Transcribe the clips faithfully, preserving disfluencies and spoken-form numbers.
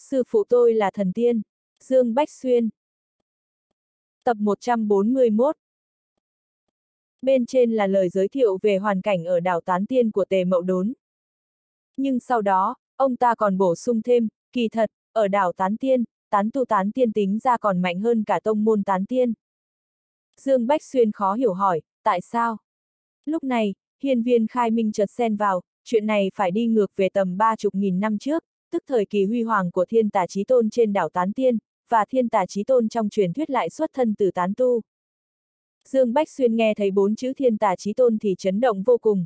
Sư phụ tôi là thần tiên. Dương Bách Xuyên. Tập một trăm bốn mươi mốt. Bên trên là lời giới thiệu về hoàn cảnh ở đảo Tán Tiên của Tề Mậu Đốn. Nhưng sau đó, ông ta còn bổ sung thêm, kỳ thật, ở đảo Tán Tiên, tán tu Tán Tiên tính ra còn mạnh hơn cả tông môn Tán Tiên. Dương Bách Xuyên khó hiểu hỏi, tại sao? Lúc này, Hiên Viên Khai Minh chợt xen vào, chuyện này phải đi ngược về tầm ba chục nghìn năm trước, tức thời kỳ huy hoàng của Thiên Tà Chí Tôn trên đảo Tán Tiên, và Thiên Tà Chí Tôn trong truyền thuyết lại xuất thân từ tán tu. Dương Bách Xuyên nghe thấy bốn chữ Thiên Tà Chí Tôn thì chấn động vô cùng.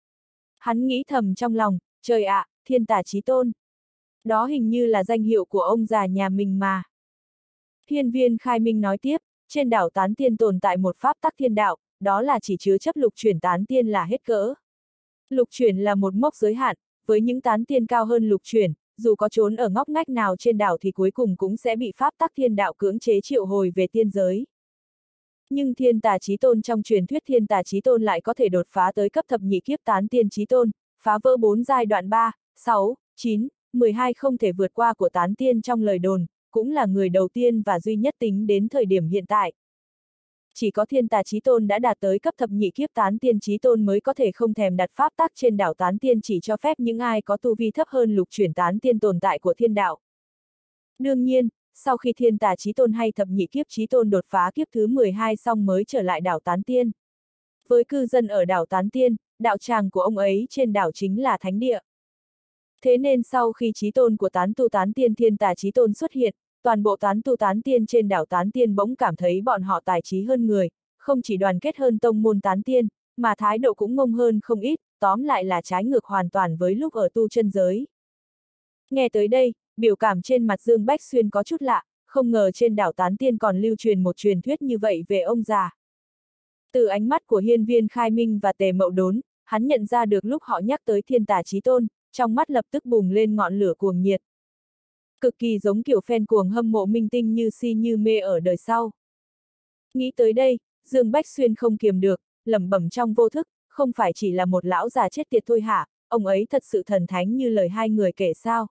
Hắn nghĩ thầm trong lòng, trời ạ, Thiên Tà Chí Tôn. Đó hình như là danh hiệu của ông già nhà mình mà. Hiên Viên Khai Minh nói tiếp, trên đảo Tán Tiên tồn tại một pháp tắc thiên đạo, đó là chỉ chứa chấp lục chuyển tán tiên là hết cỡ. Lục chuyển là một mốc giới hạn, với những tán tiên cao hơn lục chuyển, dù có trốn ở ngóc ngách nào trên đảo thì cuối cùng cũng sẽ bị pháp tắc thiên đạo cưỡng chế triệu hồi về tiên giới. Nhưng Thiên Tà Chí Tôn trong truyền thuyết Thiên Tà Chí Tôn lại có thể đột phá tới cấp thập nhị kiếp tán tiên chí tôn, phá vỡ bốn giai đoạn ba, sáu, chín, mười hai không thể vượt qua của tán tiên trong lời đồn, cũng là người đầu tiên và duy nhất tính đến thời điểm hiện tại. Chỉ có Thiên Tà Chí Tôn đã đạt tới cấp thập nhị kiếp tán tiên chí tôn mới có thể không thèm đặt pháp tắc trên đảo Tán Tiên, chỉ cho phép những ai có tu vi thấp hơn lục chuyển tán tiên tồn tại của thiên đạo. Đương nhiên, sau khi Thiên Tà Chí Tôn hay thập nhị kiếp chí tôn đột phá kiếp thứ mười hai xong mới trở lại đảo Tán Tiên. Với cư dân ở đảo Tán Tiên, đạo tràng của ông ấy trên đảo chính là thánh địa. Thế nên sau khi chí tôn của tán tu tán tiên Thiên Tà Chí Tôn xuất hiện, toàn bộ tán tu tán tiên trên đảo Tán Tiên bỗng cảm thấy bọn họ tài trí hơn người, không chỉ đoàn kết hơn tông môn tán tiên, mà thái độ cũng ngông hơn không ít, tóm lại là trái ngược hoàn toàn với lúc ở tu chân giới. Nghe tới đây, biểu cảm trên mặt Dương Bách Xuyên có chút lạ, không ngờ trên đảo Tán Tiên còn lưu truyền một truyền thuyết như vậy về ông già. Từ ánh mắt của Hiên Viên Khai Minh và Tề Mậu Đốn, hắn nhận ra được lúc họ nhắc tới Thiên Tà Chí Tôn, trong mắt lập tức bùng lên ngọn lửa cuồng nhiệt. Cực kỳ giống kiểu fan cuồng hâm mộ minh tinh như si như mê ở đời sau. Nghĩ tới đây, Dương Bách Xuyên không kiềm được, lẩm bẩm trong vô thức, không phải chỉ là một lão già chết tiệt thôi hả, ông ấy thật sự thần thánh như lời hai người kể sao?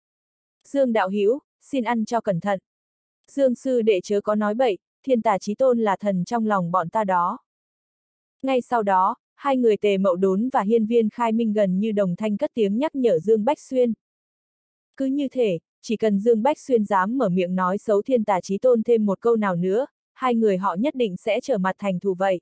Dương đạo hữu, xin ăn cho cẩn thận. Dương sư đệ chớ có nói bậy, Thiên Tà Chí Tôn là thần trong lòng bọn ta đó. Ngay sau đó, hai người Tề Mậu Đốn và Hiên Viên Khai Minh gần như đồng thanh cất tiếng nhắc nhở Dương Bách Xuyên. Cứ như thể, chỉ cần Dương Bách Xuyên dám mở miệng nói xấu Thiên Tà Chí Tôn thêm một câu nào nữa, hai người họ nhất định sẽ trở mặt thành thù vậy.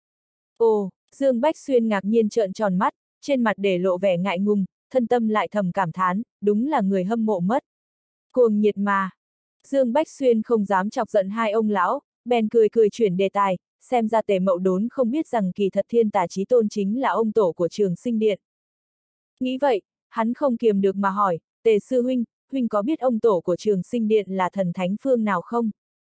Ồ, Dương Bách Xuyên ngạc nhiên trợn tròn mắt, trên mặt để lộ vẻ ngại ngùng, thân tâm lại thầm cảm thán, đúng là người hâm mộ mất. Cuồng nhiệt mà. Dương Bách Xuyên không dám chọc giận hai ông lão, bèn cười cười chuyển đề tài, xem ra Tề Mậu Đốn không biết rằng kỳ thật Thiên Tà Chí Tôn chính là ông tổ của Trường Sinh Điện. Nghĩ vậy, hắn không kiềm được mà hỏi, Tề sư huynh, huynh có biết ông tổ của Trường Sinh Điện là thần thánh phương nào không?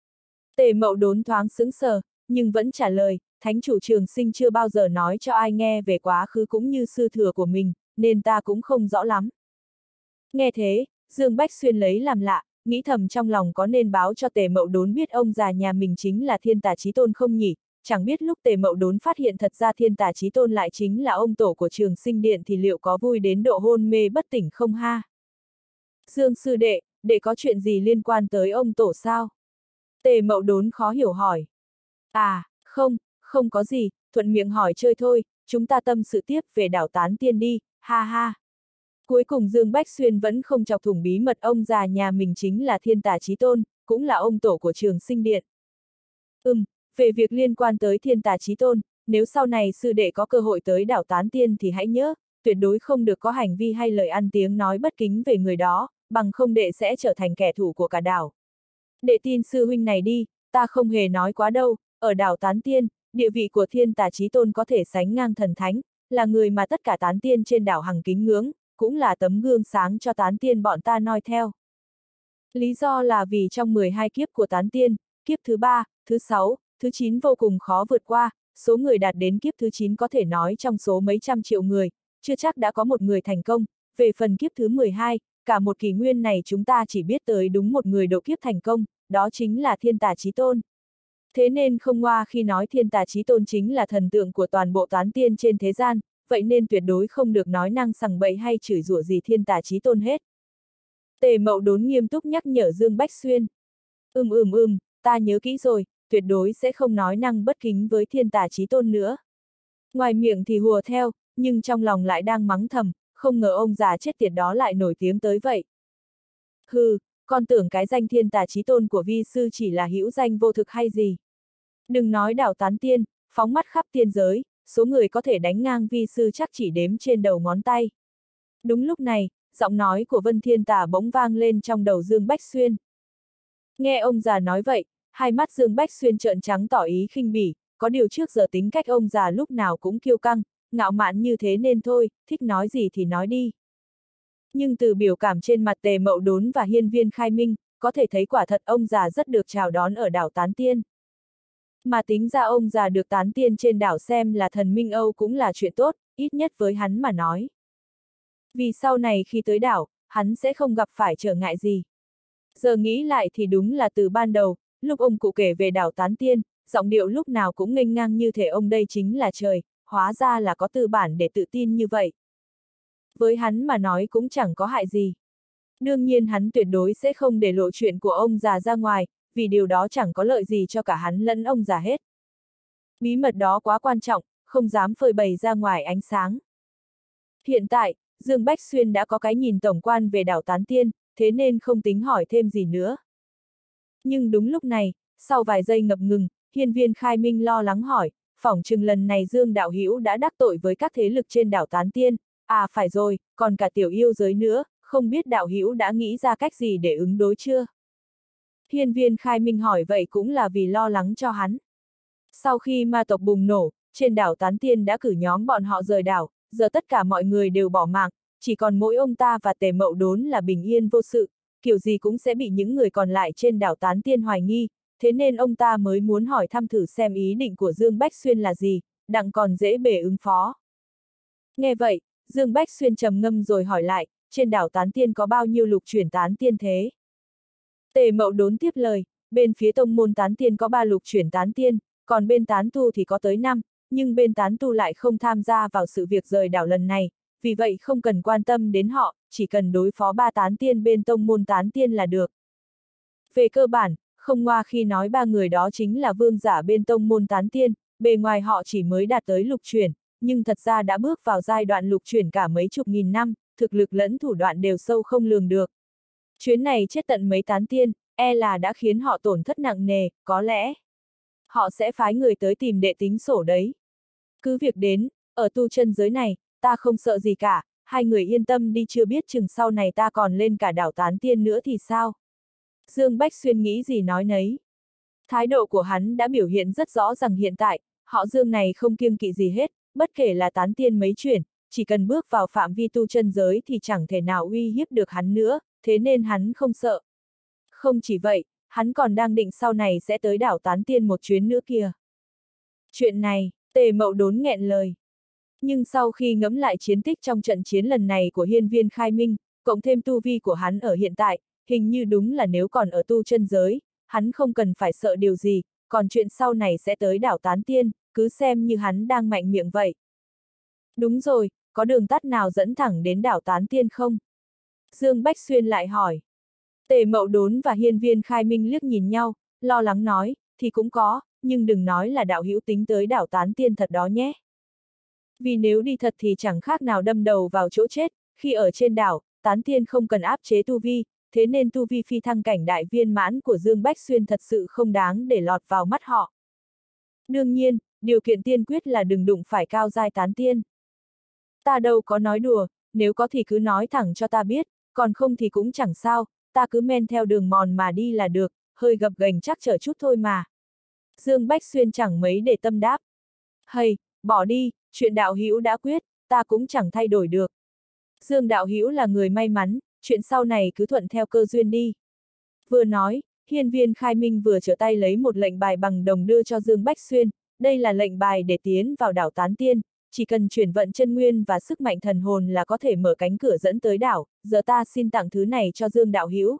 Tề Mậu Đốn thoáng sững sờ, nhưng vẫn trả lời, thánh chủ Trường Sinh chưa bao giờ nói cho ai nghe về quá khứ cũng như sư thừa của mình, nên ta cũng không rõ lắm. Nghe thế, Dương Bách Xuyên lấy làm lạ, nghĩ thầm trong lòng có nên báo cho Tề Mậu Đốn biết ông già nhà mình chính là Thiên Tà Chí Tôn không nhỉ, chẳng biết lúc Tề Mậu Đốn phát hiện thật ra Thiên Tà Chí Tôn lại chính là ông tổ của Trường Sinh Điện thì liệu có vui đến độ hôn mê bất tỉnh không ha? Dương sư đệ, đệ có chuyện gì liên quan tới ông tổ sao? Tề Mậu Đốn khó hiểu hỏi. À, không, không có gì, thuận miệng hỏi chơi thôi, chúng ta tâm sự tiếp về đảo Tán Tiên đi, ha ha. Cuối cùng Dương Bách Xuyên vẫn không chọc thủng bí mật ông già nhà mình chính là Thiên Tà Chí Tôn, cũng là ông tổ của Trường Sinh Điện. Ừm, về việc liên quan tới Thiên Tà Chí Tôn, nếu sau này sư đệ có cơ hội tới đảo Tán Tiên thì hãy nhớ, tuyệt đối không được có hành vi hay lời ăn tiếng nói bất kính về người đó, bằng không đệ sẽ trở thành kẻ thù của cả đảo. Đệ tin sư huynh này đi, ta không hề nói quá đâu, ở đảo Tán Tiên, địa vị của Thiên Tà Chí Tôn có thể sánh ngang thần thánh, là người mà tất cả tán tiên trên đảo hằng kính ngưỡng, cũng là tấm gương sáng cho tán tiên bọn ta noi theo. Lý do là vì trong mười hai kiếp của tán tiên, kiếp thứ ba, thứ sáu, thứ chín vô cùng khó vượt qua, số người đạt đến kiếp thứ chín có thể nói trong số mấy trăm triệu người, chưa chắc đã có một người thành công, về phần kiếp thứ mười hai, cả một kỷ nguyên này chúng ta chỉ biết tới đúng một người độ kiếp thành công, đó chính là Thiên Tà Chí Tôn. Thế nên không ngoa khi nói Thiên Tà Chí Tôn chính là thần tượng của toàn bộ tán tiên trên thế gian, vậy nên tuyệt đối không được nói năng sằng bậy hay chửi rủa gì Thiên Tà Chí Tôn hết. Tề Mậu Đốn nghiêm túc nhắc nhở Dương Bách Xuyên. Ừm ừm ừm, ta nhớ kỹ rồi, tuyệt đối sẽ không nói năng bất kính với thiên tà chí tôn nữa. Ngoài miệng thì hùa theo, nhưng trong lòng lại đang mắng thầm, không ngờ ông già chết tiệt đó lại nổi tiếng tới vậy. Hừ, con tưởng cái danh thiên tà chí tôn của vi sư chỉ là hữu danh vô thực hay gì. Đừng nói đảo tán tiên, phóng mắt khắp tiên giới, số người có thể đánh ngang vi sư chắc chỉ đếm trên đầu ngón tay. Đúng lúc này, giọng nói của Vân Thiên Tà bỗng vang lên trong đầu Dương Bách Xuyên. Nghe ông già nói vậy, hai mắt Dương Bách Xuyên trợn trắng tỏ ý khinh bỉ, có điều trước giờ tính cách ông già lúc nào cũng kiêu căng, ngạo mạn như thế nên thôi, thích nói gì thì nói đi. Nhưng từ biểu cảm trên mặt Tề Mậu Đốn và Hiên Viên Khai Minh, có thể thấy quả thật ông già rất được chào đón ở đảo Tán Tiên. Mà tính ra ông già được tán tiên trên đảo xem là thần Minh Âu cũng là chuyện tốt, ít nhất với hắn mà nói. Vì sau này khi tới đảo, hắn sẽ không gặp phải trở ngại gì. Giờ nghĩ lại thì đúng là từ ban đầu, lúc ông cụ kể về đảo Tán Tiên, giọng điệu lúc nào cũng nghênh ngang như thể ông đây chính là trời, hóa ra là có tư bản để tự tin như vậy. Với hắn mà nói cũng chẳng có hại gì. Đương nhiên hắn tuyệt đối sẽ không để lộ chuyện của ông già ra ngoài, vì điều đó chẳng có lợi gì cho cả hắn lẫn ông già hết. Bí mật đó quá quan trọng, không dám phơi bày ra ngoài ánh sáng. Hiện tại, Dương Bách Xuyên đã có cái nhìn tổng quan về đảo Tán Tiên, thế nên không tính hỏi thêm gì nữa. Nhưng đúng lúc này, sau vài giây ngập ngừng, Hiên Viên Khai Minh lo lắng hỏi, phỏng chừng lần này Dương đạo hữu đã đắc tội với các thế lực trên đảo Tán Tiên, à phải rồi, còn cả tiểu yêu giới nữa, không biết đạo hữu đã nghĩ ra cách gì để ứng đối chưa? Hiên Viên Khai Minh hỏi vậy cũng là vì lo lắng cho hắn. Sau khi ma tộc bùng nổ, trên đảo Tán Tiên đã cử nhóm bọn họ rời đảo, giờ tất cả mọi người đều bỏ mạng, chỉ còn mỗi ông ta và Tề Mậu Đốn là bình yên vô sự, kiểu gì cũng sẽ bị những người còn lại trên đảo Tán Tiên hoài nghi, thế nên ông ta mới muốn hỏi thăm thử xem ý định của Dương Bách Xuyên là gì, đặng còn dễ bề ứng phó. Nghe vậy, Dương Bách Xuyên trầm ngâm rồi hỏi lại, trên đảo Tán Tiên có bao nhiêu lục chuyển tán tiên thế? Tề Mậu Đốn tiếp lời, bên phía tông môn tán tiên có ba lục chuyển tán tiên, còn bên tán tu thì có tới năm, nhưng bên tán tu lại không tham gia vào sự việc rời đảo lần này, vì vậy không cần quan tâm đến họ, chỉ cần đối phó ba tán tiên bên tông môn tán tiên là được. Về cơ bản, không ngoa khi nói ba người đó chính là vương giả bên tông môn tán tiên, bề ngoài họ chỉ mới đạt tới lục chuyển, nhưng thật ra đã bước vào giai đoạn lục chuyển cả mấy chục nghìn năm, thực lực lẫn thủ đoạn đều sâu không lường được. Chuyến này chết tận mấy tán tiên, e là đã khiến họ tổn thất nặng nề, có lẽ họ sẽ phái người tới tìm đệ tính sổ đấy. Cứ việc đến, ở tu chân giới này, ta không sợ gì cả, hai người yên tâm đi, chưa biết chừng sau này ta còn lên cả đảo Tán Tiên nữa thì sao? Dương Bách Xuyên nghĩ gì nói nấy. Thái độ của hắn đã biểu hiện rất rõ rằng hiện tại, họ Dương này không kiêng kỵ gì hết, bất kể là tán tiên mấy chuyển, chỉ cần bước vào phạm vi tu chân giới thì chẳng thể nào uy hiếp được hắn nữa, thế nên hắn không sợ. Không chỉ vậy, hắn còn đang định sau này sẽ tới đảo Tán Tiên một chuyến nữa kìa. Chuyện này, Tề Mậu Đốn nghẹn lời. Nhưng sau khi ngẫm lại chiến tích trong trận chiến lần này của Hiên Viên Khai Minh, cộng thêm tu vi của hắn ở hiện tại, hình như đúng là nếu còn ở tu chân giới, hắn không cần phải sợ điều gì, còn chuyện sau này sẽ tới đảo Tán Tiên, cứ xem như hắn đang mạnh miệng vậy. Đúng rồi, có đường tắt nào dẫn thẳng đến đảo Tán Tiên không? Dương Bách Xuyên lại hỏi. Tề Mậu Đốn và Hiên Viên Khai Minh liếc nhìn nhau, lo lắng nói, thì cũng có, nhưng đừng nói là đạo hữu tính tới đảo Tán Tiên thật đó nhé. Vì nếu đi thật thì chẳng khác nào đâm đầu vào chỗ chết, khi ở trên đảo, Tán Tiên không cần áp chế tu vi, thế nên tu vi phi thăng cảnh đại viên mãn của Dương Bách Xuyên thật sự không đáng để lọt vào mắt họ. Đương nhiên, điều kiện tiên quyết là đừng đụng phải cao giai Tán Tiên. Ta đâu có nói đùa, nếu có thì cứ nói thẳng cho ta biết, còn không thì cũng chẳng sao, ta cứ men theo đường mòn mà đi là được, hơi gập ghềnh chắc chở chút thôi mà. Dương Bách Xuyên chẳng mấy để tâm đáp. Hây, bỏ đi, chuyện đạo hữu đã quyết, ta cũng chẳng thay đổi được. Dương đạo hữu là người may mắn, chuyện sau này cứ thuận theo cơ duyên đi. Vừa nói, Hiên Viên Khai Minh vừa trở tay lấy một lệnh bài bằng đồng đưa cho Dương Bách Xuyên, đây là lệnh bài để tiến vào đảo Tán Tiên, chỉ cần chuyển vận chân nguyên và sức mạnh thần hồn là có thể mở cánh cửa dẫn tới đảo, giờ ta xin tặng thứ này cho Dương đạo hữu.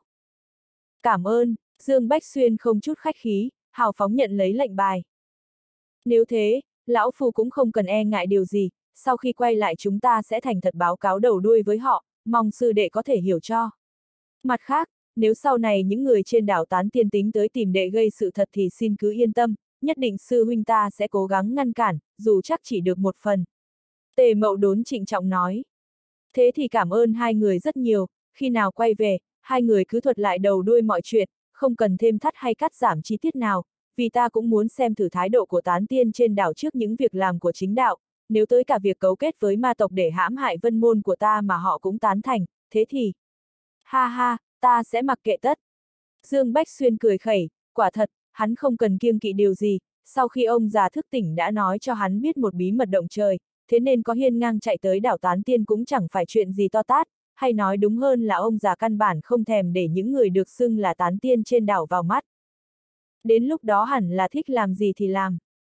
Cảm ơn, Dương Bách Xuyên không chút khách khí, hào phóng nhận lấy lệnh bài. Nếu thế, lão phu cũng không cần e ngại điều gì, sau khi quay lại chúng ta sẽ thành thật báo cáo đầu đuôi với họ, mong sư đệ có thể hiểu cho. Mặt khác, nếu sau này những người trên đảo Tán Tiên tính tới tìm đệ gây sự thật thì xin cứ yên tâm, nhất định sư huynh ta sẽ cố gắng ngăn cản, dù chắc chỉ được một phần. Tề Mậu Đốn trịnh trọng nói. Thế thì cảm ơn hai người rất nhiều, khi nào quay về, hai người cứ thuật lại đầu đuôi mọi chuyện, không cần thêm thắt hay cắt giảm chi tiết nào, vì ta cũng muốn xem thử thái độ của Tán Tiên trên đảo trước những việc làm của chính đạo, nếu tới cả việc cấu kết với ma tộc để hãm hại vân môn của ta mà họ cũng tán thành, thế thì... Ha ha, ta sẽ mặc kệ tất. Dương Bách Xuyên cười khẩy, quả thật, hắn không cần kiêng kỵ điều gì, sau khi ông già thức tỉnh đã nói cho hắn biết một bí mật động trời, thế nên có hiên ngang chạy tới đảo Tán Tiên cũng chẳng phải chuyện gì to tát, hay nói đúng hơn là ông già căn bản không thèm để những người được xưng là Tán Tiên trên đảo vào mắt. Đến lúc đó hẳn là thích làm gì thì làm.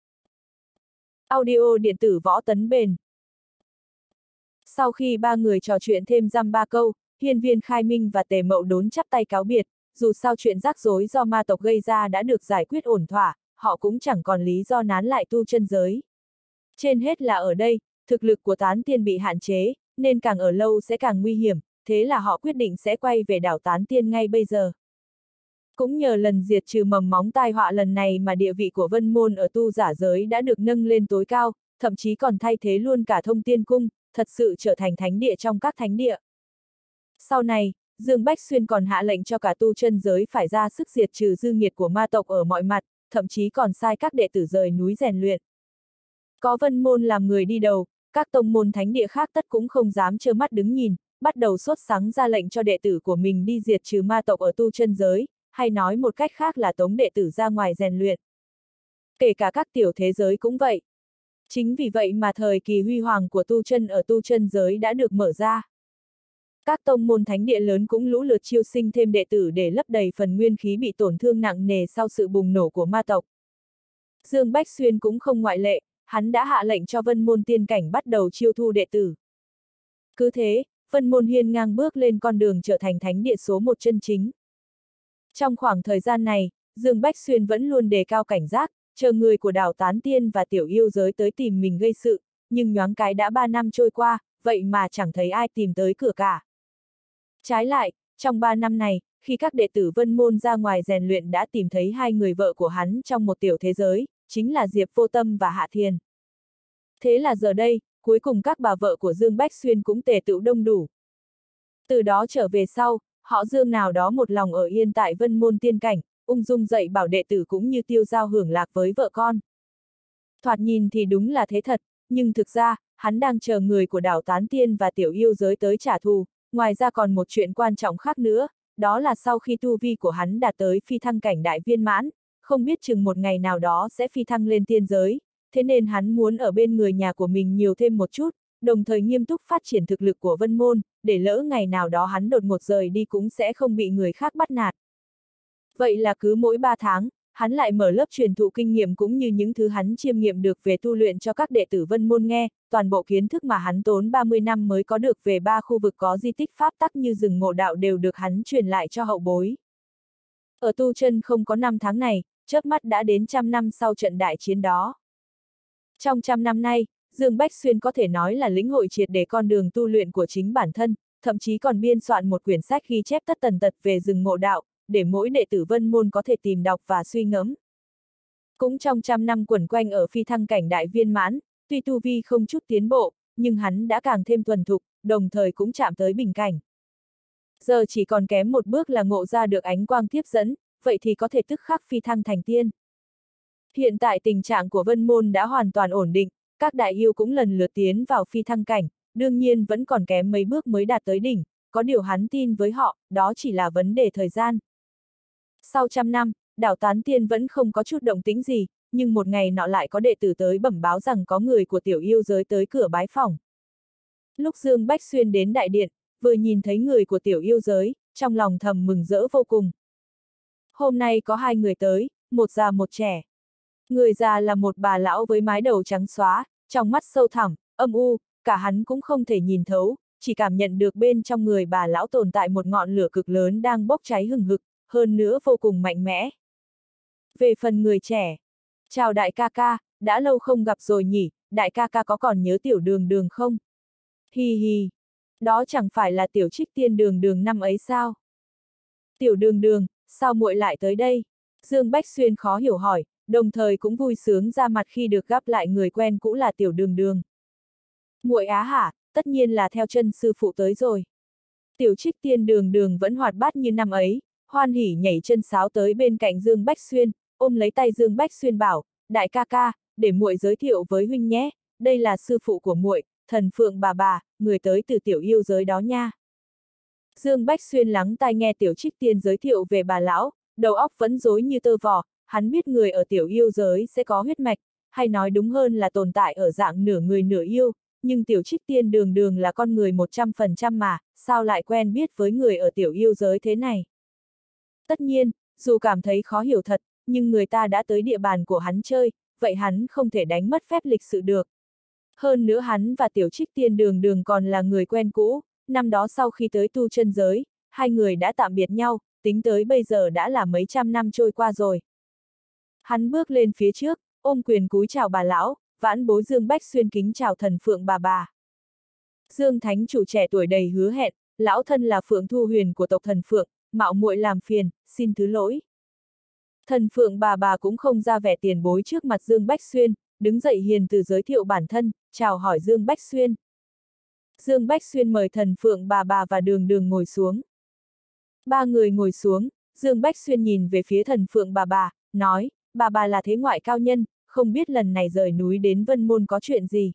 Audio điện tử Võ Tấn Bền. Sau khi ba người trò chuyện thêm dăm ba câu, Hiên Viên Khai Minh và Tề Mậu Đốn chắp tay cáo biệt, dù sao chuyện rắc rối do ma tộc gây ra đã được giải quyết ổn thỏa, họ cũng chẳng còn lý do nán lại tu chân giới. Trên hết là ở đây, thực lực của Tán Tiên bị hạn chế, nên càng ở lâu sẽ càng nguy hiểm, thế là họ quyết định sẽ quay về đảo Tán Tiên ngay bây giờ. Cũng nhờ lần diệt trừ mầm móng tai họa lần này mà địa vị của Vân Môn ở tu giả giới đã được nâng lên tối cao, thậm chí còn thay thế luôn cả Thông Tiên Cung, thật sự trở thành thánh địa trong các thánh địa. Sau này, Dương Bách Xuyên còn hạ lệnh cho cả tu chân giới phải ra sức diệt trừ dư nghiệt của ma tộc ở mọi mặt, thậm chí còn sai các đệ tử rời núi rèn luyện. Có Vân Môn làm người đi đầu, các tông môn thánh địa khác tất cũng không dám trơ mắt đứng nhìn, bắt đầu sốt sắng ra lệnh cho đệ tử của mình đi diệt trừ ma tộc ở tu chân giới, hay nói một cách khác là tống đệ tử ra ngoài rèn luyện. Kể cả các tiểu thế giới cũng vậy. Chính vì vậy mà thời kỳ huy hoàng của tu chân ở tu chân giới đã được mở ra. Các tông môn thánh địa lớn cũng lũ lượt chiêu sinh thêm đệ tử để lấp đầy phần nguyên khí bị tổn thương nặng nề sau sự bùng nổ của ma tộc. Dương Bách Xuyên cũng không ngoại lệ, hắn đã hạ lệnh cho Vân Môn Tiên Cảnh bắt đầu chiêu thu đệ tử. Cứ thế, Vân Môn hiên ngang bước lên con đường trở thành thánh địa số một chân chính. Trong khoảng thời gian này, Dương Bách Xuyên vẫn luôn đề cao cảnh giác, chờ người của đảo Tán Tiên và tiểu yêu giới tới tìm mình gây sự, nhưng nhoáng cái đã ba năm trôi qua, vậy mà chẳng thấy ai tìm tới cửa cả. Trái lại, trong ba năm này, khi các đệ tử Vân Môn ra ngoài rèn luyện đã tìm thấy hai người vợ của hắn trong một tiểu thế giới, chính là Diệp Vô Tâm và Hạ Thiền. Thế là giờ đây, cuối cùng các bà vợ của Dương Bách Xuyên cũng tề tựu đông đủ. Từ đó trở về sau, họ Dương nào đó một lòng ở yên tại Vân Môn Tiên Cảnh, ung dung dạy bảo đệ tử cũng như tiêu giao hưởng lạc với vợ con. Thoạt nhìn thì đúng là thế thật, nhưng thực ra, hắn đang chờ người của đảo Tán Tiên và tiểu yêu giới tới trả thù, ngoài ra còn một chuyện quan trọng khác nữa, đó là sau khi tu vi của hắn đạt tới phi thăng cảnh đại viên mãn, không biết chừng một ngày nào đó sẽ phi thăng lên tiên giới, thế nên hắn muốn ở bên người nhà của mình nhiều thêm một chút, đồng thời nghiêm túc phát triển thực lực của Vân Môn, để lỡ ngày nào đó hắn đột ngột rời đi cũng sẽ không bị người khác bắt nạt. Vậy là cứ mỗi ba tháng, hắn lại mở lớp truyền thụ kinh nghiệm cũng như những thứ hắn chiêm nghiệm được về tu luyện cho các đệ tử Vân Môn nghe, toàn bộ kiến thức mà hắn tốn ba mươi năm mới có được về ba khu vực có di tích pháp tắc như rừng Ngộ Đạo đều được hắn truyền lại cho hậu bối. Ở tu chân không có năm tháng này, chớp mắt đã đến trăm năm sau trận đại chiến đó. Trong trăm năm nay, Dương Bách Xuyên có thể nói là lĩnh hội triệt để con đường tu luyện của chính bản thân, thậm chí còn biên soạn một quyển sách ghi chép tất tần tật về rừng Ngộ Đạo, để mỗi đệ tử Vân Môn có thể tìm đọc và suy ngẫm. Cũng trong trăm năm quẩn quanh ở phi thăng cảnh đại viên mãn, tuy tu vi không chút tiến bộ, nhưng hắn đã càng thêm thuần thục, đồng thời cũng chạm tới bình cảnh. Giờ chỉ còn kém một bước là ngộ ra được ánh quang tiếp dẫn, vậy thì có thể tức khắc phi thăng thành tiên. Hiện tại tình trạng của Vân Môn đã hoàn toàn ổn định, các đại yêu cũng lần lượt tiến vào phi thăng cảnh, đương nhiên vẫn còn kém mấy bước mới đạt tới đỉnh, có điều hắn tin với họ, đó chỉ là vấn đề thời gian. Sau trăm năm, đảo Tán Tiên vẫn không có chút động tĩnh gì, nhưng một ngày nọ lại có đệ tử tới bẩm báo rằng có người của tiểu yêu giới tới cửa bái phỏng. Lúc Dương Bách Xuyên đến đại điện, vừa nhìn thấy người của tiểu yêu giới, trong lòng thầm mừng rỡ vô cùng. Hôm nay có hai người tới, một già một trẻ. Người già là một bà lão với mái đầu trắng xóa, trong mắt sâu thẳm, âm u, cả hắn cũng không thể nhìn thấu, chỉ cảm nhận được bên trong người bà lão tồn tại một ngọn lửa cực lớn đang bốc cháy hừng hực, hơn nữa vô cùng mạnh mẽ. Về phần người trẻ, chào đại ca ca, đã lâu không gặp rồi nhỉ, đại ca ca có còn nhớ tiểu đường đường không? Hi hi, đó chẳng phải là tiểu trích tiên đường đường năm ấy sao? Tiểu Đường Đường, sao muội lại tới đây? Dương Bách Xuyên khó hiểu hỏi, đồng thời cũng vui sướng ra mặt khi được gặp lại người quen cũ là Tiểu Đường Đường. Muội á hả, tất nhiên là theo chân sư phụ tới rồi. Tiểu Trích Tiên Đường Đường vẫn hoạt bát như năm ấy, hoan hỉ nhảy chân sáo tới bên cạnh Dương Bách Xuyên, ôm lấy tay Dương Bách Xuyên bảo, đại ca ca, để muội giới thiệu với huynh nhé, đây là sư phụ của muội, Thần Phượng bà bà, người tới từ tiểu yêu giới đó nha. Dương Bách Xuyên lắng tai nghe Tiểu Trích Tiên giới thiệu về bà lão, đầu óc vẫn rối như tơ vò, hắn biết người ở tiểu yêu giới sẽ có huyết mạch, hay nói đúng hơn là tồn tại ở dạng nửa người nửa yêu, nhưng Tiểu Trích Tiên Đường Đường là con người một trăm phần trăm mà, sao lại quen biết với người ở tiểu yêu giới thế này? Tất nhiên, dù cảm thấy khó hiểu thật, nhưng người ta đã tới địa bàn của hắn chơi, vậy hắn không thể đánh mất phép lịch sự được. Hơn nữa hắn và Tiểu Trích Tiên Đường Đường còn là người quen cũ, năm đó sau khi tới tu chân giới, hai người đã tạm biệt nhau, tính tới bây giờ đã là mấy trăm năm trôi qua rồi. Hắn bước lên phía trước, ôm quyền cúi chào bà lão, vãn bối Dương Bách Xuyên kính chào Thần Phượng bà bà. Dương Thánh chủ trẻ tuổi đầy hứa hẹn, lão thân là Phượng Thu Huyền của tộc Thần Phượng, mạo muội làm phiền, xin thứ lỗi. Thần Phượng bà bà cũng không ra vẻ tiền bối trước mặt Dương Bách Xuyên, đứng dậy hiền từ giới thiệu bản thân, chào hỏi Dương Bách Xuyên. Dương Bách Xuyên mời Thần Phượng bà bà và Đường Đường ngồi xuống. Ba người ngồi xuống, Dương Bách Xuyên nhìn về phía Thần Phượng bà bà, nói, bà bà là thế ngoại cao nhân, không biết lần này rời núi đến Vân Môn có chuyện gì.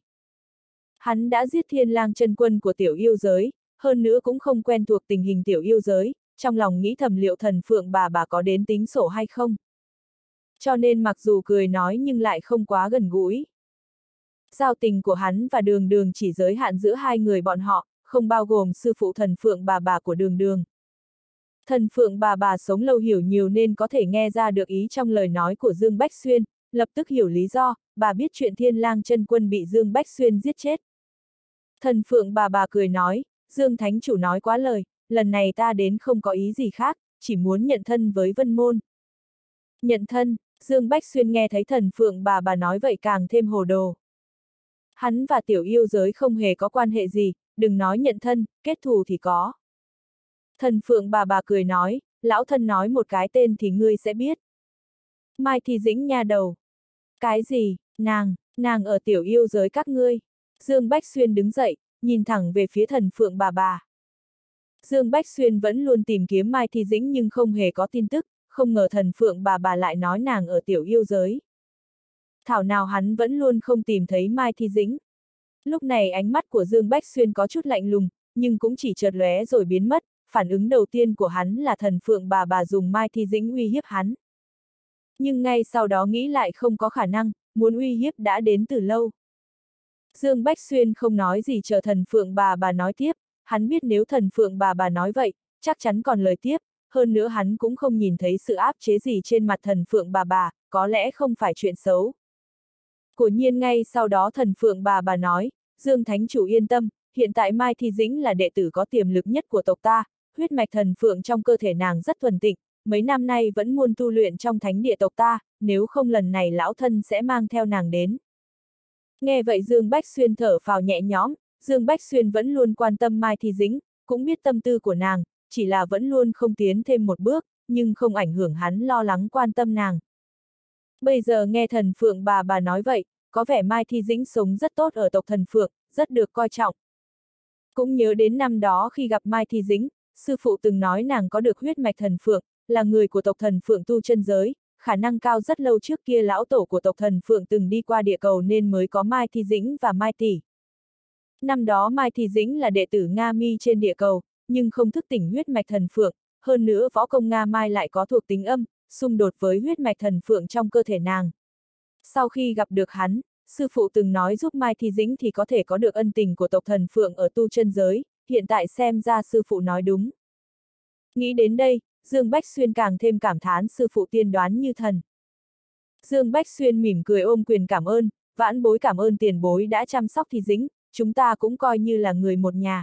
Hắn đã giết Thiên Lang chân quân của tiểu yêu giới, hơn nữa cũng không quen thuộc tình hình tiểu yêu giới, trong lòng nghĩ thầm liệu Thần Phượng bà bà có đến tính sổ hay không. Cho nên mặc dù cười nói nhưng lại không quá gần gũi. Giao tình của hắn và Đường Đường chỉ giới hạn giữa hai người bọn họ, không bao gồm sư phụ Thần Phượng bà bà của Đường Đường. Thần Phượng bà bà sống lâu hiểu nhiều nên có thể nghe ra được ý trong lời nói của Dương Bách Xuyên, lập tức hiểu lý do, bà biết chuyện Thiên Lang chân quân bị Dương Bách Xuyên giết chết. Thần Phượng bà bà cười nói, Dương Thánh chủ nói quá lời, lần này ta đến không có ý gì khác, chỉ muốn nhận thân với Vân Môn. Nhận thân, Dương Bách Xuyên nghe thấy Thần Phượng bà bà nói vậy càng thêm hồ đồ. Hắn và tiểu yêu giới không hề có quan hệ gì, đừng nói nhận thân, kết thù thì có. Thần Phượng bà bà cười nói, lão thân nói một cái tên thì ngươi sẽ biết. Mai Thi Dĩnh nha đầu. Cái gì, nàng, nàng ở tiểu yêu giới các ngươi. Dương Bách Xuyên đứng dậy, nhìn thẳng về phía Thần Phượng bà bà. Dương Bách Xuyên vẫn luôn tìm kiếm Mai Thi Dĩnh nhưng không hề có tin tức, không ngờ Thần Phượng bà bà lại nói nàng ở tiểu yêu giới. Thảo nào hắn vẫn luôn không tìm thấy Mai Thi Dĩnh. Lúc này ánh mắt của Dương Bách Xuyên có chút lạnh lùng, nhưng cũng chỉ chợt lóe rồi biến mất, phản ứng đầu tiên của hắn là Thần Phượng bà bà dùng Mai Thi Dĩnh uy hiếp hắn. Nhưng ngay sau đó nghĩ lại không có khả năng, muốn uy hiếp đã đến từ lâu. Dương Bách Xuyên không nói gì chờ Thần Phượng bà bà nói tiếp, hắn biết nếu Thần Phượng bà bà nói vậy, chắc chắn còn lời tiếp, hơn nữa hắn cũng không nhìn thấy sự áp chế gì trên mặt Thần Phượng bà bà, có lẽ không phải chuyện xấu. Quả nhiên ngay sau đó Thần Phượng bà bà nói, Dương Thánh chủ yên tâm, hiện tại Mai Thi Dĩnh là đệ tử có tiềm lực nhất của tộc ta, huyết mạch thần phượng trong cơ thể nàng rất thuần tịnh, mấy năm nay vẫn luôn tu luyện trong thánh địa tộc ta, nếu không lần này lão thân sẽ mang theo nàng đến. Nghe vậy Dương Bách Xuyên thở phào nhẹ nhõm, Dương Bách Xuyên vẫn luôn quan tâm Mai Thi Dĩnh, cũng biết tâm tư của nàng, chỉ là vẫn luôn không tiến thêm một bước, nhưng không ảnh hưởng hắn lo lắng quan tâm nàng. Bây giờ nghe Thần Phượng bà bà nói vậy, có vẻ Mai Thi Dĩnh sống rất tốt ở tộc Thần Phượng, rất được coi trọng. Cũng nhớ đến năm đó khi gặp Mai Thi Dĩnh, sư phụ từng nói nàng có được huyết mạch Thần Phượng, là người của tộc Thần Phượng tu chân giới, khả năng cao rất lâu trước kia lão tổ của tộc Thần Phượng từng đi qua địa cầu nên mới có Mai Thi Dĩnh và Mai Tỷ. Năm đó Mai Thi Dĩnh là đệ tử Nga Mi trên địa cầu, nhưng không thức tỉnh huyết mạch Thần Phượng, hơn nữa võ công Nga Mai lại có thuộc tính âm, xung đột với huyết mạch Thần Phượng trong cơ thể nàng. Sau khi gặp được hắn, sư phụ từng nói giúp Mai Thi Dĩnh thì có thể có được ân tình của tộc Thần Phượng ở tu chân giới, hiện tại xem ra sư phụ nói đúng. Nghĩ đến đây, Dương Bách Xuyên càng thêm cảm thán sư phụ tiên đoán như thần. Dương Bách Xuyên mỉm cười ôm quyền cảm ơn, vãn bối cảm ơn tiền bối đã chăm sóc Thi Dĩnh, chúng ta cũng coi như là người một nhà.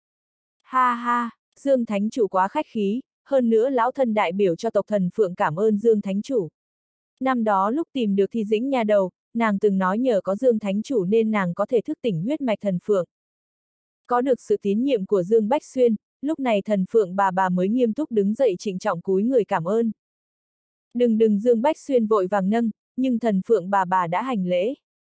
Ha ha, Dương Thánh chủ quá khách khí, hơn nữa lão thân đại biểu cho tộc Thần Phượng cảm ơn Dương Thánh chủ. Năm đó lúc tìm được Thi Dĩnh nha đầu, nàng từng nói nhờ có Dương Thánh chủ nên nàng có thể thức tỉnh huyết mạch Thần Phượng. Có được sự tín nhiệm của Dương Bách Xuyên, lúc này thần phượng bà bà mới nghiêm túc đứng dậy trịnh trọng cúi người cảm ơn. Đừng đừng Dương Bách Xuyên vội vàng nâng, nhưng thần phượng bà bà đã hành lễ.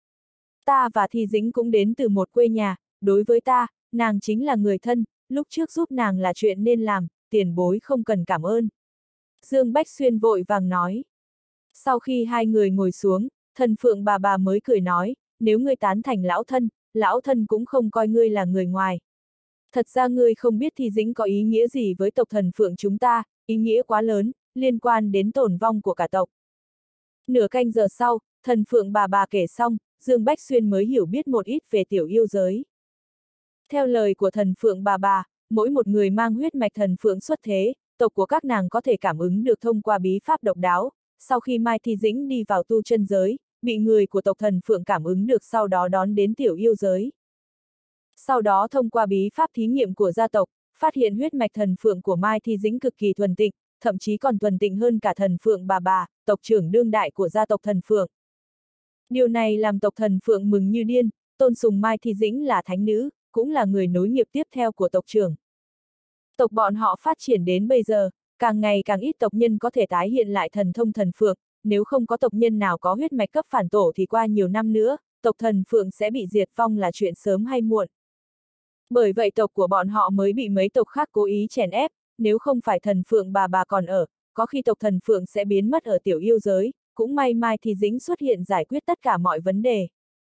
Ta và Thi Dĩnh cũng đến từ một quê nhà, đối với ta, nàng chính là người thân, lúc trước giúp nàng là chuyện nên làm, tiền bối không cần cảm ơn. Dương Bách Xuyên vội vàng nói. Sau khi hai người ngồi xuống, thần phượng bà bà mới cười nói, nếu ngươi tán thành lão thân, lão thân cũng không coi ngươi là người ngoài. Thật ra ngươi không biết Thi Dĩnh có ý nghĩa gì với tộc thần phượng chúng ta, ý nghĩa quá lớn, liên quan đến tổn vong của cả tộc. Nửa canh giờ sau, thần phượng bà bà kể xong, Dương Bách Xuyên mới hiểu biết một ít về tiểu yêu giới. Theo lời của thần phượng bà bà, mỗi một người mang huyết mạch thần phượng xuất thế, tộc của các nàng có thể cảm ứng được thông qua bí pháp độc đáo. Sau khi Mai Thi Dĩnh đi vào tu chân giới, bị người của tộc thần phượng cảm ứng được, sau đó đón đến tiểu yêu giới. Sau đó thông qua bí pháp thí nghiệm của gia tộc, phát hiện huyết mạch thần phượng của Mai Thi Dĩnh cực kỳ thuần tịnh, thậm chí còn thuần tịnh hơn cả thần phượng bà bà, tộc trưởng đương đại của gia tộc thần phượng. Điều này làm tộc thần phượng mừng như điên, tôn sùng Mai Thi Dĩnh là thánh nữ, cũng là người nối nghiệp tiếp theo của tộc trưởng. Tộc bọn họ phát triển đến bây giờ, càng ngày càng ít tộc nhân có thể tái hiện lại thần thông thần phượng, nếu không có tộc nhân nào có huyết mạch cấp phản tổ thì qua nhiều năm nữa, tộc thần phượng sẽ bị diệt vong là chuyện sớm hay muộn. Bởi vậy tộc của bọn họ mới bị mấy tộc khác cố ý chèn ép, nếu không phải thần phượng bà bà còn ở, có khi tộc thần phượng sẽ biến mất ở tiểu yêu giới, cũng may Mai Thi Dĩnh xuất hiện giải quyết tất cả mọi vấn đề.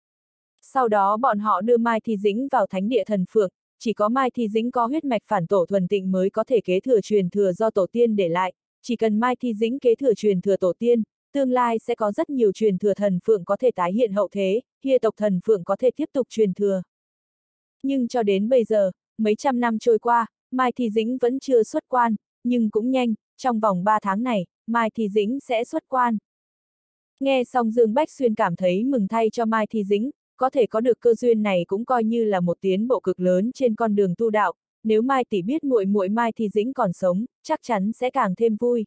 Sau đó bọn họ đưa Mai Thi Dĩnh vào thánh địa thần phượng, chỉ có Mai Thi Dĩnh có huyết mạch phản tổ thuần tịnh mới có thể kế thừa truyền thừa do tổ tiên để lại, chỉ cần Mai Thi Dĩnh kế thừa truyền thừa tổ tiên, tương lai sẽ có rất nhiều truyền thừa thần phượng có thể tái hiện hậu thế, kia tộc thần phượng có thể tiếp tục truyền thừa. Nhưng cho đến bây giờ, mấy trăm năm trôi qua, Mai Thi Dĩnh vẫn chưa xuất quan, nhưng cũng nhanh, trong vòng ba tháng này, Mai Thi Dĩnh sẽ xuất quan. Nghe xong Dương Bách Xuyên cảm thấy mừng thay cho Mai Thi Dĩnh, có thể có được cơ duyên này cũng coi như là một tiến bộ cực lớn trên con đường tu đạo, nếu Mai tỷ biết muội muội Mai Thi Dĩnh còn sống, chắc chắn sẽ càng thêm vui.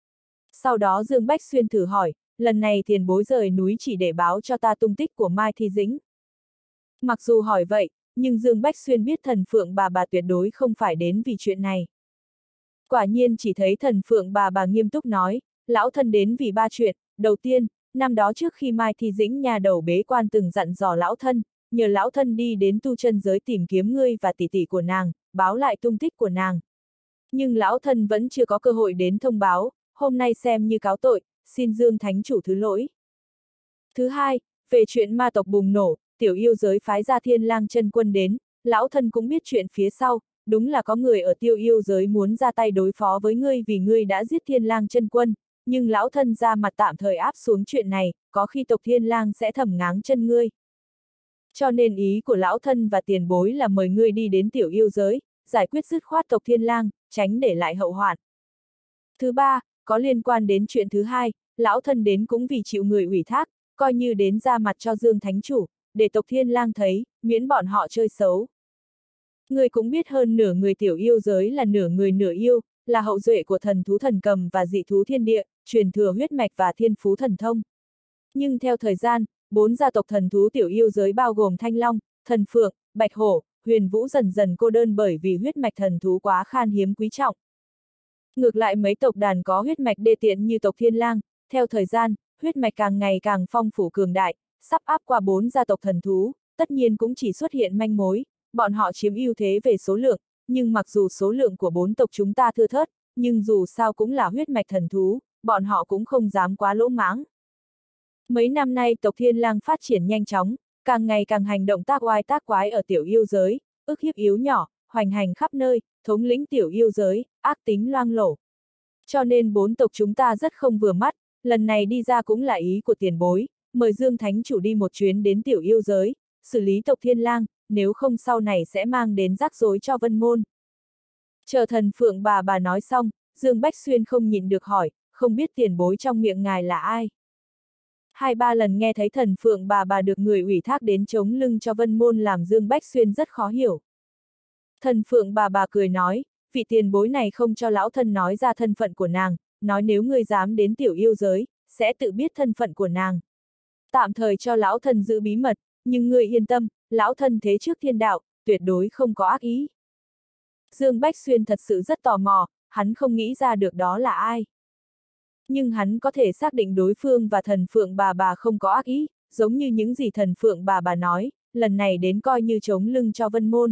Sau đó Dương Bách Xuyên thử hỏi, lần này tiền bối rời núi chỉ để báo cho ta tung tích của Mai Thi Dĩnh. Mặc dù hỏi vậy, nhưng Dương Bách Xuyên biết thần phượng bà bà tuyệt đối không phải đến vì chuyện này. Quả nhiên chỉ thấy thần phượng bà bà nghiêm túc nói, lão thân đến vì ba chuyện, đầu tiên, năm đó trước khi Mai Thi Dĩnh nhà đầu bế quan từng dặn dò lão thân, nhờ lão thân đi đến tu chân giới tìm kiếm ngươi và tỷ tỷ của nàng, báo lại tung tích của nàng. Nhưng lão thân vẫn chưa có cơ hội đến thông báo, hôm nay xem như cáo tội, xin Dương Thánh Chủ thứ lỗi. Thứ hai, về chuyện ma tộc bùng nổ, tiểu yêu giới phái ra Thiên Lang chân quân đến, lão thân cũng biết chuyện phía sau, đúng là có người ở tiêu yêu giới muốn ra tay đối phó với ngươi vì ngươi đã giết Thiên Lang chân quân, nhưng lão thân ra mặt tạm thời áp xuống chuyện này, có khi tộc Thiên Lang sẽ thẩm ngáng chân ngươi. Cho nên ý của lão thân và tiền bối là mời ngươi đi đến tiểu yêu giới, giải quyết dứt khoát tộc Thiên Lang, tránh để lại hậu hoạn. Thứ ba, có liên quan đến chuyện thứ hai, lão thân đến cũng vì chịu người ủy thác, coi như đến ra mặt cho Dương Thánh Chủ, để tộc Thiên Lang thấy, miễn bọn họ chơi xấu. Ngươi cũng biết hơn nửa người tiểu yêu giới là nửa người nửa yêu, là hậu duệ của thần thú thần cầm và dị thú thiên địa, truyền thừa huyết mạch và thiên phú thần thông. Nhưng theo thời gian, bốn gia tộc thần thú tiểu yêu giới bao gồm Thanh Long, Thần Phượng, Bạch Hổ, Huyền Vũ dần dần cô đơn bởi vì huyết mạch thần thú quá khan hiếm quý trọng. Ngược lại mấy tộc đàn có huyết mạch đê tiện như tộc Thiên Lang, theo thời gian, huyết mạch càng ngày càng phong phú cường đại, sắp áp qua bốn gia tộc thần thú, tất nhiên cũng chỉ xuất hiện manh mối, bọn họ chiếm ưu thế về số lượng, nhưng mặc dù số lượng của bốn tộc chúng ta thưa thớt, nhưng dù sao cũng là huyết mạch thần thú, bọn họ cũng không dám quá lỗ mãng. Mấy năm nay tộc Thiên Lang phát triển nhanh chóng, càng ngày càng hành động tác oai tác quái ở tiểu yêu giới, ức hiếp yếu nhỏ, hoành hành khắp nơi, thống lĩnh tiểu yêu giới, ác tính loang lổ. Cho nên bốn tộc chúng ta rất không vừa mắt, lần này đi ra cũng là ý của tiền bối, mời Dương Thánh Chủ đi một chuyến đến tiểu yêu giới, xử lý tộc Thiên Lang, nếu không sau này sẽ mang đến rắc rối cho Vân Môn. Chờ thần phượng bà bà nói xong, Dương Bách Xuyên không nhịn được hỏi, không biết tiền bối trong miệng ngài là ai? Hai ba lần nghe thấy thần phượng bà bà được người ủy thác đến chống lưng cho Vân Môn làm Dương Bách Xuyên rất khó hiểu. Thần phượng bà bà cười nói, vị tiền bối này không cho lão thân nói ra thân phận của nàng, nói nếu ngươi dám đến tiểu yêu giới, sẽ tự biết thân phận của nàng. Tạm thời cho lão thân giữ bí mật, nhưng ngươi yên tâm, lão thân thế trước thiên đạo, tuyệt đối không có ác ý. Dương Bách Xuyên thật sự rất tò mò, hắn không nghĩ ra được đó là ai. Nhưng hắn có thể xác định đối phương và thần phượng bà bà không có ác ý, giống như những gì thần phượng bà bà nói, lần này đến coi như chống lưng cho Vân Môn.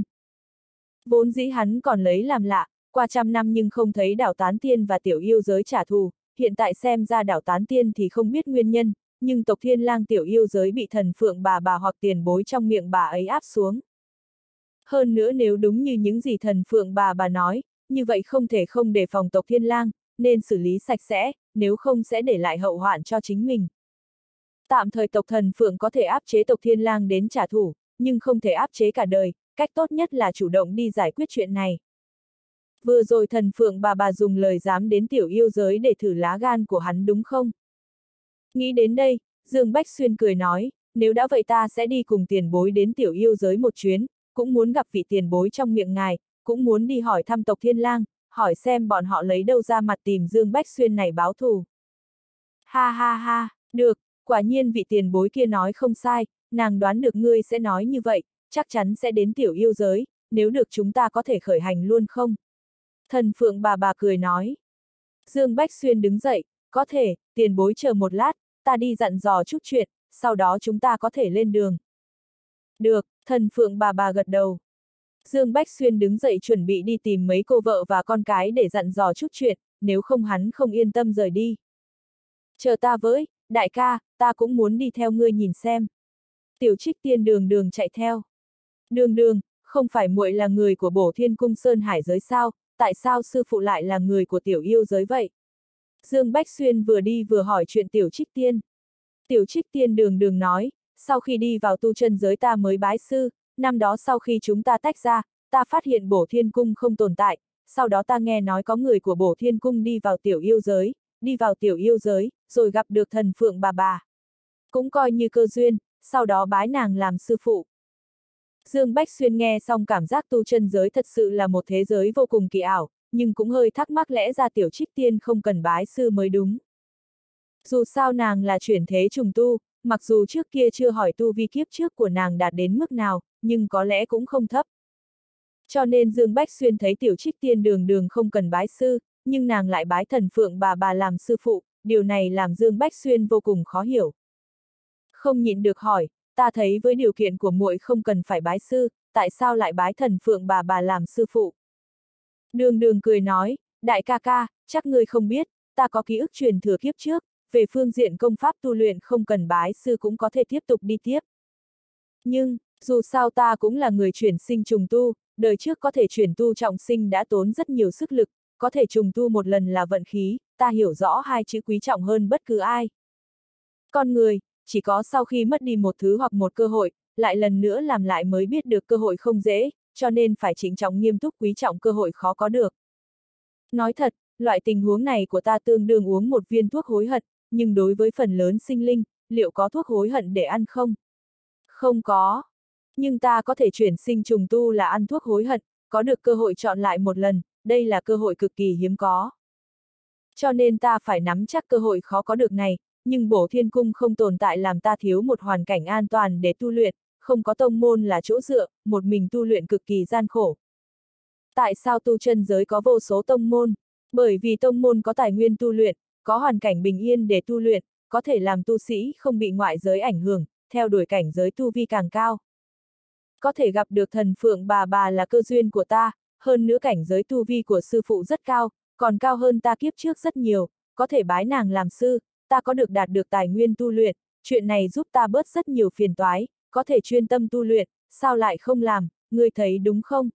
Vốn dĩ hắn còn lấy làm lạ, qua trăm năm nhưng không thấy đảo Tán Tiên và tiểu yêu giới trả thù, hiện tại xem ra đảo Tán Tiên thì không biết nguyên nhân, nhưng tộc Thiên Lang tiểu yêu giới bị thần phượng bà bà hoặc tiền bối trong miệng bà ấy áp xuống. Hơn nữa nếu đúng như những gì thần phượng bà bà nói, như vậy không thể không đề phòng tộc Thiên Lang, nên xử lý sạch sẽ, nếu không sẽ để lại hậu hoạn cho chính mình. Tạm thời tộc thần phượng có thể áp chế tộc Thiên Lang đến trả thù, nhưng không thể áp chế cả đời, cách tốt nhất là chủ động đi giải quyết chuyện này. Vừa rồi thần phượng bà bà dùng lời dám đến tiểu yêu giới để thử lá gan của hắn đúng không? Nghĩ đến đây, Dương Bách Xuyên cười nói, nếu đã vậy ta sẽ đi cùng tiền bối đến tiểu yêu giới một chuyến, cũng muốn gặp vị tiền bối trong miệng ngài, cũng muốn đi hỏi thăm tộc Thiên Lang, hỏi xem bọn họ lấy đâu ra mặt tìm Dương Bách Xuyên này báo thù. Ha ha ha, được, quả nhiên vị tiền bối kia nói không sai, nàng đoán được ngươi sẽ nói như vậy, chắc chắn sẽ đến tiểu yêu giới, nếu được chúng ta có thể khởi hành luôn không? Thần phượng bà bà cười nói. Dương Bách Xuyên đứng dậy, có thể, tiền bối chờ một lát, ta đi dặn dò chút chuyện, sau đó chúng ta có thể lên đường. Được, thần phượng bà bà gật đầu. Dương Bách Xuyên đứng dậy chuẩn bị đi tìm mấy cô vợ và con cái để dặn dò chút chuyện, nếu không hắn không yên tâm rời đi. Chờ ta với, đại ca, ta cũng muốn đi theo ngươi nhìn xem. Tiểu Trích Tiên đường đường chạy theo. Đường đường, không phải muội là người của Bổ Thiên Cung Sơn Hải giới sao, tại sao sư phụ lại là người của tiểu yêu giới vậy? Dương Bách Xuyên vừa đi vừa hỏi chuyện Tiểu Trích Tiên. Tiểu Trích Tiên đường đường nói, sau khi đi vào tu chân giới ta mới bái sư, năm đó sau khi chúng ta tách ra, ta phát hiện Bổ Thiên Cung không tồn tại, sau đó ta nghe nói có người của Bổ Thiên Cung đi vào tiểu yêu giới, đi vào tiểu yêu giới, rồi gặp được thần phượng bà bà. Cũng coi như cơ duyên, sau đó bái nàng làm sư phụ. Dương Bách Xuyên nghe xong cảm giác tu chân giới thật sự là một thế giới vô cùng kỳ ảo, nhưng cũng hơi thắc mắc lẽ ra Tiểu Trích Tiên không cần bái sư mới đúng. Dù sao nàng là chuyển thế trùng tu, mặc dù trước kia chưa hỏi tu vi kiếp trước của nàng đạt đến mức nào, nhưng có lẽ cũng không thấp. Cho nên Dương Bách Xuyên thấy Tiểu Trích Tiên đường đường không cần bái sư, nhưng nàng lại bái thần phượng bà bà làm sư phụ, điều này làm Dương Bách Xuyên vô cùng khó hiểu. Không nhịn được hỏi, ta thấy với điều kiện của muội không cần phải bái sư, tại sao lại bái thần phượng bà bà làm sư phụ? Đường đường cười nói, đại ca ca, chắc ngươi không biết, ta có ký ức truyền thừa kiếp trước, về phương diện công pháp tu luyện không cần bái sư cũng có thể tiếp tục đi tiếp. Nhưng, dù sao ta cũng là người chuyển sinh trùng tu, đời trước có thể chuyển tu trọng sinh đã tốn rất nhiều sức lực, có thể trùng tu một lần là vận khí, ta hiểu rõ hai chữ quý trọng hơn bất cứ ai. Con người, chỉ có sau khi mất đi một thứ hoặc một cơ hội, lại lần nữa làm lại mới biết được cơ hội không dễ, cho nên phải trịnh trọng nghiêm túc quý trọng cơ hội khó có được. Nói thật, loại tình huống này của ta tương đương uống một viên thuốc hối hận, nhưng đối với phần lớn sinh linh, liệu có thuốc hối hận để ăn không? Không có. Nhưng ta có thể chuyển sinh trùng tu là ăn thuốc hối hận, có được cơ hội chọn lại một lần, đây là cơ hội cực kỳ hiếm có. Cho nên ta phải nắm chắc cơ hội khó có được này, nhưng Bổ Thiên Cung không tồn tại làm ta thiếu một hoàn cảnh an toàn để tu luyện, không có tông môn là chỗ dựa, một mình tu luyện cực kỳ gian khổ. Tại sao tu chân giới có vô số tông môn? Bởi vì tông môn có tài nguyên tu luyện, có hoàn cảnh bình yên để tu luyện, có thể làm tu sĩ không bị ngoại giới ảnh hưởng, theo đuổi cảnh giới tu vi càng cao. Có thể gặp được thần phượng bà bà là cơ duyên của ta, hơn nữa cảnh giới tu vi của sư phụ rất cao, còn cao hơn ta kiếp trước rất nhiều, có thể bái nàng làm sư, ta có được đạt được tài nguyên tu luyện, chuyện này giúp ta bớt rất nhiều phiền toái, có thể chuyên tâm tu luyện, sao lại không làm, ngươi thấy đúng không?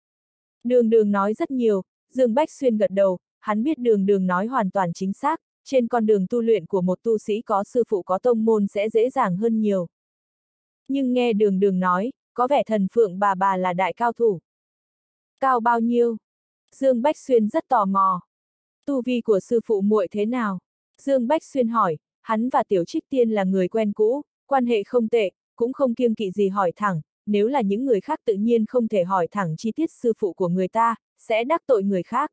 Đường đường nói rất nhiều, Dương Bách Xuyên gật đầu, hắn biết đường đường nói hoàn toàn chính xác, trên con đường tu luyện của một tu sĩ có sư phụ có tông môn sẽ dễ dàng hơn nhiều. Nhưng nghe đường đường nói, có vẻ thần phượng bà bà là đại cao thủ. Cao bao nhiêu? Dương Bách Xuyên rất tò mò. Tu vi của sư phụ muội thế nào? Dương Bách Xuyên hỏi, hắn và Tiểu Trích Tiên là người quen cũ, quan hệ không tệ, cũng không kiêng kỵ gì hỏi thẳng, nếu là những người khác tự nhiên không thể hỏi thẳng chi tiết sư phụ của người ta, sẽ đắc tội người khác.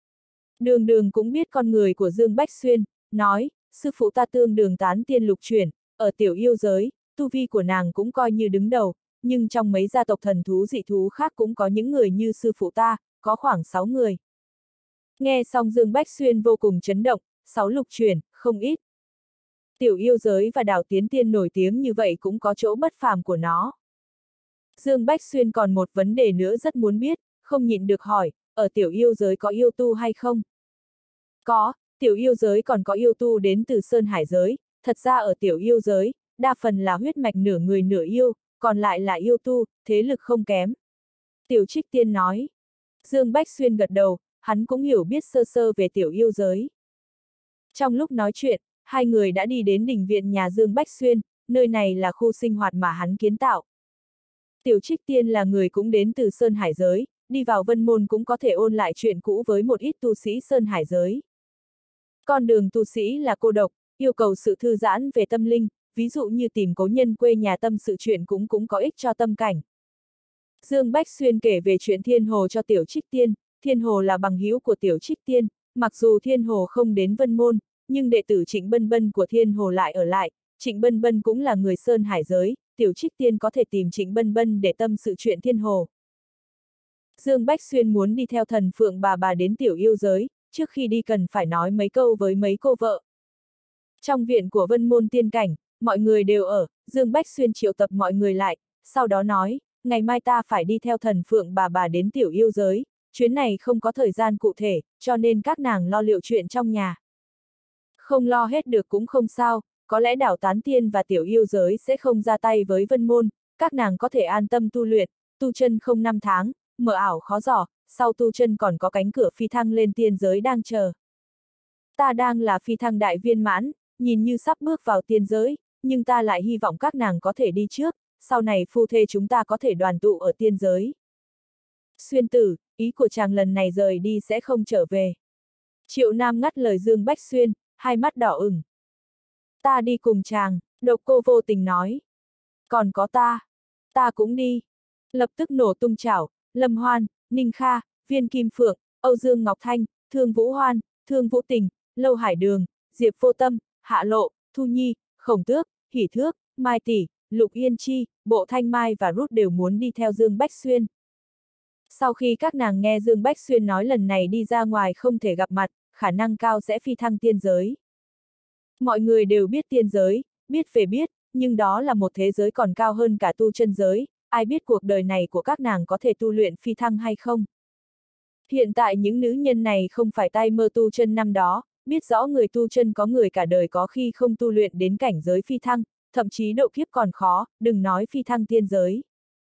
Đường đường cũng biết con người của Dương Bách Xuyên, nói, sư phụ ta tương đường tán tiên lục chuyển, ở tiểu yêu giới, tu vi của nàng cũng coi như đứng đầu, nhưng trong mấy gia tộc thần thú dị thú khác cũng có những người như sư phụ ta, có khoảng sáu người. Nghe xong Dương Bách Xuyên vô cùng chấn động, sáu lục chuyển, không ít. Tiểu yêu giới và đảo Tiến Tiên nổi tiếng như vậy cũng có chỗ bất phàm của nó. Dương Bách Xuyên còn một vấn đề nữa rất muốn biết, không nhịn được hỏi, ở tiểu yêu giới có yêu tu hay không? Có, tiểu yêu giới còn có yêu tu đến từ Sơn Hải giới, thật ra ở tiểu yêu giới, đa phần là huyết mạch nửa người nửa yêu, còn lại là yêu tu, thế lực không kém. Tiểu Trích Tiên nói. Dương Bách Xuyên gật đầu, hắn cũng hiểu biết sơ sơ về tiểu yêu giới. Trong lúc nói chuyện, hai người đã đi đến đình viện nhà Dương Bách Xuyên, nơi này là khu sinh hoạt mà hắn kiến tạo. Tiểu Trích Tiên là người cũng đến từ Sơn Hải giới, đi vào Vân Môn cũng có thể ôn lại chuyện cũ với một ít tu sĩ Sơn Hải giới. Con đường tu sĩ là cô độc, yêu cầu sự thư giãn về tâm linh, ví dụ như tìm cố nhân quê nhà tâm sự chuyện cũng cũng có ích cho tâm cảnh. Dương Bách Xuyên kể về chuyện Thiên Hồ cho Tiểu Trích Tiên, Thiên Hồ là bằng hữu của Tiểu Trích Tiên, mặc dù Thiên Hồ không đến Vân Môn, nhưng đệ tử Trịnh Bân Bân của Thiên Hồ lại ở lại, Trịnh Bân Bân cũng là người Sơn Hải giới, Tiểu Trích Tiên có thể tìm Trịnh Bân Bân để tâm sự chuyện Thiên Hồ. Dương Bách Xuyên muốn đi theo thần Phượng bà bà đến tiểu yêu giới, trước khi đi cần phải nói mấy câu với mấy cô vợ. Trong viện của Vân Môn Tiên Cảnh, mọi người đều ở, Dương Bách Xuyên triệu tập mọi người lại, sau đó nói, ngày mai ta phải đi theo thần Phượng bà bà đến tiểu yêu giới, chuyến này không có thời gian cụ thể, cho nên các nàng lo liệu chuyện trong nhà. Không lo hết được cũng không sao, có lẽ đảo Tán Tiên và tiểu yêu giới sẽ không ra tay với Vân Môn, các nàng có thể an tâm tu luyện, tu chân không năm tháng, mở ảo khó dò, sau tu chân còn có cánh cửa phi thăng lên tiên giới đang chờ. Ta đang là phi thăng đại viên mãn, nhìn như sắp bước vào tiên giới, nhưng ta lại hy vọng các nàng có thể đi trước, sau này phu thê chúng ta có thể đoàn tụ ở tiên giới. Xuyên tử, ý của chàng lần này rời đi sẽ không trở về. Triệu Nam ngắt lời Dương Bách Xuyên, hai mắt đỏ ửng. Ta đi cùng chàng, Độc Cô vô tình nói. Còn có ta, ta cũng đi. Lập tức nổ tung chảo, Lâm Hoan, Ninh Kha, Viên Kim Phượng, Âu Dương Ngọc Thanh, Thương Vũ Hoan, Thương Vũ Tình, Lâu Hải Đường, Diệp Vô Tâm, Hạ Lộ, Thu Nhi, Khổng Tước, Hỷ Thước, Mai Tỷ, Lục Yên Chi, Bộ Thanh Mai và Rút đều muốn đi theo Dương Bách Xuyên. Sau khi các nàng nghe Dương Bách Xuyên nói lần này đi ra ngoài không thể gặp mặt, khả năng cao sẽ phi thăng tiên giới. Mọi người đều biết tiên giới, biết về biết, nhưng đó là một thế giới còn cao hơn cả tu chân giới, ai biết cuộc đời này của các nàng có thể tu luyện phi thăng hay không. Hiện tại những nữ nhân này không phải tay mơ tu chân năm đó, biết rõ người tu chân có người cả đời có khi không tu luyện đến cảnh giới phi thăng, thậm chí độ kiếp còn khó, đừng nói phi thăng tiên giới.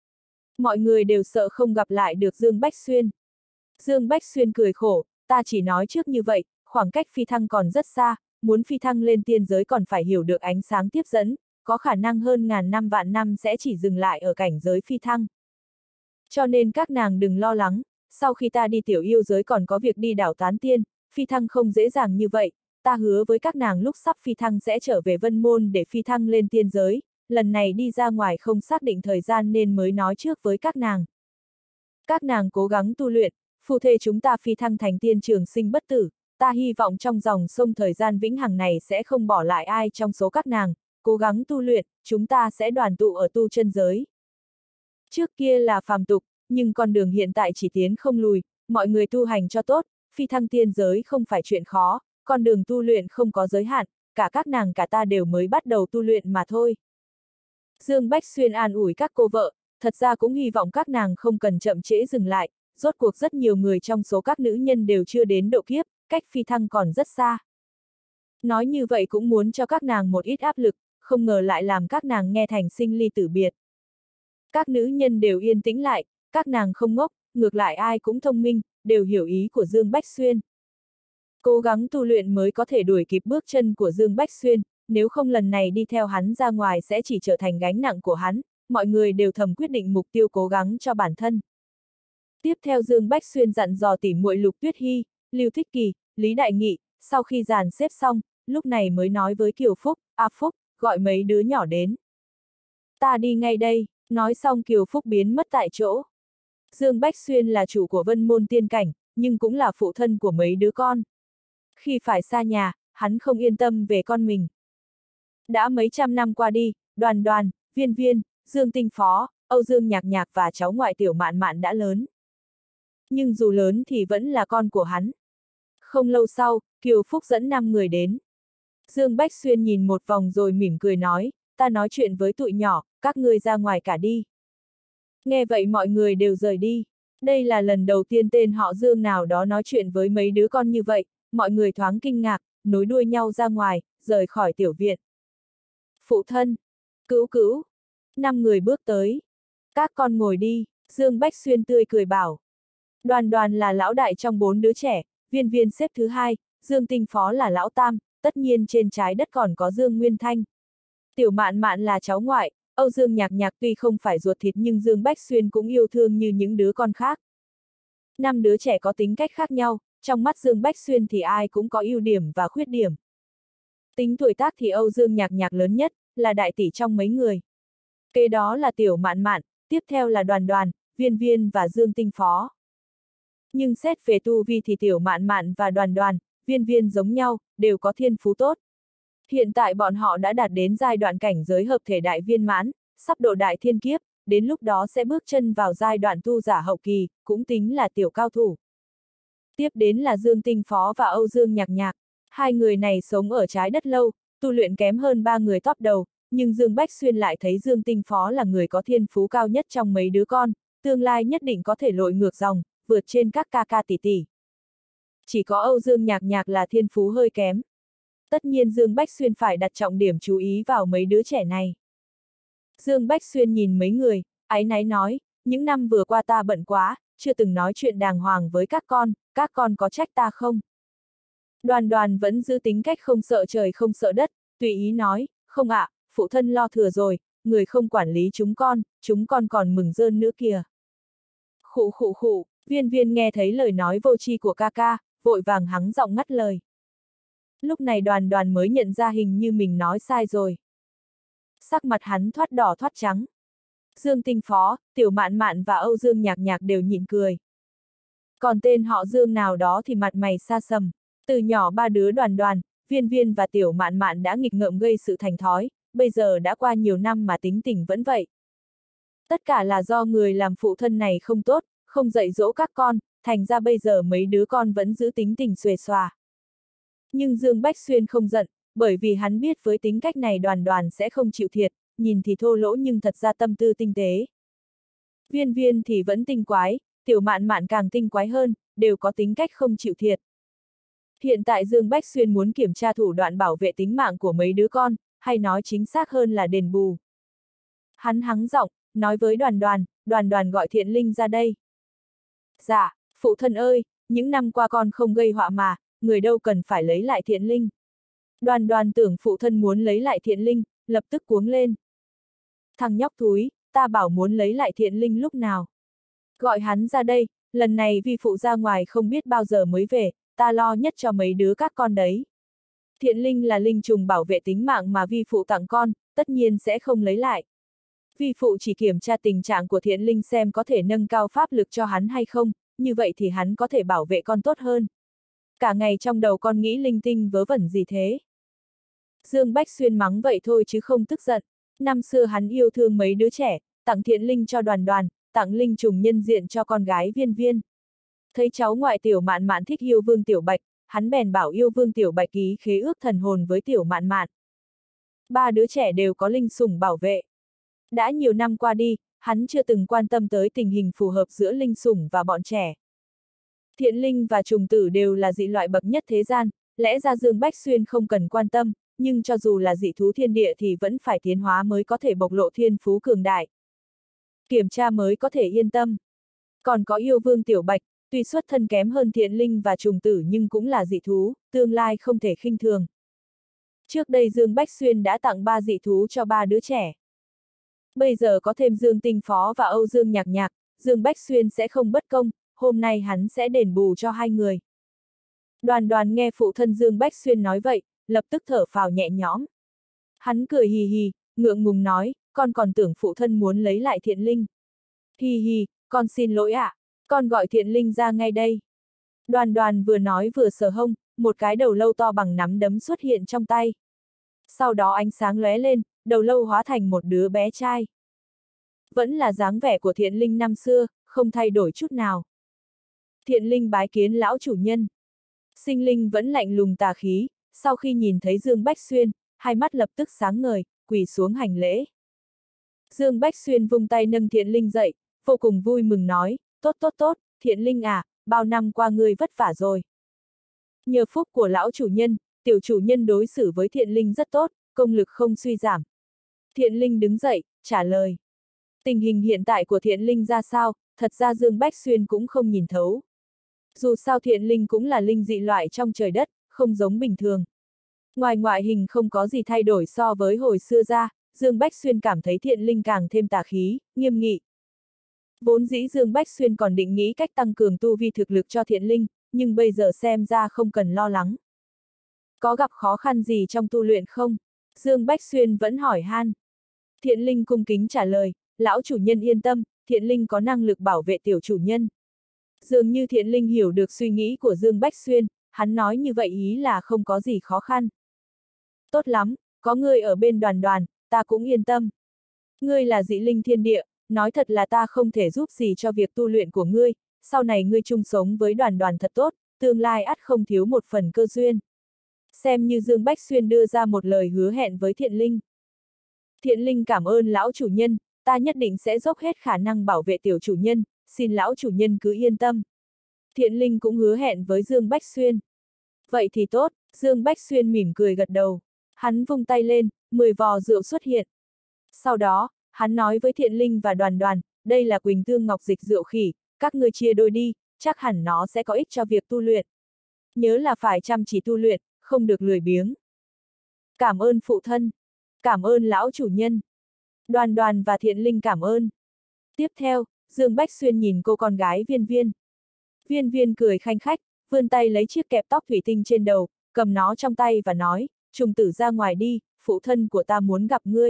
Mọi người đều sợ không gặp lại được Dương Bách Xuyên. Dương Bách Xuyên cười khổ, ta chỉ nói trước như vậy, khoảng cách phi thăng còn rất xa, muốn phi thăng lên tiên giới còn phải hiểu được ánh sáng tiếp dẫn, có khả năng hơn ngàn năm vạn năm sẽ chỉ dừng lại ở cảnh giới phi thăng. Cho nên các nàng đừng lo lắng, sau khi ta đi tiểu yêu giới còn có việc đi đảo Tán Tiên, phi thăng không dễ dàng như vậy, ta hứa với các nàng lúc sắp phi thăng sẽ trở về Vân Môn để phi thăng lên tiên giới, lần này đi ra ngoài không xác định thời gian nên mới nói trước với các nàng. Các nàng cố gắng tu luyện, phu thê chúng ta phi thăng thành tiên trường sinh bất tử, ta hy vọng trong dòng sông thời gian vĩnh hằng này sẽ không bỏ lại ai trong số các nàng, cố gắng tu luyện, chúng ta sẽ đoàn tụ ở tu chân giới. Trước kia là phàm tục, nhưng con đường hiện tại chỉ tiến không lùi, mọi người tu hành cho tốt, phi thăng tiên giới không phải chuyện khó, con đường tu luyện không có giới hạn, cả các nàng cả ta đều mới bắt đầu tu luyện mà thôi. Dương Bách Xuyên an ủi các cô vợ, thật ra cũng hy vọng các nàng không cần chậm trễ dừng lại, rốt cuộc rất nhiều người trong số các nữ nhân đều chưa đến độ kiếp, cách phi thăng còn rất xa. Nói như vậy cũng muốn cho các nàng một ít áp lực, không ngờ lại làm các nàng nghe thành sinh ly tử biệt. Các nữ nhân đều yên tĩnh lại, các nàng không ngốc, ngược lại ai cũng thông minh, đều hiểu ý của Dương Bách Xuyên. Cố gắng tu luyện mới có thể đuổi kịp bước chân của Dương Bách Xuyên, nếu không lần này đi theo hắn ra ngoài sẽ chỉ trở thành gánh nặng của hắn, mọi người đều thầm quyết định mục tiêu cố gắng cho bản thân. Tiếp theo Dương Bách Xuyên dặn dò tỉ muội Lục Tuyết Hy, Lưu Thích Kỳ, Lý Đại Nghị, sau khi dàn xếp xong, lúc này mới nói với Kiều Phúc, A Phúc, gọi mấy đứa nhỏ đến. Ta đi ngay đây, nói xong Kiều Phúc biến mất tại chỗ. Dương Bách Xuyên là chủ của Vân Môn Tiên Cảnh, nhưng cũng là phụ thân của mấy đứa con. Khi phải xa nhà, hắn không yên tâm về con mình. Đã mấy trăm năm qua đi, Đoàn Đoàn, Viên Viên, Dương Tinh Phó, Âu Dương Nhạc Nhạc và cháu ngoại Tiểu Mạn Mạn đã lớn. Nhưng dù lớn thì vẫn là con của hắn. Không lâu sau, Kiều Phúc dẫn năm người đến. Dương Bách Xuyên nhìn một vòng rồi mỉm cười nói, ta nói chuyện với tụi nhỏ, các ngươi ra ngoài cả đi. Nghe vậy mọi người đều rời đi. Đây là lần đầu tiên tên họ Dương nào đó nói chuyện với mấy đứa con như vậy, mọi người thoáng kinh ngạc, nối đuôi nhau ra ngoài, rời khỏi tiểu viện. Phụ thân, cữu cữu, năm người bước tới. Các con ngồi đi, Dương Bách Xuyên tươi cười bảo. Đoàn Đoàn là lão đại trong bốn đứa trẻ, Viên Viên xếp thứ hai, Dương Tinh Phó là lão tam, tất nhiên trên trái đất còn có Dương Nguyên Thanh. Tiểu Mạn Mạn là cháu ngoại, Âu Dương Nhạc Nhạc tuy không phải ruột thịt nhưng Dương Bách Xuyên cũng yêu thương như những đứa con khác. Năm đứa trẻ có tính cách khác nhau, trong mắt Dương Bách Xuyên thì ai cũng có ưu điểm và khuyết điểm. Tính tuổi tác thì Âu Dương Nhạc Nhạc lớn nhất, là đại tỷ trong mấy người. Kế đó là Tiểu Mạn Mạn, tiếp theo là Đoàn Đoàn, Viên Viên và Dương Tinh Phó. Nhưng xét về tu vi thì Tiểu Mạn Mạn và Đoàn Đoàn, Viên Viên giống nhau, đều có thiên phú tốt. Hiện tại bọn họ đã đạt đến giai đoạn cảnh giới hợp thể đại viên mãn, sắp độ đại thiên kiếp, đến lúc đó sẽ bước chân vào giai đoạn tu giả hậu kỳ, cũng tính là tiểu cao thủ. Tiếp đến là Dương Tinh Phó và Âu Dương Nhạc Nhạc. Hai người này sống ở trái đất lâu, tu luyện kém hơn ba người top đầu, nhưng Dương Bách Xuyên lại thấy Dương Tinh Phó là người có thiên phú cao nhất trong mấy đứa con, tương lai nhất định có thể lội ngược dòng, vượt trên các ca ca tỷ tỷ. Chỉ có Âu Dương Nhạc Nhạc là thiên phú hơi kém. Tất nhiên Dương Bách Xuyên phải đặt trọng điểm chú ý vào mấy đứa trẻ này. Dương Bách Xuyên nhìn mấy người, áy náy nói, những năm vừa qua ta bận quá, chưa từng nói chuyện đàng hoàng với các con, các con có trách ta không? Đoàn Đoàn vẫn giữ tính cách không sợ trời không sợ đất, tùy ý nói, không ạ, à, phụ thân lo thừa rồi, người không quản lý chúng con, chúng con còn mừng rơn nữa kìa. Khụ khụ khụ, Viên Viên nghe thấy lời nói vô tri của ca ca, vội vàng hắng giọng ngắt lời. Lúc này Đoàn Đoàn mới nhận ra hình như mình nói sai rồi. Sắc mặt hắn thoát đỏ thoát trắng. Dương Tinh Phó, Tiểu Mạn Mạn và Âu Dương Nhạc Nhạc đều nhịn cười. Còn tên họ Dương nào đó thì mặt mày xa sầm. Từ nhỏ ba đứa Đoàn Đoàn, Viên Viên và Tiểu Mạn Mạn đã nghịch ngợm gây sự thành thói, bây giờ đã qua nhiều năm mà tính tình vẫn vậy. Tất cả là do người làm phụ thân này không tốt, không dạy dỗ các con, thành ra bây giờ mấy đứa con vẫn giữ tính tình xuề xòa. Nhưng Dương Bách Xuyên không giận, bởi vì hắn biết với tính cách này Đoàn Đoàn sẽ không chịu thiệt, nhìn thì thô lỗ nhưng thật ra tâm tư tinh tế. Viên Viên thì vẫn tinh quái, Tiểu Mạn Mạn càng tinh quái hơn, đều có tính cách không chịu thiệt. Hiện tại Dương Bách Xuyên muốn kiểm tra thủ đoạn bảo vệ tính mạng của mấy đứa con, hay nói chính xác hơn là đền bù. Hắn hắng giọng, nói với Đoàn Đoàn, Đoàn Đoàn gọi Thiện Linh ra đây. Dạ, phụ thân ơi, những năm qua con không gây họa mà, người đâu cần phải lấy lại Thiện Linh. Đoàn Đoàn tưởng phụ thân muốn lấy lại Thiện Linh, lập tức cuống lên. Thằng nhóc thúi, ta bảo muốn lấy lại Thiện Linh lúc nào. Gọi hắn ra đây, lần này vi phụ ra ngoài không biết bao giờ mới về, ta lo nhất cho mấy đứa các con đấy. Thiện Linh là linh trùng bảo vệ tính mạng mà vi phụ tặng con, tất nhiên sẽ không lấy lại. Vi phụ chỉ kiểm tra tình trạng của Thiện Linh xem có thể nâng cao pháp lực cho hắn hay không, như vậy thì hắn có thể bảo vệ con tốt hơn. Cả ngày trong đầu con nghĩ linh tinh vớ vẩn gì thế? Dương Bách Xuyên mắng vậy thôi chứ không tức giận. Năm xưa hắn yêu thương mấy đứa trẻ, tặng Thiện Linh cho Đoàn Đoàn, tặng linh trùng nhân diện cho con gái Viên Viên. Thấy cháu ngoại Tiểu Mạn Mạn thích yêu Vương Tiểu Bạch, hắn bèn bảo yêu Vương Tiểu Bạch ký khế ước thần hồn với Tiểu Mạn Mạn. Ba đứa trẻ đều có linh sủng bảo vệ. Đã nhiều năm qua đi, hắn chưa từng quan tâm tới tình hình phù hợp giữa linh sủng và bọn trẻ. Thiện Linh và trùng tử đều là dị loại bậc nhất thế gian, lẽ ra Dương Bách Xuyên không cần quan tâm, nhưng cho dù là dị thú thiên địa thì vẫn phải tiến hóa mới có thể bộc lộ thiên phú cường đại. Kiểm tra mới có thể yên tâm. Còn có yêu Vương Tiểu Bạch, tuy xuất thân kém hơn Thiện Linh và trùng tử nhưng cũng là dị thú, tương lai không thể khinh thường. Trước đây Dương Bách Xuyên đã tặng ba dị thú cho ba đứa trẻ. Bây giờ có thêm Dương Tinh Phó và Âu Dương Nhạc Nhạc, Dương Bách Xuyên sẽ không bất công, hôm nay hắn sẽ đền bù cho hai người. Đoàn Đoàn nghe phụ thân Dương Bách Xuyên nói vậy, lập tức thở phào nhẹ nhõm. Hắn cười hì hì, ngượng ngùng nói, con còn tưởng phụ thân muốn lấy lại Thiện Linh. Hì hì, con xin lỗi ạ, à, con gọi Thiện Linh ra ngay đây. Đoàn Đoàn vừa nói vừa sờ hông, một cái đầu lâu to bằng nắm đấm xuất hiện trong tay. Sau đó ánh sáng lóe lên, đầu lâu hóa thành một đứa bé trai. Vẫn là dáng vẻ của Thiện Linh năm xưa, không thay đổi chút nào. Thiện Linh bái kiến lão chủ nhân. Sinh Linh vẫn lạnh lùng tà khí, sau khi nhìn thấy Dương Bách Xuyên, hai mắt lập tức sáng ngời, quỳ xuống hành lễ. Dương Bách Xuyên vung tay nâng Thiện Linh dậy, vô cùng vui mừng nói, tốt tốt tốt, Thiện Linh à, bao năm qua ngươi vất vả rồi. Nhờ phúc của lão chủ nhân, tiểu chủ nhân đối xử với Thiện Linh rất tốt, công lực không suy giảm. Thiện Linh đứng dậy, trả lời. Tình hình hiện tại của Thiện Linh ra sao, thật ra Dương Bách Xuyên cũng không nhìn thấu. Dù sao Thiện Linh cũng là linh dị loại trong trời đất, không giống bình thường. Ngoài ngoại hình không có gì thay đổi so với hồi xưa ra, Dương Bách Xuyên cảm thấy Thiện Linh càng thêm tà khí, nghiêm nghị. Vốn dĩ Dương Bách Xuyên còn định nghĩ cách tăng cường tu vi thực lực cho Thiện Linh, nhưng bây giờ xem ra không cần lo lắng. Có gặp khó khăn gì trong tu luyện không? Dương Bách Xuyên vẫn hỏi han. Thiện Linh cung kính trả lời, lão chủ nhân yên tâm, Thiện Linh có năng lực bảo vệ tiểu chủ nhân. Dường như Thiện Linh hiểu được suy nghĩ của Dương Bách Xuyên, hắn nói như vậy ý là không có gì khó khăn. Tốt lắm, có ngươi ở bên Đoàn Đoàn, ta cũng yên tâm. Ngươi là dị linh thiên địa, nói thật là ta không thể giúp gì cho việc tu luyện của ngươi, sau này ngươi chung sống với Đoàn Đoàn thật tốt, tương lai ắt không thiếu một phần cơ duyên. Xem như Dương Bách Xuyên đưa ra một lời hứa hẹn với Thiện Linh. Thiện Linh cảm ơn lão chủ nhân, ta nhất định sẽ dốc hết khả năng bảo vệ tiểu chủ nhân, xin lão chủ nhân cứ yên tâm. Thiện Linh cũng hứa hẹn với Dương Bách Xuyên. Vậy thì tốt, Dương Bách Xuyên mỉm cười gật đầu. Hắn vung tay lên, mười vò rượu xuất hiện. Sau đó, hắn nói với Thiện Linh và Đoàn Đoàn, đây là Quỳnh Tương Ngọc Dịch rượu khỉ, các ngươi chia đôi đi, chắc hẳn nó sẽ có ích cho việc tu luyện. Nhớ là phải chăm chỉ tu luyện, không được lười biếng. Cảm ơn phụ thân. Cảm ơn lão chủ nhân. Đoàn Đoàn và Thiện Linh cảm ơn. Tiếp theo, Dương Bách Xuyên nhìn cô con gái Viên Viên. Viên Viên cười khanh khách, vươn tay lấy chiếc kẹp tóc thủy tinh trên đầu, cầm nó trong tay và nói, trùng tử ra ngoài đi, phụ thân của ta muốn gặp ngươi.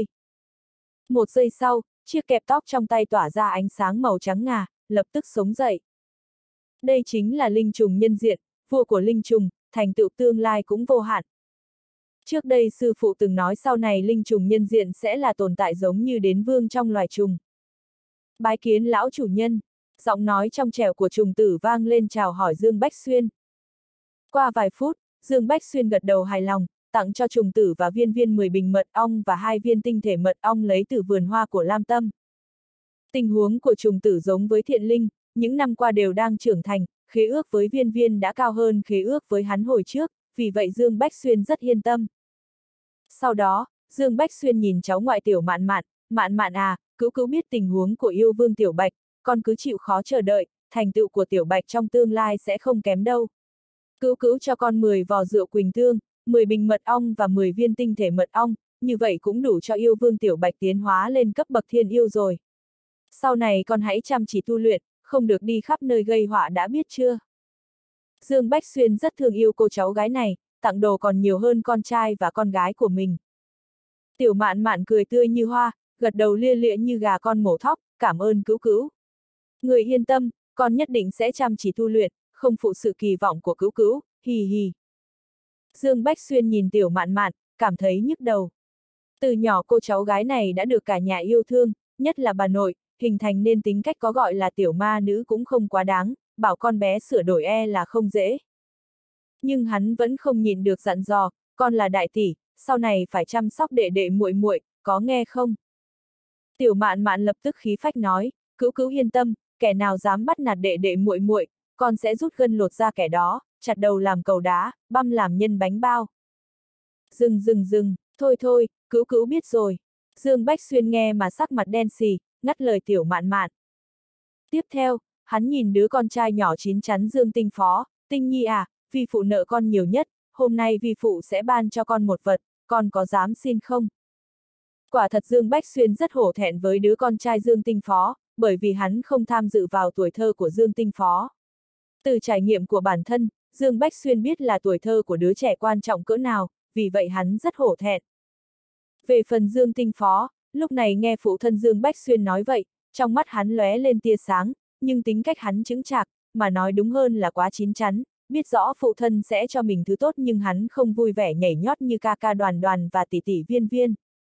Một giây sau, chiếc kẹp tóc trong tay tỏa ra ánh sáng màu trắng ngà, lập tức sống dậy. Đây chính là linh trùng nhân diện, vua của linh trùng, thành tựu tương lai cũng vô hạn. Trước đây sư phụ từng nói sau này linh trùng nhân diện sẽ là tồn tại giống như đến vương trong loài trùng. Bái kiến lão chủ nhân, giọng nói trong trẻo của trùng tử vang lên chào hỏi Dương Bách Xuyên. Qua vài phút, Dương Bách Xuyên gật đầu hài lòng, tặng cho trùng tử và Viên Viên mười bình mật ong và hai viên tinh thể mật ong lấy từ vườn hoa của Lam Tâm. Tình huống của trùng tử giống với Thiện Linh, những năm qua đều đang trưởng thành, khế ước với Viên Viên đã cao hơn khế ước với hắn hồi trước, vì vậy Dương Bách Xuyên rất yên tâm. Sau đó, Dương Bách Xuyên nhìn cháu ngoại Tiểu Mạn Mạn, Mạn Mạn à, Cữu Cữu biết tình huống của yêu vương Tiểu Bạch, con cứ chịu khó chờ đợi, thành tựu của Tiểu Bạch trong tương lai sẽ không kém đâu. Cữu Cữu cho con mười vò rượu Quỳnh Tương, mười bình mật ong và mười viên tinh thể mật ong, như vậy cũng đủ cho yêu vương Tiểu Bạch tiến hóa lên cấp bậc thiên yêu rồi. Sau này con hãy chăm chỉ tu luyện, không được đi khắp nơi gây họa đã biết chưa? Dương Bách Xuyên rất thương yêu cô cháu gái này, tặng đồ còn nhiều hơn con trai và con gái của mình. Tiểu Mạn Mạn cười tươi như hoa, gật đầu lia lịa như gà con mổ thóc, cảm ơn Cữu Cữu. Người yên tâm, con nhất định sẽ chăm chỉ tu luyện, không phụ sự kỳ vọng của Cữu Cữu, hì hì. Dương Bách Xuyên nhìn Tiểu Mạn Mạn, cảm thấy nhức đầu. Từ nhỏ cô cháu gái này đã được cả nhà yêu thương, nhất là bà nội, hình thành nên tính cách có gọi là tiểu ma nữ cũng không quá đáng, bảo con bé sửa đổi e là không dễ. Nhưng hắn vẫn không nhịn được dặn dò, con là đại tỷ, sau này phải chăm sóc đệ đệ muội muội, có nghe không? Tiểu Mạn Mạn lập tức khí phách nói, Cữu Cữu yên tâm, kẻ nào dám bắt nạt đệ đệ muội muội, con sẽ rút gân lột ra kẻ đó, chặt đầu làm cầu đá, băm làm nhân bánh bao. Dừng dừng dừng, thôi thôi, Cữu Cữu biết rồi. Dương Bách Xuyên nghe mà sắc mặt đen xì, ngắt lời Tiểu Mạn Mạn. Tiếp theo, hắn nhìn đứa con trai nhỏ chín chắn Dương Tinh Phó, Tinh Nhi à, vi phụ nợ con nhiều nhất, hôm nay vi phụ sẽ ban cho con một vật, con có dám xin không? Quả thật Dương Bách Xuyên rất hổ thẹn với đứa con trai Dương Tinh Phó, bởi vì hắn không tham dự vào tuổi thơ của Dương Tinh Phó. Từ trải nghiệm của bản thân, Dương Bách Xuyên biết là tuổi thơ của đứa trẻ quan trọng cỡ nào, vì vậy hắn rất hổ thẹn. Về phần Dương Tinh Phó, lúc này nghe phụ thân Dương Bách Xuyên nói vậy, trong mắt hắn lóe lên tia sáng, nhưng tính cách hắn chững chạc, mà nói đúng hơn là quá chín chắn, biết rõ phụ thân sẽ cho mình thứ tốt nhưng hắn không vui vẻ nhảy nhót như ca ca Đoàn Đoàn và tỷ tỷ Viên Viên.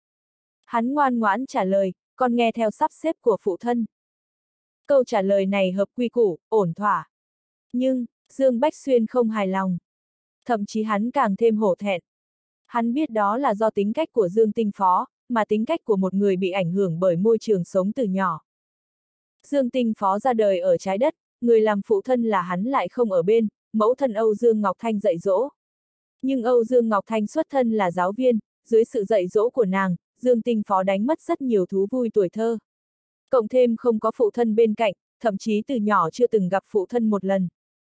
Hắn ngoan ngoãn trả lời, con nghe theo sắp xếp của phụ thân. Câu trả lời này hợp quy củ, ổn thỏa. Nhưng, Dương Bách Xuyên không hài lòng. Thậm chí hắn càng thêm hổ thẹn. Hắn biết đó là do tính cách của Dương Tinh Phó, mà tính cách của một người bị ảnh hưởng bởi môi trường sống từ nhỏ. Dương Tinh Phó ra đời ở trái đất, người làm phụ thân là hắn lại không ở bên, mẫu thân Âu Dương Ngọc Thanh dạy dỗ. Nhưng Âu Dương Ngọc Thanh xuất thân là giáo viên, dưới sự dạy dỗ của nàng, Dương Tinh Phó đánh mất rất nhiều thú vui tuổi thơ. Cộng thêm không có phụ thân bên cạnh, thậm chí từ nhỏ chưa từng gặp phụ thân một lần.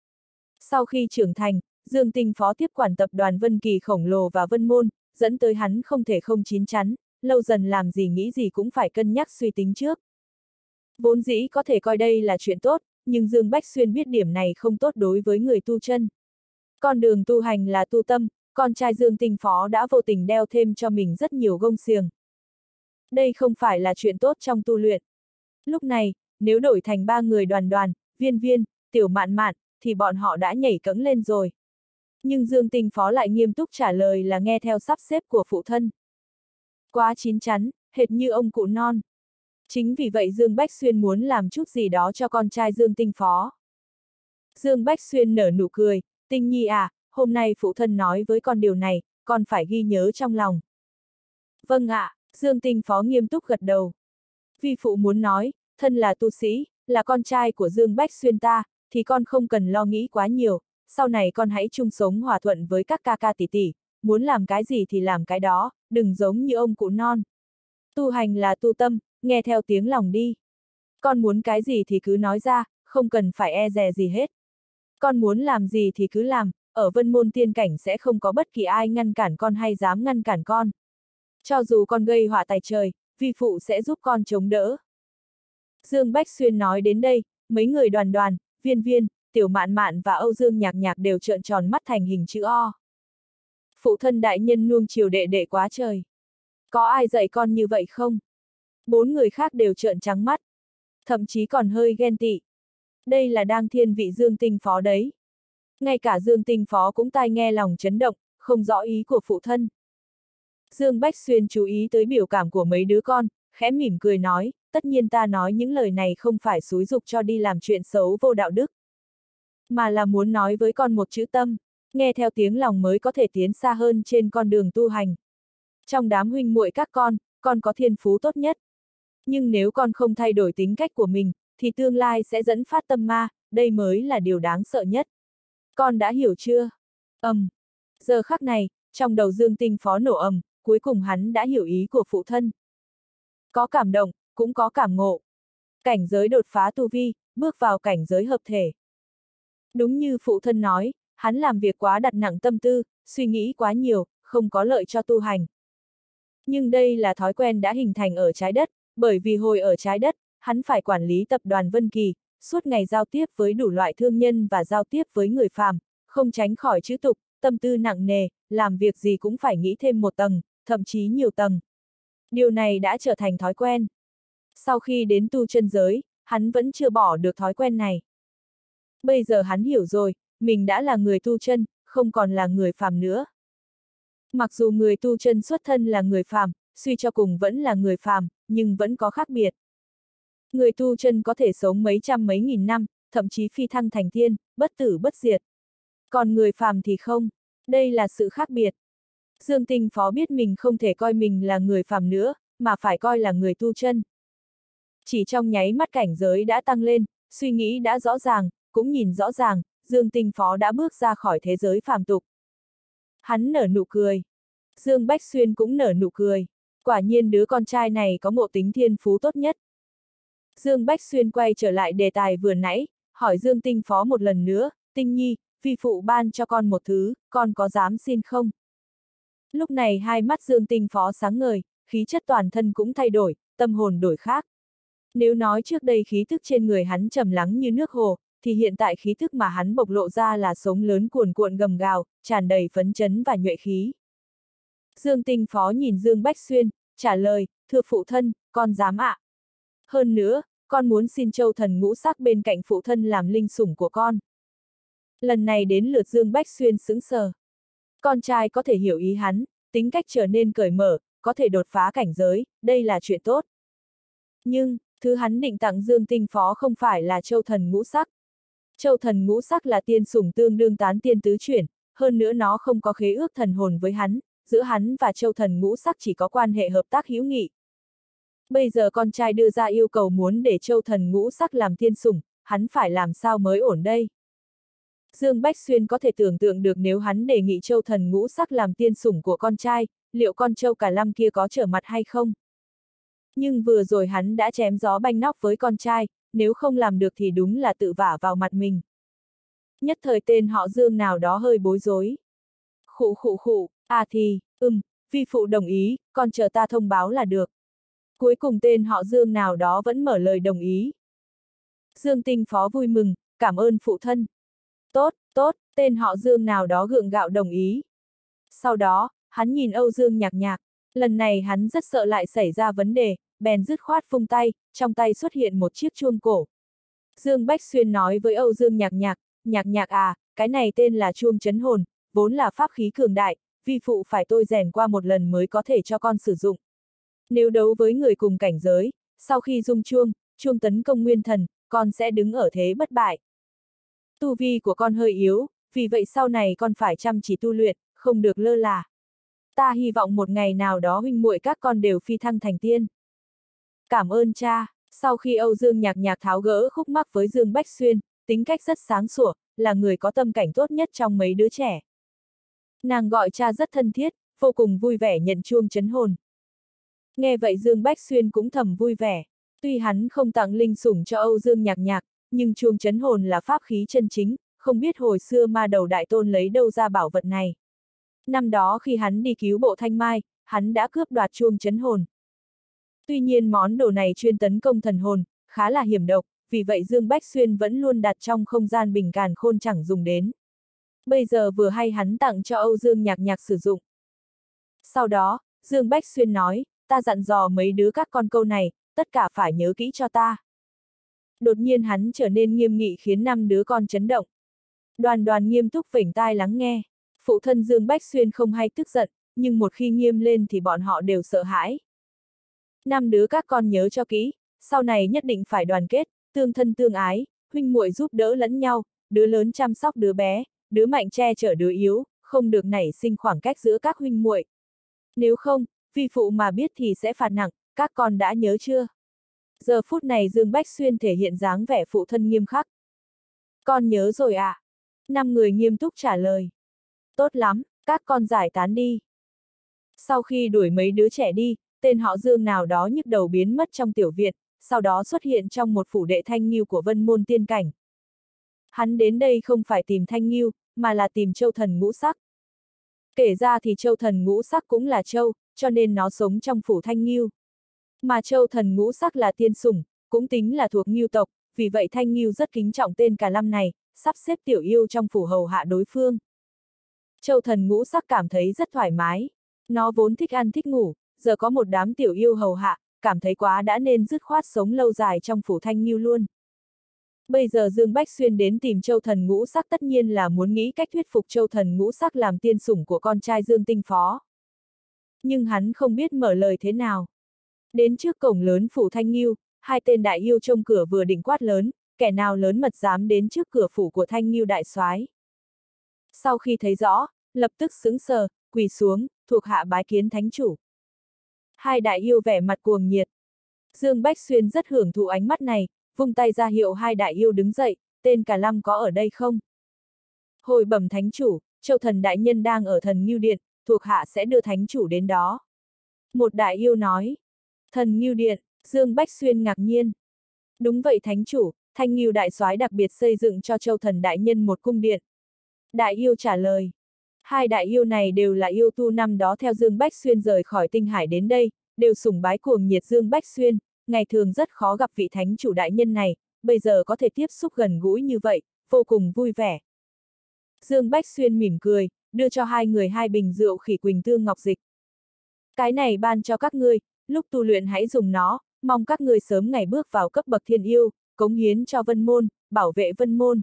Sau khi trưởng thành, Dương Tinh Phó tiếp quản tập đoàn Vân Kỳ khổng lồ và Vân Môn, dẫn tới hắn không thể không chín chắn, lâu dần làm gì nghĩ gì cũng phải cân nhắc suy tính trước. Vốn dĩ có thể coi đây là chuyện tốt, nhưng Dương Bách Xuyên biết điểm này không tốt đối với người tu chân. Con đường tu hành là tu tâm, con trai Dương Tinh Phó đã vô tình đeo thêm cho mình rất nhiều gông xiềng. Đây không phải là chuyện tốt trong tu luyện. Lúc này, nếu đổi thành ba người Đoàn Đoàn, Viên Viên, Tiểu Mạn Mạn, thì bọn họ đã nhảy cẫng lên rồi. Nhưng Dương Tinh Phó lại nghiêm túc trả lời là nghe theo sắp xếp của phụ thân. Quá chín chắn, hệt như ông cụ non. Chính vì vậy Dương Bách Xuyên muốn làm chút gì đó cho con trai Dương Tinh Phó. Dương Bách Xuyên nở nụ cười, Tinh Nhi à, hôm nay phụ thân nói với con điều này, con phải ghi nhớ trong lòng. Vâng ạ, Dương Tinh Phó nghiêm túc gật đầu. Vi phụ muốn nói, thân là tu sĩ, là con trai của Dương Bách Xuyên ta, thì con không cần lo nghĩ quá nhiều, sau này con hãy chung sống hòa thuận với các ca ca tỷ tỷ, muốn làm cái gì thì làm cái đó, đừng giống như ông cụ non. Tu hành là tu tâm, nghe theo tiếng lòng đi. Con muốn cái gì thì cứ nói ra, không cần phải e dè gì hết. Con muốn làm gì thì cứ làm, ở Vân Môn Tiên Cảnh sẽ không có bất kỳ ai ngăn cản con hay dám ngăn cản con. Cho dù con gây họa tài trời, vi phụ sẽ giúp con chống đỡ. Dương Bách Xuyên nói đến đây, mấy người Đoàn Đoàn, Viên Viên, Tiểu Mạn Mạn và Âu Dương Nhạc Nhạc đều trợn tròn mắt thành hình chữ O. Phụ thân đại nhân nuông chiều đệ đệ quá trời. Có ai dạy con như vậy không? Bốn người khác đều trợn trắng mắt. Thậm chí còn hơi ghen tị. Đây là đang thiên vị Dương Tinh Phó đấy. Ngay cả Dương Tinh Phó cũng tai nghe lòng chấn động, không rõ ý của phụ thân. Dương Bách Xuyên chú ý tới biểu cảm của mấy đứa con, khẽ mỉm cười nói, tất nhiên ta nói những lời này không phải xúi giục cho đi làm chuyện xấu vô đạo đức. Mà là muốn nói với con một chữ tâm, nghe theo tiếng lòng mới có thể tiến xa hơn trên con đường tu hành. Trong đám huynh muội các con, con có thiên phú tốt nhất. Nhưng nếu con không thay đổi tính cách của mình, thì tương lai sẽ dẫn phát tâm ma, đây mới là điều đáng sợ nhất. Con đã hiểu chưa? Ầm. Um. Giờ khắc này, trong đầu Dương Tinh Phó nổ ầm, cuối cùng hắn đã hiểu ý của phụ thân. Có cảm động, cũng có cảm ngộ. Cảnh giới đột phá tu vi, bước vào cảnh giới hợp thể. Đúng như phụ thân nói, hắn làm việc quá đặt nặng tâm tư, suy nghĩ quá nhiều, không có lợi cho tu hành. Nhưng đây là thói quen đã hình thành ở trái đất, bởi vì hồi ở trái đất, hắn phải quản lý tập đoàn Vân Kỳ, suốt ngày giao tiếp với đủ loại thương nhân và giao tiếp với người phàm, không tránh khỏi chữ tục, tâm tư nặng nề, làm việc gì cũng phải nghĩ thêm một tầng, thậm chí nhiều tầng. Điều này đã trở thành thói quen. Sau khi đến tu chân giới, hắn vẫn chưa bỏ được thói quen này. Bây giờ hắn hiểu rồi, mình đã là người tu chân, không còn là người phàm nữa. Mặc dù người tu chân xuất thân là người phàm, suy cho cùng vẫn là người phàm, nhưng vẫn có khác biệt. Người tu chân có thể sống mấy trăm mấy nghìn năm, thậm chí phi thăng thành tiên, bất tử bất diệt. Còn người phàm thì không, đây là sự khác biệt. Dương Tinh Phó biết mình không thể coi mình là người phàm nữa, mà phải coi là người tu chân. Chỉ trong nháy mắt cảnh giới đã tăng lên, suy nghĩ đã rõ ràng, cũng nhìn rõ ràng, Dương Tinh Phó đã bước ra khỏi thế giới phàm tục. Hắn nở nụ cười. Dương Bách Xuyên cũng nở nụ cười. Quả nhiên đứa con trai này có ngộ tính thiên phú tốt nhất. Dương Bách Xuyên quay trở lại đề tài vừa nãy, hỏi Dương Tinh Phó một lần nữa, Tinh Nhi, vi phụ ban cho con một thứ, con có dám xin không? Lúc này hai mắt Dương Tinh Phó sáng ngời, khí chất toàn thân cũng thay đổi, tâm hồn đổi khác. Nếu nói trước đây khí thức trên người hắn trầm lắng như nước hồ, thì hiện tại khí thức mà hắn bộc lộ ra là sống lớn cuồn cuộn gầm gào, tràn đầy phấn chấn và nhuệ khí. Dương Tinh Phó nhìn Dương Bách Xuyên, trả lời, thưa phụ thân, con dám ạ. Hơn nữa, con muốn xin châu thần ngũ sắc bên cạnh phụ thân làm linh sủng của con. Lần này đến lượt Dương Bách Xuyên sững sờ. Con trai có thể hiểu ý hắn, tính cách trở nên cởi mở, có thể đột phá cảnh giới, đây là chuyện tốt. Nhưng, thứ hắn định tặng Dương Tinh Phó không phải là châu thần ngũ sắc. Châu thần ngũ sắc là tiên sủng tương đương tán tiên tứ chuyển, hơn nữa nó không có khế ước thần hồn với hắn, giữa hắn và châu thần ngũ sắc chỉ có quan hệ hợp tác hữu nghị. Bây giờ con trai đưa ra yêu cầu muốn để châu thần ngũ sắc làm tiên sủng, hắn phải làm sao mới ổn đây? Dương Bách Xuyên có thể tưởng tượng được nếu hắn đề nghị châu thần ngũ sắc làm tiên sủng của con trai, liệu con châu cả lâm kia có trở mặt hay không? Nhưng vừa rồi hắn đã chém gió banh nóc với con trai, nếu không làm được thì đúng là tự vả vào mặt mình. Nhất thời tên họ Dương nào đó hơi bối rối. Khụ khụ khụ, à thì, ừm, vi phụ đồng ý, con chờ ta thông báo là được. Cuối cùng tên họ Dương nào đó vẫn mở lời đồng ý. Dương Tinh Phó vui mừng, cảm ơn phụ thân. Tốt, tốt, tên họ Dương nào đó gượng gạo đồng ý. Sau đó, hắn nhìn Âu Dương Nhạc Nhạc, lần này hắn rất sợ lại xảy ra vấn đề, bèn dứt khoát vung tay, trong tay xuất hiện một chiếc chuông cổ. Dương Bách Xuyên nói với Âu Dương Nhạc Nhạc, Nhạc Nhạc à, cái này tên là chuông chấn hồn, vốn là pháp khí cường đại, vi phụ phải tôi rèn qua một lần mới có thể cho con sử dụng. Nếu đấu với người cùng cảnh giới, sau khi rung chuông, chuông tấn công nguyên thần, con sẽ đứng ở thế bất bại. Tu vi của con hơi yếu, vì vậy sau này con phải chăm chỉ tu luyện, không được lơ là. Ta hy vọng một ngày nào đó huynh muội các con đều phi thăng thành tiên. Cảm ơn cha. Sau khi Âu Dương Nhạc Nhạc tháo gỡ khúc mắc với Dương Bách Xuyên, tính cách rất sáng sủa, là người có tâm cảnh tốt nhất trong mấy đứa trẻ. Nàng gọi cha rất thân thiết, vô cùng vui vẻ nhận chuông chấn hồn. Nghe vậy Dương Bách Xuyên cũng thầm vui vẻ. Tuy hắn không tặng linh sủng cho Âu Dương Nhạc Nhạc, nhưng chuông chấn hồn là pháp khí chân chính, không biết hồi xưa ma đầu đại tôn lấy đâu ra bảo vật này. Năm đó khi hắn đi cứu bộ Thanh Mai, hắn đã cướp đoạt chuông chấn hồn. Tuy nhiên món đồ này chuyên tấn công thần hồn, khá là hiểm độc, vì vậy Dương Bách Xuyên vẫn luôn đặt trong không gian bình càn khôn chẳng dùng đến. Bây giờ vừa hay hắn tặng cho Âu Dương Nhạc Nhạc sử dụng. Sau đó, Dương Bách Xuyên nói, ta dặn dò mấy đứa các con câu này, tất cả phải nhớ kỹ cho ta. Đột nhiên hắn trở nên nghiêm nghị khiến năm đứa con chấn động. Đoàn đoàn nghiêm túc vểnh tai lắng nghe. Phụ thân Dương Bách Xuyên không hay tức giận, nhưng một khi nghiêm lên thì bọn họ đều sợ hãi. Năm đứa các con nhớ cho kỹ, sau này nhất định phải đoàn kết, tương thân tương ái, huynh muội giúp đỡ lẫn nhau, đứa lớn chăm sóc đứa bé, đứa mạnh che chở đứa yếu, không được nảy sinh khoảng cách giữa các huynh muội. Nếu không, vi phụ mà biết thì sẽ phạt nặng, các con đã nhớ chưa? Giờ phút này Dương Bách Xuyên thể hiện dáng vẻ phụ thân nghiêm khắc. Con nhớ rồi ạ. À? Năm người nghiêm túc trả lời. Tốt lắm, các con giải tán đi. Sau khi đuổi mấy đứa trẻ đi, tên họ Dương nào đó nhức đầu biến mất trong tiểu viện, sau đó xuất hiện trong một phủ đệ Thanh Ngưu của Vân Môn Tiên Cảnh. Hắn đến đây không phải tìm Thanh Ngưu, mà là tìm châu thần ngũ sắc. Kể ra thì châu thần ngũ sắc cũng là châu, cho nên nó sống trong phủ Thanh Ngưu. Mà châu thần ngũ sắc là tiên sủng, cũng tính là thuộc Ngưu tộc, vì vậy Thanh Ngưu rất kính trọng tên Cà Lâm này, sắp xếp tiểu yêu trong phủ hầu hạ đối phương. Châu thần ngũ sắc cảm thấy rất thoải mái. Nó vốn thích ăn thích ngủ, giờ có một đám tiểu yêu hầu hạ, cảm thấy quá đã nên dứt khoát sống lâu dài trong phủ Thanh Ngưu luôn. Bây giờ Dương Bách Xuyên đến tìm châu thần ngũ sắc tất nhiên là muốn nghĩ cách thuyết phục châu thần ngũ sắc làm tiên sủng của con trai Dương Tinh Phó. Nhưng hắn không biết mở lời thế nào. Đến trước cổng lớn phủ Thanh Ngưu, hai tên đại yêu trông cửa vừa định quát lớn, kẻ nào lớn mật dám đến trước cửa phủ của Thanh Ngưu đại soái. Sau khi thấy rõ, lập tức sững sờ, quỳ xuống, thuộc hạ bái kiến thánh chủ. Hai đại yêu vẻ mặt cuồng nhiệt. Dương Bách Xuyên rất hưởng thụ ánh mắt này, vung tay ra hiệu hai đại yêu đứng dậy, tên Cà Lâm có ở đây không? Hồi bẩm thánh chủ, châu thần đại nhân đang ở thần Ngưu Điện, thuộc hạ sẽ đưa thánh chủ đến đó. Một đại yêu nói. Thần Ngưu Điện, Dương Bách Xuyên ngạc nhiên. Đúng vậy thánh chủ, Thanh Ngưu đại soái đặc biệt xây dựng cho châu thần đại nhân một cung điện. Đại yêu trả lời. Hai đại yêu này đều là yêu tu năm đó theo Dương Bách Xuyên rời khỏi tinh hải đến đây, đều sùng bái cuồng nhiệt Dương Bách Xuyên, ngày thường rất khó gặp vị thánh chủ đại nhân này, bây giờ có thể tiếp xúc gần gũi như vậy, vô cùng vui vẻ. Dương Bách Xuyên mỉm cười, đưa cho hai người hai bình rượu khỉ quỳnh tương ngọc dịch. Cái này ban cho các ngươi, lúc tu luyện hãy dùng nó, mong các ngươi sớm ngày bước vào cấp bậc thiên yêu, cống hiến cho Vân Môn, bảo vệ Vân Môn.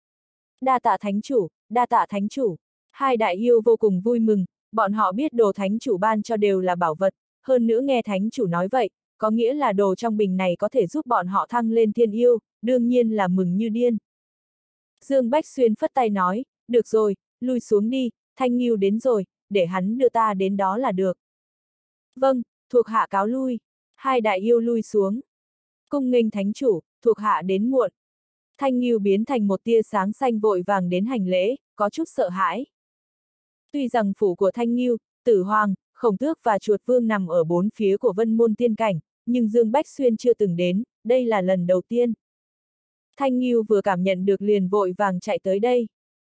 Đa tạ thánh chủ, đa tạ thánh chủ. Hai đại yêu vô cùng vui mừng, bọn họ biết đồ thánh chủ ban cho đều là bảo vật, hơn nữa nghe thánh chủ nói vậy, có nghĩa là đồ trong bình này có thể giúp bọn họ thăng lên thiên yêu, đương nhiên là mừng như điên. Dương Bách Xuyên phất tay nói, được rồi, lui xuống đi, Thanh Ngưu đến rồi, để hắn đưa ta đến đó là được. Vâng, thuộc hạ cáo lui. Hai đại yêu lui xuống. Cung nghênh thánh chủ, thuộc hạ đến muộn. Thanh Ngưu biến thành một tia sáng xanh vội vàng đến hành lễ, có chút sợ hãi. Tuy rằng phủ của Thanh Ngưu, Tử Hoàng, Khổng Tước và Chuột Vương nằm ở bốn phía của Vân Môn Tiên Cảnh, nhưng Dương Bách Xuyên chưa từng đến, đây là lần đầu tiên. Thanh Ngưu vừa cảm nhận được liền vội vàng chạy tới đây.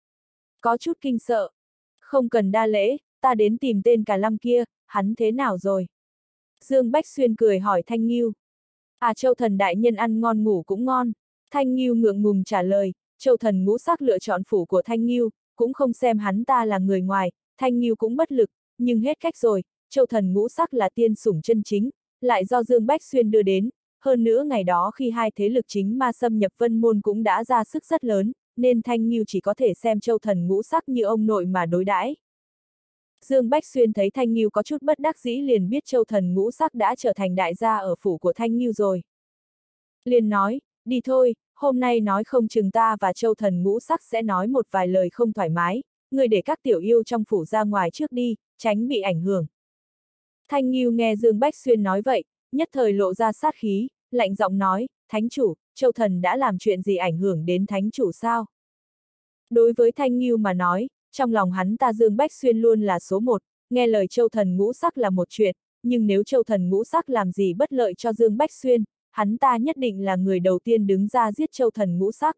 Có chút kinh sợ. Không cần đa lễ, ta đến tìm tên Cà Lăm kia, hắn thế nào rồi? Dương Bách Xuyên cười hỏi Thanh Ngưu. À, Châu Thần đại nhân ăn ngon ngủ cũng ngon. Thanh Ngưu ngượng ngùng trả lời. Châu Thần ngũ sắc lựa chọn phủ của Thanh Ngưu, cũng không xem hắn ta là người ngoài, Thanh Ngưu cũng bất lực, nhưng hết cách rồi, Châu Thần ngũ sắc là tiên sủng chân chính, lại do Dương Bách Xuyên đưa đến, hơn nữa ngày đó khi hai thế lực chính ma xâm nhập Vân Môn cũng đã ra sức rất lớn, nên Thanh Ngưu chỉ có thể xem Châu Thần ngũ sắc như ông nội mà đối đãi. Dương Bách Xuyên thấy Thanh Ngưu có chút bất đắc dĩ liền biết Châu Thần ngũ sắc đã trở thành đại gia ở phủ của Thanh Ngưu rồi. Liền nói, đi thôi, hôm nay nói không chừng ta và Châu Thần ngũ sắc sẽ nói một vài lời không thoải mái, người để các tiểu yêu trong phủ ra ngoài trước đi, tránh bị ảnh hưởng. Thanh Ngưu nghe Dương Bách Xuyên nói vậy, nhất thời lộ ra sát khí, lạnh giọng nói, Thánh chủ, Châu Thần đã làm chuyện gì ảnh hưởng đến Thánh chủ sao? Đối với Thanh Ngưu mà nói, trong lòng hắn ta Dương Bách Xuyên luôn là số một, nghe lời Châu Thần ngũ sắc là một chuyện, nhưng nếu Châu Thần ngũ sắc làm gì bất lợi cho Dương Bách Xuyên, hắn ta nhất định là người đầu tiên đứng ra giết Châu Thần ngũ sắc.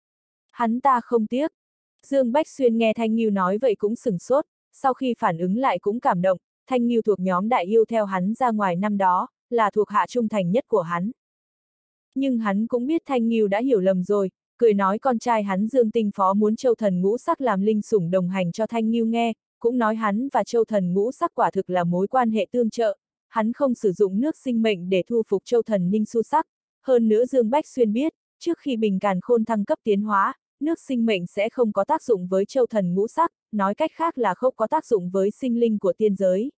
Hắn ta không tiếc. Dương Bách Xuyên nghe Thanh Ngưu nói vậy cũng sửng sốt, sau khi phản ứng lại cũng cảm động, Thanh Ngưu thuộc nhóm đại yêu theo hắn ra ngoài năm đó, là thuộc hạ trung thành nhất của hắn. Nhưng hắn cũng biết Thanh Ngưu đã hiểu lầm rồi, cười nói con trai hắn Dương Tinh Phó muốn Châu Thần ngũ sắc làm linh sủng đồng hành cho Thanh Ngưu nghe, cũng nói hắn và Châu Thần ngũ sắc quả thực là mối quan hệ tương trợ, hắn không sử dụng nước sinh mệnh để thu phục Châu Thần Ninh Su sắc. Hơn nữa Dương Bách Xuyên biết, trước khi Bình Càn Khôn thăng cấp tiến hóa, nước sinh mệnh sẽ không có tác dụng với Châu Thần ngũ sắc, nói cách khác là không có tác dụng với sinh linh của tiên giới.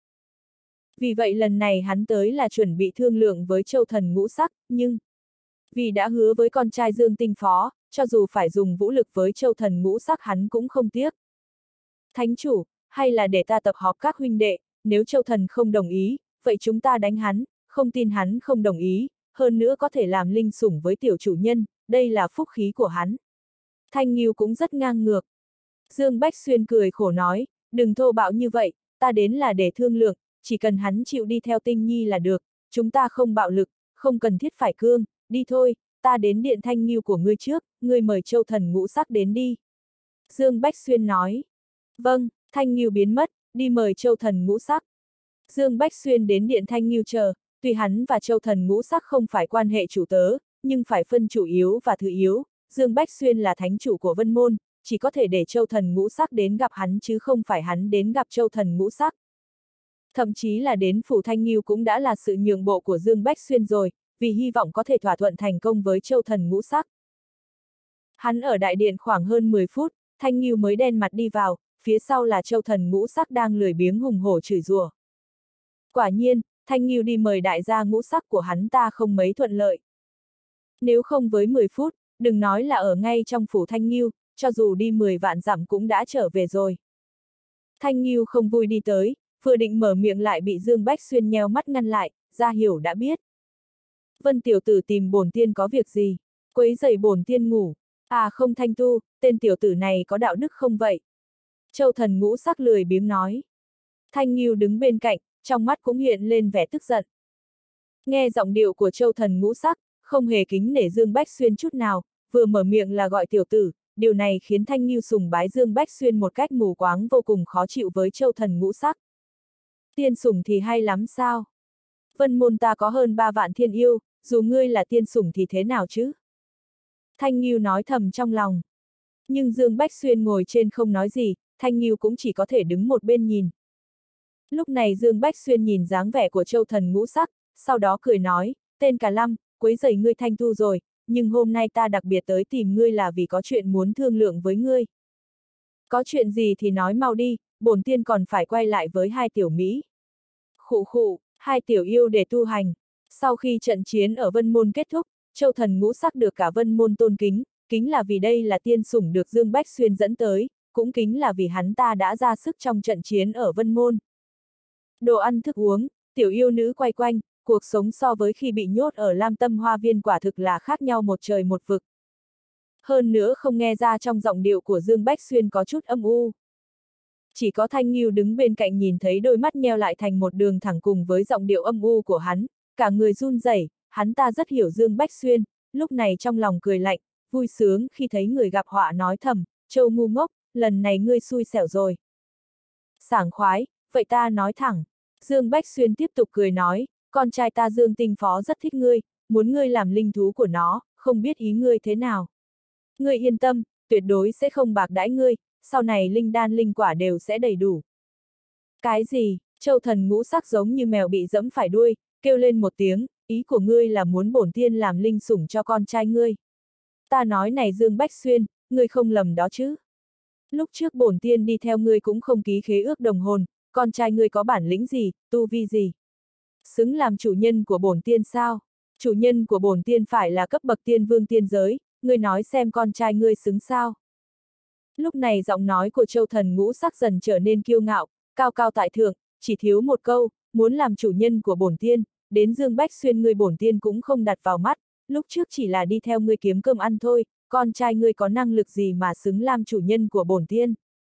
Vì vậy lần này hắn tới là chuẩn bị thương lượng với Châu Thần ngũ sắc, nhưng vì đã hứa với con trai Dương Tinh Phó, cho dù phải dùng vũ lực với Châu Thần ngũ sắc hắn cũng không tiếc. Thánh chủ, hay là để ta tập họp các huynh đệ, nếu Châu Thần không đồng ý, vậy chúng ta đánh hắn, không tin hắn không đồng ý, hơn nữa có thể làm linh sủng với tiểu chủ nhân, đây là phúc khí của hắn. Thanh Ngưu cũng rất ngang ngược. Dương Bách Xuyên cười khổ nói, đừng thô bạo như vậy, ta đến là để thương lượng, chỉ cần hắn chịu đi theo Tinh Nhi là được, chúng ta không bạo lực, không cần thiết phải cương, đi thôi, ta đến điện Thanh Ngưu của ngươi trước, ngươi mời Châu Thần ngũ sắc đến đi. Dương Bách Xuyên nói. Vâng, Thanh Ngưu biến mất, đi mời Châu Thần ngũ sắc. Dương Bách Xuyên đến điện Thanh Ngưu chờ, tuy hắn và Châu Thần ngũ sắc không phải quan hệ chủ tớ, nhưng phải phân chủ yếu và thứ yếu, Dương Bách Xuyên là thánh chủ của Vân Môn, chỉ có thể để Châu Thần ngũ sắc đến gặp hắn chứ không phải hắn đến gặp Châu Thần ngũ sắc. Thậm chí là đến phủ Thanh Ngưu cũng đã là sự nhượng bộ của Dương Bách Xuyên rồi, vì hy vọng có thể thỏa thuận thành công với Châu Thần ngũ sắc. Hắn ở đại điện khoảng hơn mười phút, Thanh Ngưu mới đen mặt đi vào, phía sau là Châu Thần ngũ sắc đang lười biếng hùng hổ chửi rủa. Quả nhiên, Thanh Ngưu đi mời đại gia ngũ sắc của hắn ta không mấy thuận lợi. Nếu không với mười phút, đừng nói là ở ngay trong phủ Thanh Ngưu, cho dù đi mười vạn dặm cũng đã trở về rồi. Thanh Ngưu không vui đi tới, vừa định mở miệng lại bị Dương Bách Xuyên nheo mắt ngăn lại, ra hiểu đã biết. Vân tiểu tử tìm bổn tiên có việc gì? Quấy rầy bổn tiên ngủ. À không Thanh Tu, tên tiểu tử này có đạo đức không vậy? Châu Thần ngũ sắc lười biếng nói. Thanh Ngưu đứng bên cạnh, trong mắt cũng hiện lên vẻ tức giận. Nghe giọng điệu của Châu Thần ngũ sắc, không hề kính nể Dương Bách Xuyên chút nào, vừa mở miệng là gọi tiểu tử, điều này khiến Thanh Ngưu sùng bái Dương Bách Xuyên một cách mù quáng vô cùng khó chịu với Châu Thần ngũ sắc. Tiên sủng thì hay lắm sao? Vân Môn ta có hơn ba vạn thiên yêu, dù ngươi là tiên sủng thì thế nào chứ? Thanh Ngưu nói thầm trong lòng. Nhưng Dương Bách Xuyên ngồi trên không nói gì, Thanh Ngưu cũng chỉ có thể đứng một bên nhìn. Lúc này Dương Bách Xuyên nhìn dáng vẻ của Châu Thần ngũ sắc, sau đó cười nói, tên Cà Lăm, quấy rầy ngươi Thanh Tu rồi, nhưng hôm nay ta đặc biệt tới tìm ngươi là vì có chuyện muốn thương lượng với ngươi. Có chuyện gì thì nói mau đi, bổn tiên còn phải quay lại với hai tiểu Mỹ. Khụ khụ, hai tiểu yêu để tu hành. Sau khi trận chiến ở Vân Môn kết thúc, Châu Thần ngũ sắc được cả Vân Môn tôn kính, kính là vì đây là tiên sủng được Dương Bách Xuyên dẫn tới, cũng kính là vì hắn ta đã ra sức trong trận chiến ở Vân Môn. Đồ ăn thức uống, tiểu yêu nữ quay quanh, cuộc sống so với khi bị nhốt ở Lam Tâm Hoa Viên quả thực là khác nhau một trời một vực. Hơn nữa không nghe ra trong giọng điệu của Dương Bách Xuyên có chút âm u. Chỉ có Thanh Nghiêu đứng bên cạnh nhìn thấy đôi mắt nheo lại thành một đường thẳng cùng với giọng điệu âm u của hắn, cả người run rẩy, hắn ta rất hiểu Dương Bách Xuyên, lúc này trong lòng cười lạnh, vui sướng khi thấy người gặp họa nói thầm, Châu ngu ngốc, lần này ngươi xui xẻo rồi. Sảng khoái, vậy ta nói thẳng. Dương Bách Xuyên tiếp tục cười nói, con trai ta Dương Tinh Phó rất thích ngươi, muốn ngươi làm linh thú của nó, không biết ý ngươi thế nào. Ngươi yên tâm, tuyệt đối sẽ không bạc đãi ngươi, sau này linh đan linh quả đều sẽ đầy đủ. Cái gì? Châu Thần ngũ sắc giống như mèo bị dẫm phải đuôi, kêu lên một tiếng, ý của ngươi là muốn bổn tiên làm linh sủng cho con trai ngươi. Ta nói này Dương Bách Xuyên, ngươi không lầm đó chứ. Lúc trước bổn tiên đi theo ngươi cũng không ký khế ước đồng hồn, con trai ngươi có bản lĩnh gì, tu vi gì? Xứng làm chủ nhân của bổn tiên sao? Chủ nhân của bổn tiên phải là cấp bậc tiên vương tiên giới, ngươi nói xem con trai ngươi xứng sao? Lúc này giọng nói của Châu Thần ngũ sắc dần trở nên kiêu ngạo, cao cao tại thượng, chỉ thiếu một câu, muốn làm chủ nhân của bổn tiên, đến Dương Bách Xuyên ngươi bổn tiên cũng không đặt vào mắt, lúc trước chỉ là đi theo ngươi kiếm cơm ăn thôi, con trai ngươi có năng lực gì mà xứng làm chủ nhân của bổn tiên?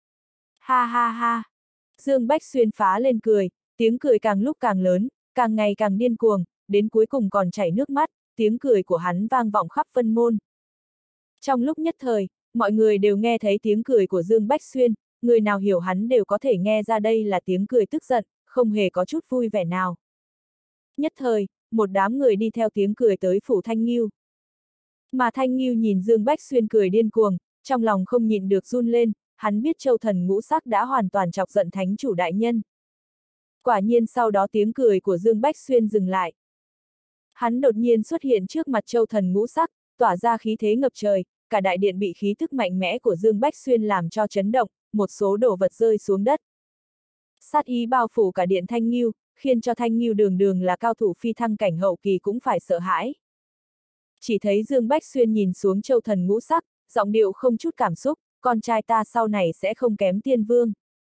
Ha ha ha! Dương Bách Xuyên phá lên cười, tiếng cười càng lúc càng lớn, càng ngày càng điên cuồng, đến cuối cùng còn chảy nước mắt, tiếng cười của hắn vang vọng khắp Vân Môn. Trong lúc nhất thời, mọi người đều nghe thấy tiếng cười của Dương Bách Xuyên, người nào hiểu hắn đều có thể nghe ra đây là tiếng cười tức giận, không hề có chút vui vẻ nào. Nhất thời, một đám người đi theo tiếng cười tới phủ Thanh Nghiêu. Mà Thanh Nghiêu nhìn Dương Bách Xuyên cười điên cuồng, trong lòng không nhịn được run lên, hắn biết Châu Thần ngũ sắc đã hoàn toàn chọc giận thánh chủ đại nhân. Quả nhiên sau đó tiếng cười của Dương Bách Xuyên dừng lại. Hắn đột nhiên xuất hiện trước mặt Châu Thần ngũ sắc, tỏa ra khí thế ngập trời, cả đại điện bị khí tức mạnh mẽ của Dương Bách Xuyên làm cho chấn động, một số đồ vật rơi xuống đất. Sát ý bao phủ cả điện Thanh Nghiêu, khiến cho Thanh Nghiêu đường đường là cao thủ phi thăng cảnh hậu kỳ cũng phải sợ hãi. Chỉ thấy Dương Bách Xuyên nhìn xuống Châu Thần ngũ sắc, giọng điệu không chút cảm xúc, con trai ta sau này sẽ không kém tiên vương.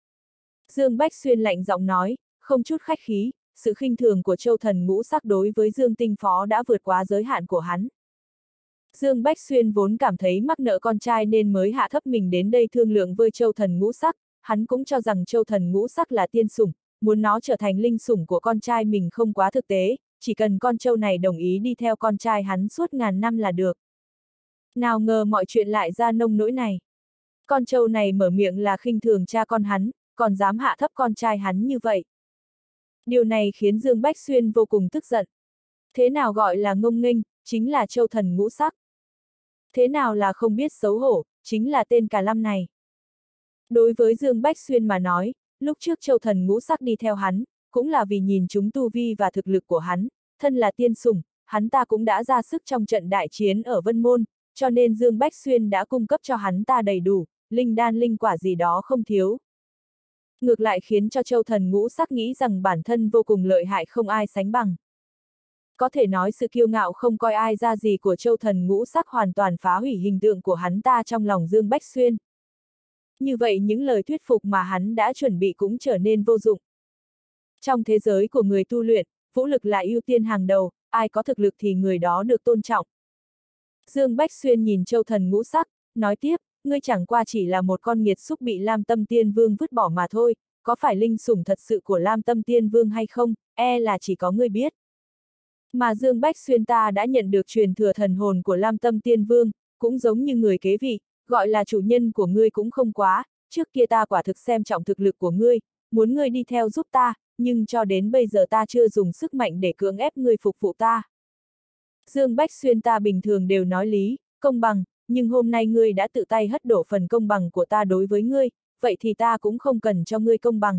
Dương Bách Xuyên lạnh giọng nói, không chút khách khí, sự khinh thường của Châu Thần ngũ sắc đối với Dương Tinh Phó đã vượt quá giới hạn của hắn. Dương Bách Xuyên vốn cảm thấy mắc nợ con trai nên mới hạ thấp mình đến đây thương lượng với Châu Thần ngũ sắc, hắn cũng cho rằng Châu Thần ngũ sắc là tiên sủng, muốn nó trở thành linh sủng của con trai mình không quá thực tế, chỉ cần con trâu này đồng ý đi theo con trai hắn suốt ngàn năm là được. Nào ngờ mọi chuyện lại ra nông nỗi này. Con trâu này mở miệng là khinh thường cha con hắn, còn dám hạ thấp con trai hắn như vậy. Điều này khiến Dương Bách Xuyên vô cùng tức giận. Thế nào gọi là ngông nghênh, chính là Châu Thần ngũ sắc. Thế nào là không biết xấu hổ, chính là tên cà lăm này. Đối với Dương Bách Xuyên mà nói, lúc trước Châu Thần ngũ sắc đi theo hắn, cũng là vì nhìn chúng tu vi và thực lực của hắn, thân là tiên sủng, hắn ta cũng đã ra sức trong trận đại chiến ở Vân Môn, cho nên Dương Bách Xuyên đã cung cấp cho hắn ta đầy đủ, linh đan linh quả gì đó không thiếu. Ngược lại khiến cho Châu Thần ngũ sắc nghĩ rằng bản thân vô cùng lợi hại không ai sánh bằng. Có thể nói sự kiêu ngạo không coi ai ra gì của Châu Thần ngũ sắc hoàn toàn phá hủy hình tượng của hắn ta trong lòng Dương Bách Xuyên. Như vậy những lời thuyết phục mà hắn đã chuẩn bị cũng trở nên vô dụng. Trong thế giới của người tu luyện, vũ lực là ưu tiên hàng đầu, ai có thực lực thì người đó được tôn trọng. Dương Bách Xuyên nhìn Châu Thần ngũ sắc, nói tiếp, ngươi chẳng qua chỉ là một con nghiệt xúc bị Lam Tâm Tiên Vương vứt bỏ mà thôi, có phải linh sủng thật sự của Lam Tâm Tiên Vương hay không, e là chỉ có ngươi biết. Mà Dương Bách Xuyên ta đã nhận được truyền thừa thần hồn của Lam Tâm Tiên Vương, cũng giống như người kế vị, gọi là chủ nhân của ngươi cũng không quá, trước kia ta quả thực xem trọng thực lực của ngươi, muốn ngươi đi theo giúp ta, nhưng cho đến bây giờ ta chưa dùng sức mạnh để cưỡng ép ngươi phục vụ ta. Dương Bách Xuyên ta bình thường đều nói lý, công bằng, nhưng hôm nay ngươi đã tự tay hất đổ phần công bằng của ta đối với ngươi, vậy thì ta cũng không cần cho ngươi công bằng.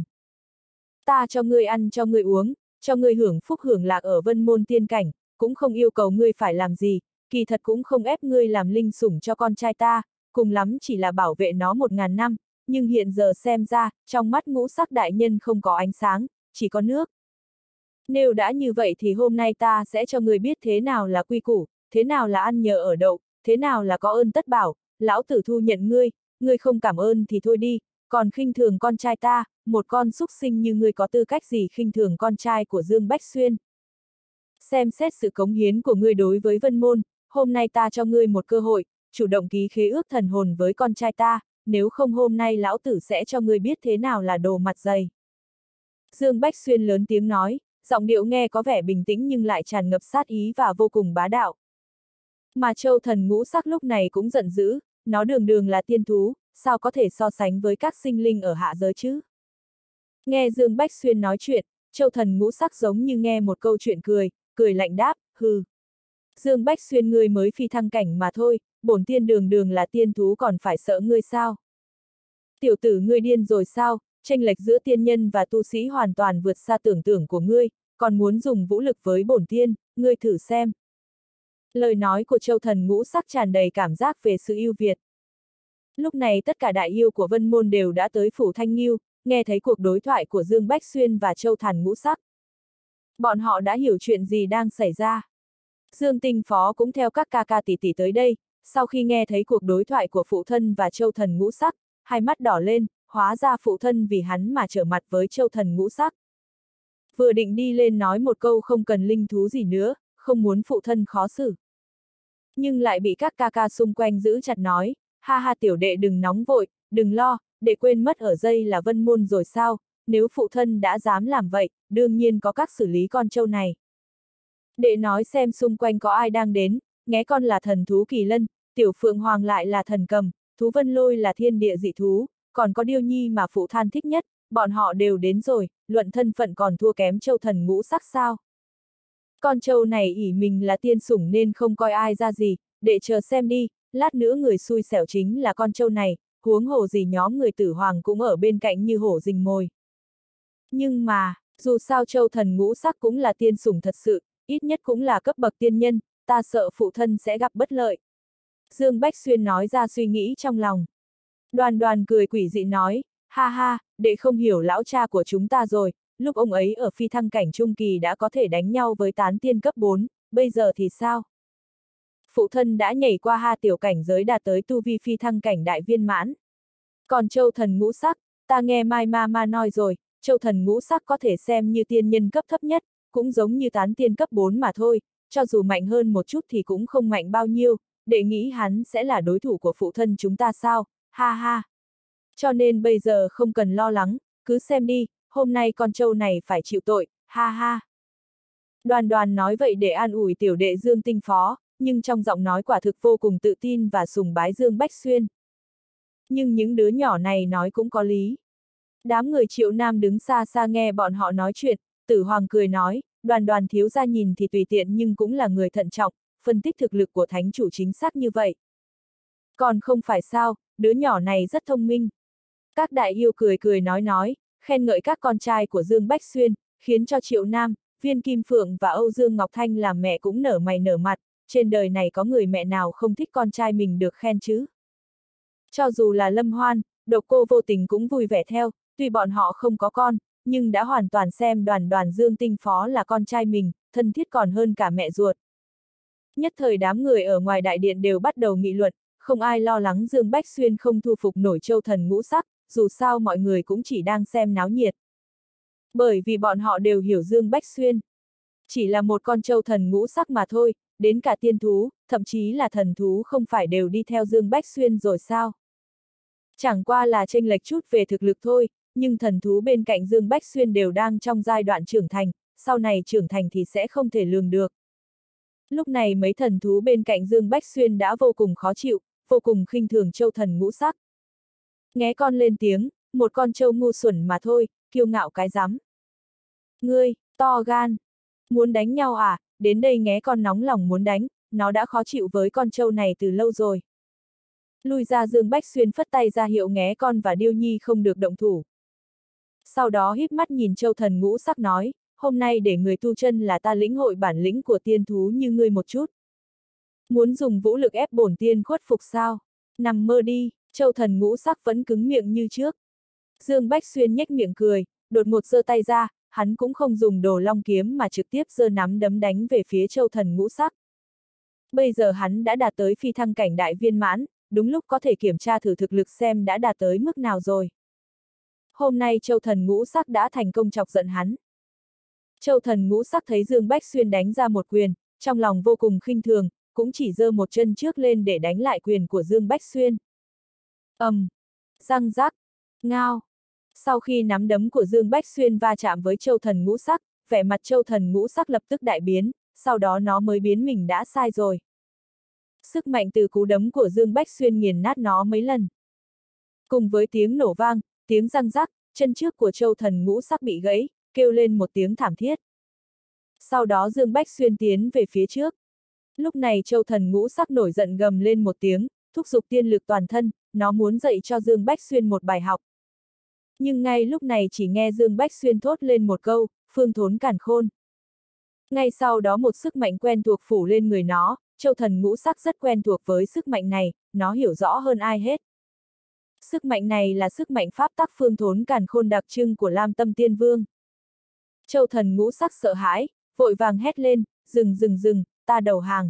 Ta cho ngươi ăn cho ngươi uống, cho ngươi hưởng phúc hưởng lạc ở Vân Môn tiên cảnh, cũng không yêu cầu ngươi phải làm gì, kỳ thật cũng không ép ngươi làm linh sủng cho con trai ta, cùng lắm chỉ là bảo vệ nó một ngàn năm, nhưng hiện giờ xem ra, trong mắt ngũ sắc đại nhân không có ánh sáng, chỉ có nước. Nếu đã như vậy thì hôm nay ta sẽ cho ngươi biết thế nào là quy củ, thế nào là ăn nhờ ở đậu, thế nào là có ơn tất bảo, lão tử thu nhận ngươi, ngươi không cảm ơn thì thôi đi, còn khinh thường con trai ta, một con súc sinh như ngươi có tư cách gì khinh thường con trai của Dương Bách Xuyên. Xem xét sự cống hiến của ngươi đối với Vân Môn, hôm nay ta cho ngươi một cơ hội, chủ động ký khế ước thần hồn với con trai ta, nếu không hôm nay lão tử sẽ cho ngươi biết thế nào là đồ mặt dày. Dương Bách Xuyên lớn tiếng nói, giọng điệu nghe có vẻ bình tĩnh nhưng lại tràn ngập sát ý và vô cùng bá đạo. Mà Châu Thần Ngũ Sắc lúc này cũng giận dữ, nó đường đường là tiên thú, sao có thể so sánh với các sinh linh ở hạ giới chứ? Nghe Dương Bách Xuyên nói chuyện, Châu Thần Ngũ Sắc giống như nghe một câu chuyện cười, cười lạnh đáp, hừ. Dương Bách Xuyên ngươi mới phi thăng cảnh mà thôi, bổn tiên đường đường là tiên thú còn phải sợ ngươi sao? Tiểu tử ngươi điên rồi sao, chênh lệch giữa tiên nhân và tu sĩ hoàn toàn vượt xa tưởng tượng của ngươi, còn muốn dùng vũ lực với bổn tiên, ngươi thử xem. Lời nói của Châu Thần Ngũ Sắc tràn đầy cảm giác về sự ưu việt. Lúc này tất cả đại yêu của Vân Môn đều đã tới phủ Thanh Nghiêu, nghe thấy cuộc đối thoại của Dương Bách Xuyên và Châu Thần Ngũ Sắc. Bọn họ đã hiểu chuyện gì đang xảy ra. Dương Tinh Phó cũng theo các ca ca tỷ tỷ tới đây, sau khi nghe thấy cuộc đối thoại của phụ thân và Châu Thần Ngũ Sắc, hai mắt đỏ lên, hóa ra phụ thân vì hắn mà trở mặt với Châu Thần Ngũ Sắc. Vừa định đi lên nói một câu không cần linh thú gì nữa, không muốn phụ thân khó xử. Nhưng lại bị các ca ca xung quanh giữ chặt nói, ha ha tiểu đệ đừng nóng vội, đừng lo, đệ quên mất ở đây là Vân Môn rồi sao, nếu phụ thân đã dám làm vậy, đương nhiên có các xử lý con trâu này. Đệ nói xem xung quanh có ai đang đến, nghé con là thần thú kỳ lân, tiểu phượng hoàng lại là thần cầm, thú vân lôi là thiên địa dị thú, còn có điêu nhi mà phụ than thích nhất, bọn họ đều đến rồi, luận thân phận còn thua kém Châu Thần Ngũ Sắc sao. Con trâu này ỷ mình là tiên sủng nên không coi ai ra gì, để chờ xem đi, lát nữa người xui xẻo chính là con trâu này, huống hồ gì nhóm người tử hoàng cũng ở bên cạnh như hổ rình mồi. Nhưng mà, dù sao Châu Thần Ngũ Sắc cũng là tiên sủng thật sự, ít nhất cũng là cấp bậc tiên nhân, ta sợ phụ thân sẽ gặp bất lợi. Dương Bách Xuyên nói ra suy nghĩ trong lòng. Đoàn Đoàn cười quỷ dị nói, ha ha, đệ không hiểu lão cha của chúng ta rồi, lúc ông ấy ở phi thăng cảnh trung kỳ đã có thể đánh nhau với tán tiên cấp bốn, bây giờ thì sao? Phụ thân đã nhảy qua ha tiểu cảnh giới đạt tới tu vi phi thăng cảnh đại viên mãn. Còn Châu Thần Ngũ Sắc, ta nghe Mai Ma Ma nói rồi, Châu Thần Ngũ Sắc có thể xem như tiên nhân cấp thấp nhất, cũng giống như tán tiên cấp bốn mà thôi, cho dù mạnh hơn một chút thì cũng không mạnh bao nhiêu, đệ nghĩ hắn sẽ là đối thủ của phụ thân chúng ta sao, ha ha. Cho nên bây giờ không cần lo lắng, cứ xem đi, hôm nay con trâu này phải chịu tội, ha ha. Đoàn Đoàn nói vậy để an ủi tiểu đệ Dương Tinh Phó, nhưng trong giọng nói quả thực vô cùng tự tin và sùng bái Dương Bách Xuyên. Nhưng những đứa nhỏ này nói cũng có lý. Đám người Triệu Nam đứng xa xa nghe bọn họ nói chuyện, Tử Hoàng cười nói, Đoàn Đoàn thiếu gia nhìn thì tùy tiện nhưng cũng là người thận trọng, phân tích thực lực của thánh chủ chính xác như vậy. Còn không phải sao, đứa nhỏ này rất thông minh. Các đại yêu cười cười nói nói, khen ngợi các con trai của Dương Bách Xuyên, khiến cho Triệu Nam, Viên Kim Phượng và Âu Dương Ngọc Thanh làm mẹ cũng nở mày nở mặt, trên đời này có người mẹ nào không thích con trai mình được khen chứ. Cho dù là Lâm Hoan, Độc Cô Vô Tình cũng vui vẻ theo, tuy bọn họ không có con, nhưng đã hoàn toàn xem Đoàn Đoàn Dương Tinh Phó là con trai mình, thân thiết còn hơn cả mẹ ruột. Nhất thời đám người ở ngoài đại điện đều bắt đầu nghị luận, không ai lo lắng Dương Bách Xuyên không thu phục nổi Châu Thần Ngũ Sắc, dù sao mọi người cũng chỉ đang xem náo nhiệt. Bởi vì bọn họ đều hiểu Dương Bách Xuyên. Chỉ là một con Châu Thần Ngũ Sắc mà thôi, đến cả tiên thú, thậm chí là thần thú không phải đều đi theo Dương Bách Xuyên rồi sao? Chẳng qua là chênh lệch chút về thực lực thôi, nhưng thần thú bên cạnh Dương Bách Xuyên đều đang trong giai đoạn trưởng thành, sau này trưởng thành thì sẽ không thể lường được. Lúc này mấy thần thú bên cạnh Dương Bách Xuyên đã vô cùng khó chịu, vô cùng khinh thường Châu Thần Ngũ Sắc. Nghé con lên tiếng, một con trâu ngu xuẩn mà thôi, kiêu ngạo cái rắm. Ngươi, to gan, muốn đánh nhau à, đến đây nghé con nóng lòng muốn đánh, nó đã khó chịu với con trâu này từ lâu rồi. Lui ra Dương Bách Xuyên phất tay ra hiệu nghé con và Điêu Nhi không được động thủ. Sau đó híp mắt nhìn Châu Thần Ngũ Sắc nói, hôm nay để người tu chân là ta lĩnh hội bản lĩnh của tiên thú như ngươi một chút. Muốn dùng vũ lực ép bổn tiên khuất phục sao? Nằm mơ đi, Châu Thần Ngũ Sắc vẫn cứng miệng như trước. Dương Bách Xuyên nhếch miệng cười, đột ngột giơ tay ra, hắn cũng không dùng Đồ Long kiếm mà trực tiếp giơ nắm đấm đánh về phía Châu Thần Ngũ Sắc. Bây giờ hắn đã đạt tới phi thăng cảnh đại viên mãn, đúng lúc có thể kiểm tra thử thực lực xem đã đạt tới mức nào rồi. Hôm nay Châu Thần Ngũ Sắc đã thành công chọc giận hắn. Châu Thần Ngũ Sắc thấy Dương Bách Xuyên đánh ra một quyền, trong lòng vô cùng khinh thường, cũng chỉ giơ một chân trước lên để đánh lại quyền của Dương Bách Xuyên. ầm, um, răng rắc, ngao. Sau khi nắm đấm của Dương Bách Xuyên va chạm với Châu Thần Ngũ Sắc, vẻ mặt Châu Thần Ngũ Sắc lập tức đại biến, sau đó nó mới biến mình đã sai rồi. Sức mạnh từ cú đấm của Dương Bách Xuyên nghiền nát nó mấy lần. Cùng với tiếng nổ vang, tiếng răng rắc, chân trước của Châu Thần Ngũ Sắc bị gãy, kêu lên một tiếng thảm thiết. Sau đó Dương Bách Xuyên tiến về phía trước. Lúc này Châu Thần Ngũ Sắc nổi giận gầm lên một tiếng, thúc giục tiên lực toàn thân, nó muốn dạy cho Dương Bách Xuyên một bài học. Nhưng ngay lúc này chỉ nghe Dương Bách Xuyên thốt lên một câu, phương thốn càn khôn. Ngay sau đó một sức mạnh quen thuộc phủ lên người nó, Châu Thần Ngũ Sắc rất quen thuộc với sức mạnh này, nó hiểu rõ hơn ai hết. Sức mạnh này là sức mạnh pháp tắc phương thốn càn khôn đặc trưng của Lam Tâm Tiên Vương. Châu Thần Ngũ Sắc sợ hãi, vội vàng hét lên, dừng dừng dừng, ta đầu hàng.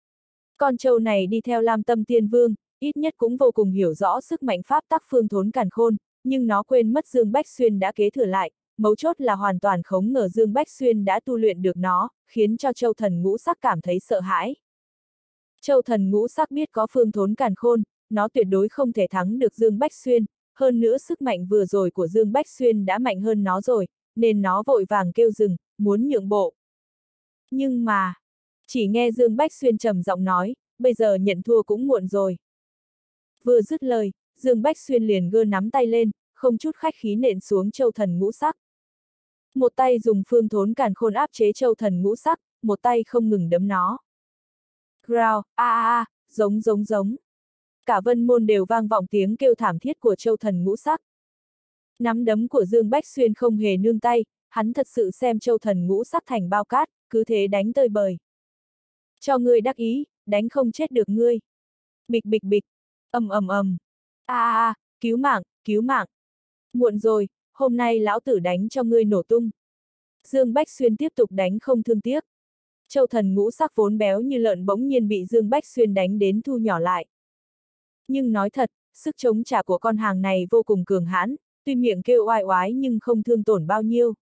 Con trâu này đi theo Lam Tâm Tiên Vương, ít nhất cũng vô cùng hiểu rõ sức mạnh pháp tắc phương thốn càn khôn, nhưng nó quên mất Dương Bách Xuyên đã kế thừa lại, mấu chốt là hoàn toàn không ngờ Dương Bách Xuyên đã tu luyện được nó, khiến cho Châu Thần Ngũ Sắc cảm thấy sợ hãi. Châu Thần Ngũ Sắc biết có phương thốn càn khôn, nó tuyệt đối không thể thắng được Dương Bách Xuyên, hơn nữa sức mạnh vừa rồi của Dương Bách Xuyên đã mạnh hơn nó rồi, nên nó vội vàng kêu dừng, muốn nhượng bộ. Nhưng mà, chỉ nghe Dương Bách Xuyên trầm giọng nói, bây giờ nhận thua cũng muộn rồi. Vừa dứt lời, Dương Bách Xuyên liền gơ nắm tay lên, không chút khách khí nện xuống Châu Thần Ngũ Sắc. Một tay dùng phương thốn càn khôn áp chế Châu Thần Ngũ Sắc, một tay không ngừng đấm nó. Growl, a a a, giống giống giống. Cả Vân Môn đều vang vọng tiếng kêu thảm thiết của Châu Thần Ngũ Sắc. Nắm đấm của Dương Bách Xuyên không hề nương tay, hắn thật sự xem Châu Thần Ngũ Sắc thành bao cát, cứ thế đánh tơi bời. Cho ngươi đắc ý, đánh không chết được ngươi. Bịch bịch bịch, ầm ầm ầm. A a a, cứu mạng, cứu mạng. Muộn rồi, hôm nay lão tử đánh cho ngươi nổ tung. Dương Bách Xuyên tiếp tục đánh không thương tiếc. Châu Thần Ngũ Sắc vốn béo như lợn bỗng nhiên bị Dương Bách Xuyên đánh đến thu nhỏ lại. Nhưng nói thật, sức chống trả của con hàng này vô cùng cường hãn, tuy miệng kêu oai oái nhưng không thương tổn bao nhiêu.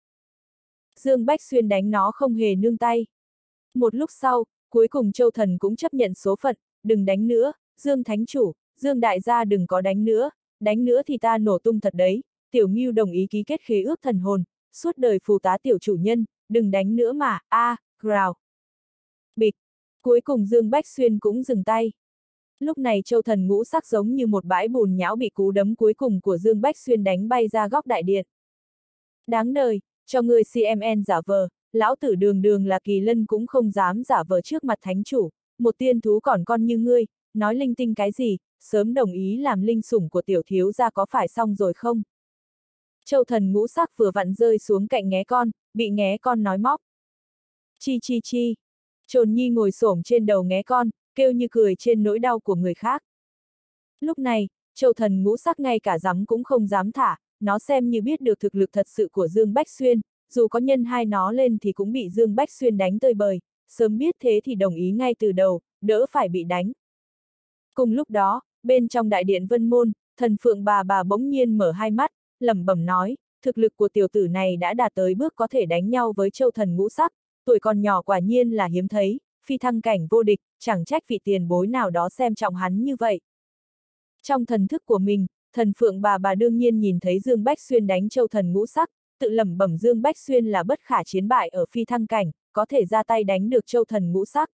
Dương Bách Xuyên đánh nó không hề nương tay. Một lúc sau, cuối cùng Châu Thần cũng chấp nhận số phận, đừng đánh nữa, Dương Thánh Chủ, Dương Đại gia đừng có đánh nữa, đánh nữa thì ta nổ tung thật đấy, Tiểu Ngưu đồng ý ký kết khế ước thần hồn, suốt đời phù tá tiểu chủ nhân, đừng đánh nữa mà, a, à, growl. Bịch, cuối cùng Dương Bách Xuyên cũng dừng tay. Lúc này Châu Thần Ngũ Sắc giống như một bãi bùn nhão bị cú đấm cuối cùng của Dương Bách Xuyên đánh bay ra góc đại điện. Đáng đời, cho người xê em en giả vờ, lão tử đường đường là kỳ lân cũng không dám giả vờ trước mặt thánh chủ, một tiên thú còn con như ngươi, nói linh tinh cái gì, sớm đồng ý làm linh sủng của tiểu thiếu gia có phải xong rồi không? Châu Thần Ngũ Sắc vừa vặn rơi xuống cạnh nghé con, bị nghé con nói móc. Chi chi chi, Trồn Nhi ngồi xổm trên đầu nghé con, kêu như cười trên nỗi đau của người khác. Lúc này, Châu Thần Ngũ Sắc ngay cả dám cũng không dám thả, nó xem như biết được thực lực thật sự của Dương Bách Xuyên, dù có nhân hai nó lên thì cũng bị Dương Bách Xuyên đánh tơi bời, sớm biết thế thì đồng ý ngay từ đầu, đỡ phải bị đánh. Cùng lúc đó, bên trong đại điện Vân Môn, Thần Phượng bà bà bỗng nhiên mở hai mắt, lẩm bẩm nói, thực lực của tiểu tử này đã đạt tới bước có thể đánh nhau với Châu Thần Ngũ Sắc, tuổi còn nhỏ quả nhiên là hiếm thấy, phi thăng cảnh vô địch, chẳng trách vị tiền bối nào đó xem trọng hắn như vậy. Trong thần thức của mình, Thần Phượng bà bà đương nhiên nhìn thấy Dương Bách Xuyên đánh Châu Thần Ngũ Sắc, tự lẩm bẩm Dương Bách Xuyên là bất khả chiến bại ở phi thăng cảnh, có thể ra tay đánh được Châu Thần Ngũ Sắc.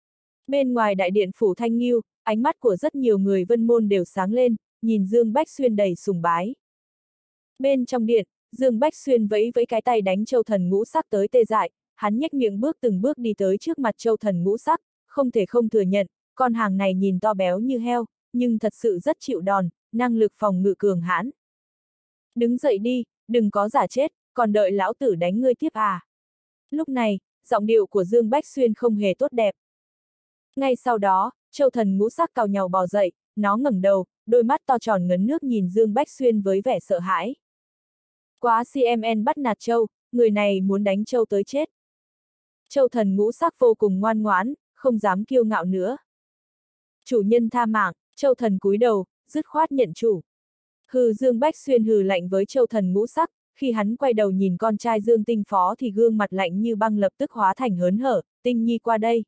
Bên ngoài đại điện phủ Thanh Nghiêu, ánh mắt của rất nhiều người Vân Môn đều sáng lên, nhìn Dương Bách Xuyên đầy sùng bái. Bên trong điện, Dương Bách Xuyên vẫy vẫy cái tay đánh Châu Thần Ngũ Sắc tới tê dại, hắn nhếch miệng bước từng bước đi tới trước mặt Châu Thần Ngũ Sắc, không thể không thừa nhận, con hàng này nhìn to béo như heo, nhưng thật sự rất chịu đòn, năng lực phòng ngự cường hãn. Đứng dậy đi, đừng có giả chết, còn đợi lão tử đánh ngươi tiếp à. Lúc này, giọng điệu của Dương Bách Xuyên không hề tốt đẹp. Ngay sau đó, Châu Thần Ngũ Sắc cào nhàu bò dậy, nó ngẩng đầu, đôi mắt to tròn ngấn nước nhìn Dương Bách Xuyên với vẻ sợ hãi. Quá xê em en bắt nạt Châu, người này muốn đánh Châu tới chết. Châu Thần Ngũ Sắc vô cùng ngoan ngoãn, không dám kiêu ngạo nữa. Chủ nhân tha mạng, Châu Thần cúi đầu, dứt khoát nhận chủ. Hừ, Dương Bách Xuyên hừ lạnh với Châu Thần ngũ sắc, khi hắn quay đầu nhìn con trai Dương Tinh Phó thì gương mặt lạnh như băng lập tức hóa thành hớn hở, Tinh Nhi qua đây.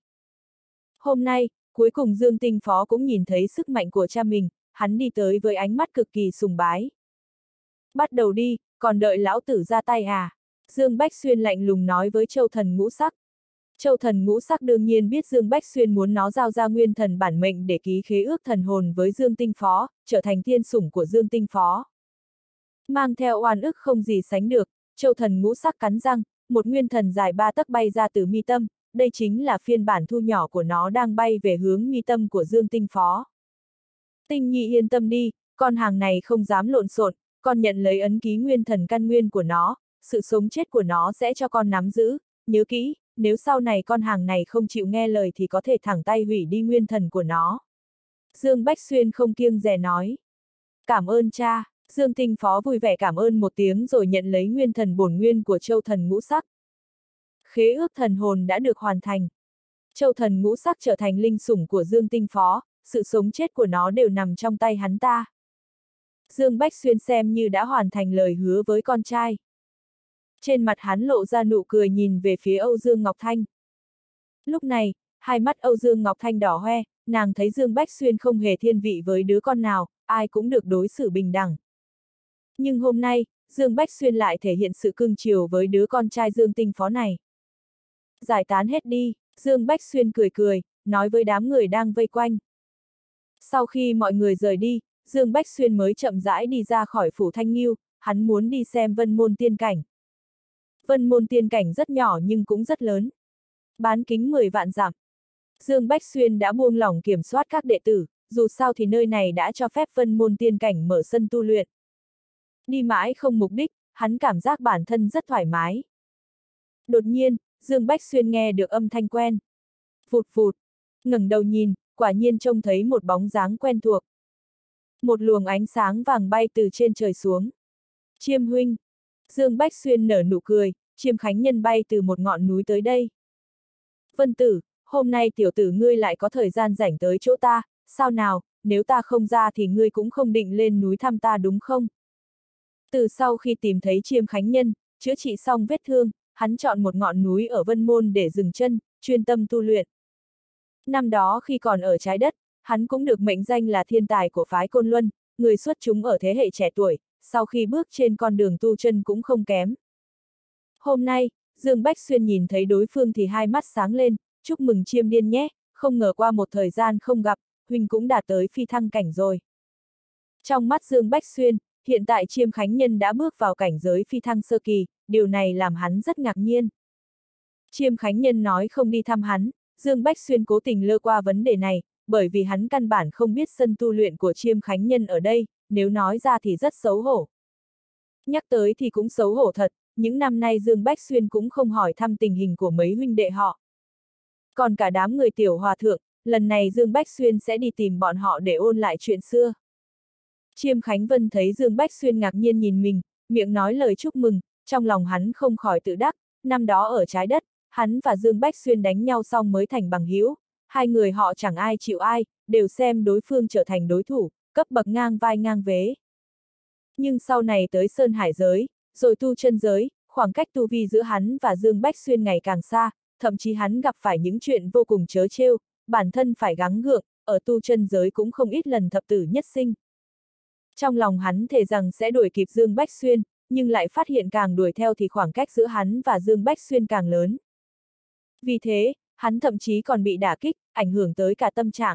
Hôm nay, cuối cùng Dương Tinh Phó cũng nhìn thấy sức mạnh của cha mình, hắn đi tới với ánh mắt cực kỳ sùng bái. Bắt đầu đi, còn đợi lão tử ra tay à? Dương Bách Xuyên lạnh lùng nói với Châu Thần ngũ sắc. Châu Thần ngũ sắc đương nhiên biết Dương Bách Xuyên muốn nó giao ra nguyên thần bản mệnh để ký khế ước thần hồn với Dương Tinh Phó, trở thành thiên sủng của Dương Tinh Phó. Mang theo oan ức không gì sánh được, Châu Thần ngũ sắc cắn răng, một nguyên thần dài ba tấc bay ra từ mi tâm, đây chính là phiên bản thu nhỏ của nó đang bay về hướng mi tâm của Dương Tinh Phó. Tinh Nhi yên tâm đi, con hàng này không dám lộn xộn, con nhận lấy ấn ký nguyên thần căn nguyên của nó, sự sống chết của nó sẽ cho con nắm giữ, nhớ kỹ, nếu sau này con hàng này không chịu nghe lời thì có thể thẳng tay hủy đi nguyên thần của nó. Dương Bách Xuyên không kiêng dè nói. Cảm ơn cha. Dương Tinh Phó vui vẻ cảm ơn một tiếng rồi nhận lấy nguyên thần bổn nguyên của Châu Thần ngũ sắc. Khế ước thần hồn đã được hoàn thành. Châu Thần ngũ sắc trở thành linh sủng của Dương Tinh Phó, sự sống chết của nó đều nằm trong tay hắn ta. Dương Bách Xuyên xem như đã hoàn thành lời hứa với con trai. Trên mặt hắn lộ ra nụ cười nhìn về phía Âu Dương Ngọc Thanh. Lúc này, hai mắt Âu Dương Ngọc Thanh đỏ hoe, nàng thấy Dương Bách Xuyên không hề thiên vị với đứa con nào, ai cũng được đối xử bình đẳng. Nhưng hôm nay, Dương Bách Xuyên lại thể hiện sự cưng chiều với đứa con trai Dương Tinh Phó này. Giải tán hết đi, Dương Bách Xuyên cười cười, nói với đám người đang vây quanh. Sau khi mọi người rời đi, Dương Bách Xuyên mới chậm rãi đi ra khỏi phủ Thanh Nghiêu, hắn muốn đi xem Vân Môn Tiên Cảnh. Vân Môn Tiên Cảnh rất nhỏ nhưng cũng rất lớn. Bán kính mười vạn dặm. Dương Bách Xuyên đã buông lỏng kiểm soát các đệ tử, dù sao thì nơi này đã cho phép Vân Môn Tiên Cảnh mở sân tu luyện. Đi mãi không mục đích, hắn cảm giác bản thân rất thoải mái. Đột nhiên, Dương Bách Xuyên nghe được âm thanh quen. Vụt vụt, ngẩng đầu nhìn, quả nhiên trông thấy một bóng dáng quen thuộc. Một luồng ánh sáng vàng bay từ trên trời xuống. Chiêm huynh. Dương Bách Xuyên nở nụ cười, Chiêm Khánh Nhân bay từ một ngọn núi tới đây. Vân Tử, hôm nay tiểu tử ngươi lại có thời gian rảnh tới chỗ ta, sao nào, nếu ta không ra thì ngươi cũng không định lên núi thăm ta đúng không? Từ sau khi tìm thấy Chiêm Khánh Nhân, chữa trị xong vết thương, hắn chọn một ngọn núi ở Vân Môn để dừng chân, chuyên tâm tu luyện. Năm đó khi còn ở trái đất, hắn cũng được mệnh danh là thiên tài của phái Côn Luân, người xuất chúng ở thế hệ trẻ tuổi, sau khi bước trên con đường tu chân cũng không kém. Hôm nay, Dương Bách Xuyên nhìn thấy đối phương thì hai mắt sáng lên, chúc mừng Chiêm Điên nhé, không ngờ qua một thời gian không gặp, huynh cũng đạt tới phi thăng cảnh rồi. Trong mắt Dương Bách Xuyên, hiện tại Chiêm Khánh Nhân đã bước vào cảnh giới phi thăng sơ kỳ, điều này làm hắn rất ngạc nhiên. Chiêm Khánh Nhân nói không đi thăm hắn, Dương Bách Xuyên cố tình lơ qua vấn đề này, bởi vì hắn căn bản không biết sân tu luyện của Chiêm Khánh Nhân ở đây, nếu nói ra thì rất xấu hổ. Nhắc tới thì cũng xấu hổ thật, những năm nay Dương Bách Xuyên cũng không hỏi thăm tình hình của mấy huynh đệ họ. Còn cả đám người tiểu hòa thượng, lần này Dương Bách Xuyên sẽ đi tìm bọn họ để ôn lại chuyện xưa. Chiêm Khánh Vân thấy Dương Bách Xuyên ngạc nhiên nhìn mình, miệng nói lời chúc mừng, trong lòng hắn không khỏi tự đắc, năm đó ở trái đất, hắn và Dương Bách Xuyên đánh nhau xong mới thành bằng hữu, hai người họ chẳng ai chịu ai, đều xem đối phương trở thành đối thủ, cấp bậc ngang vai ngang vế. Nhưng sau này tới Sơn Hải giới, rồi tu chân giới, khoảng cách tu vi giữa hắn và Dương Bách Xuyên ngày càng xa, thậm chí hắn gặp phải những chuyện vô cùng trớ trêu, bản thân phải gắng gượng, ở tu chân giới cũng không ít lần thập tử nhất sinh. Trong lòng hắn thề rằng sẽ đuổi kịp Dương Bách Xuyên, nhưng lại phát hiện càng đuổi theo thì khoảng cách giữa hắn và Dương Bách Xuyên càng lớn. Vì thế, hắn thậm chí còn bị đả kích, ảnh hưởng tới cả tâm trạng.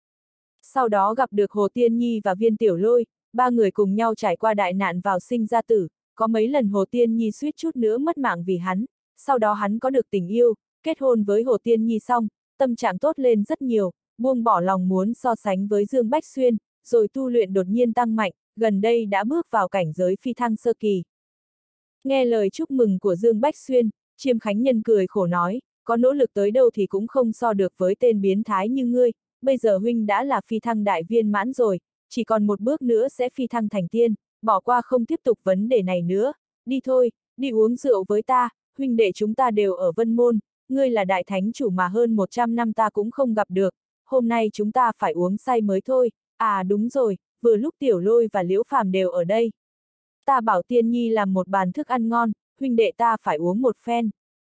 Sau đó gặp được Hồ Tiên Nhi và Viên Tiểu Lôi, ba người cùng nhau trải qua đại nạn vào sinh ra tử, có mấy lần Hồ Tiên Nhi suýt chút nữa mất mạng vì hắn, sau đó hắn có được tình yêu, kết hôn với Hồ Tiên Nhi xong, tâm trạng tốt lên rất nhiều, buông bỏ lòng muốn so sánh với Dương Bách Xuyên, rồi tu luyện đột nhiên tăng mạnh, gần đây đã bước vào cảnh giới phi thăng sơ kỳ. Nghe lời chúc mừng của Dương Bách Xuyên, Chiêm Khánh Nhân cười khổ nói, có nỗ lực tới đâu thì cũng không so được với tên biến thái như ngươi, bây giờ huynh đã là phi thăng đại viên mãn rồi, chỉ còn một bước nữa sẽ phi thăng thành tiên, bỏ qua không tiếp tục vấn đề này nữa, đi thôi, đi uống rượu với ta, huynh đệ chúng ta đều ở Vân Môn, ngươi là đại thánh chủ mà hơn một trăm năm ta cũng không gặp được, hôm nay chúng ta phải uống say mới thôi, à đúng rồi, vừa lúc Tiểu Lôi và Liễu Phàm đều ở đây. Ta bảo Tiên Nhi làm một bàn thức ăn ngon, huynh đệ ta phải uống một phen.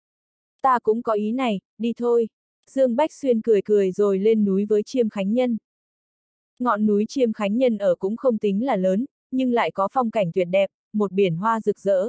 Ta cũng có ý này, đi thôi. Dương Bách Xuyên cười cười rồi lên núi với Chiêm Khánh Nhân. Ngọn núi Chiêm Khánh Nhân ở cũng không tính là lớn, nhưng lại có phong cảnh tuyệt đẹp, một biển hoa rực rỡ.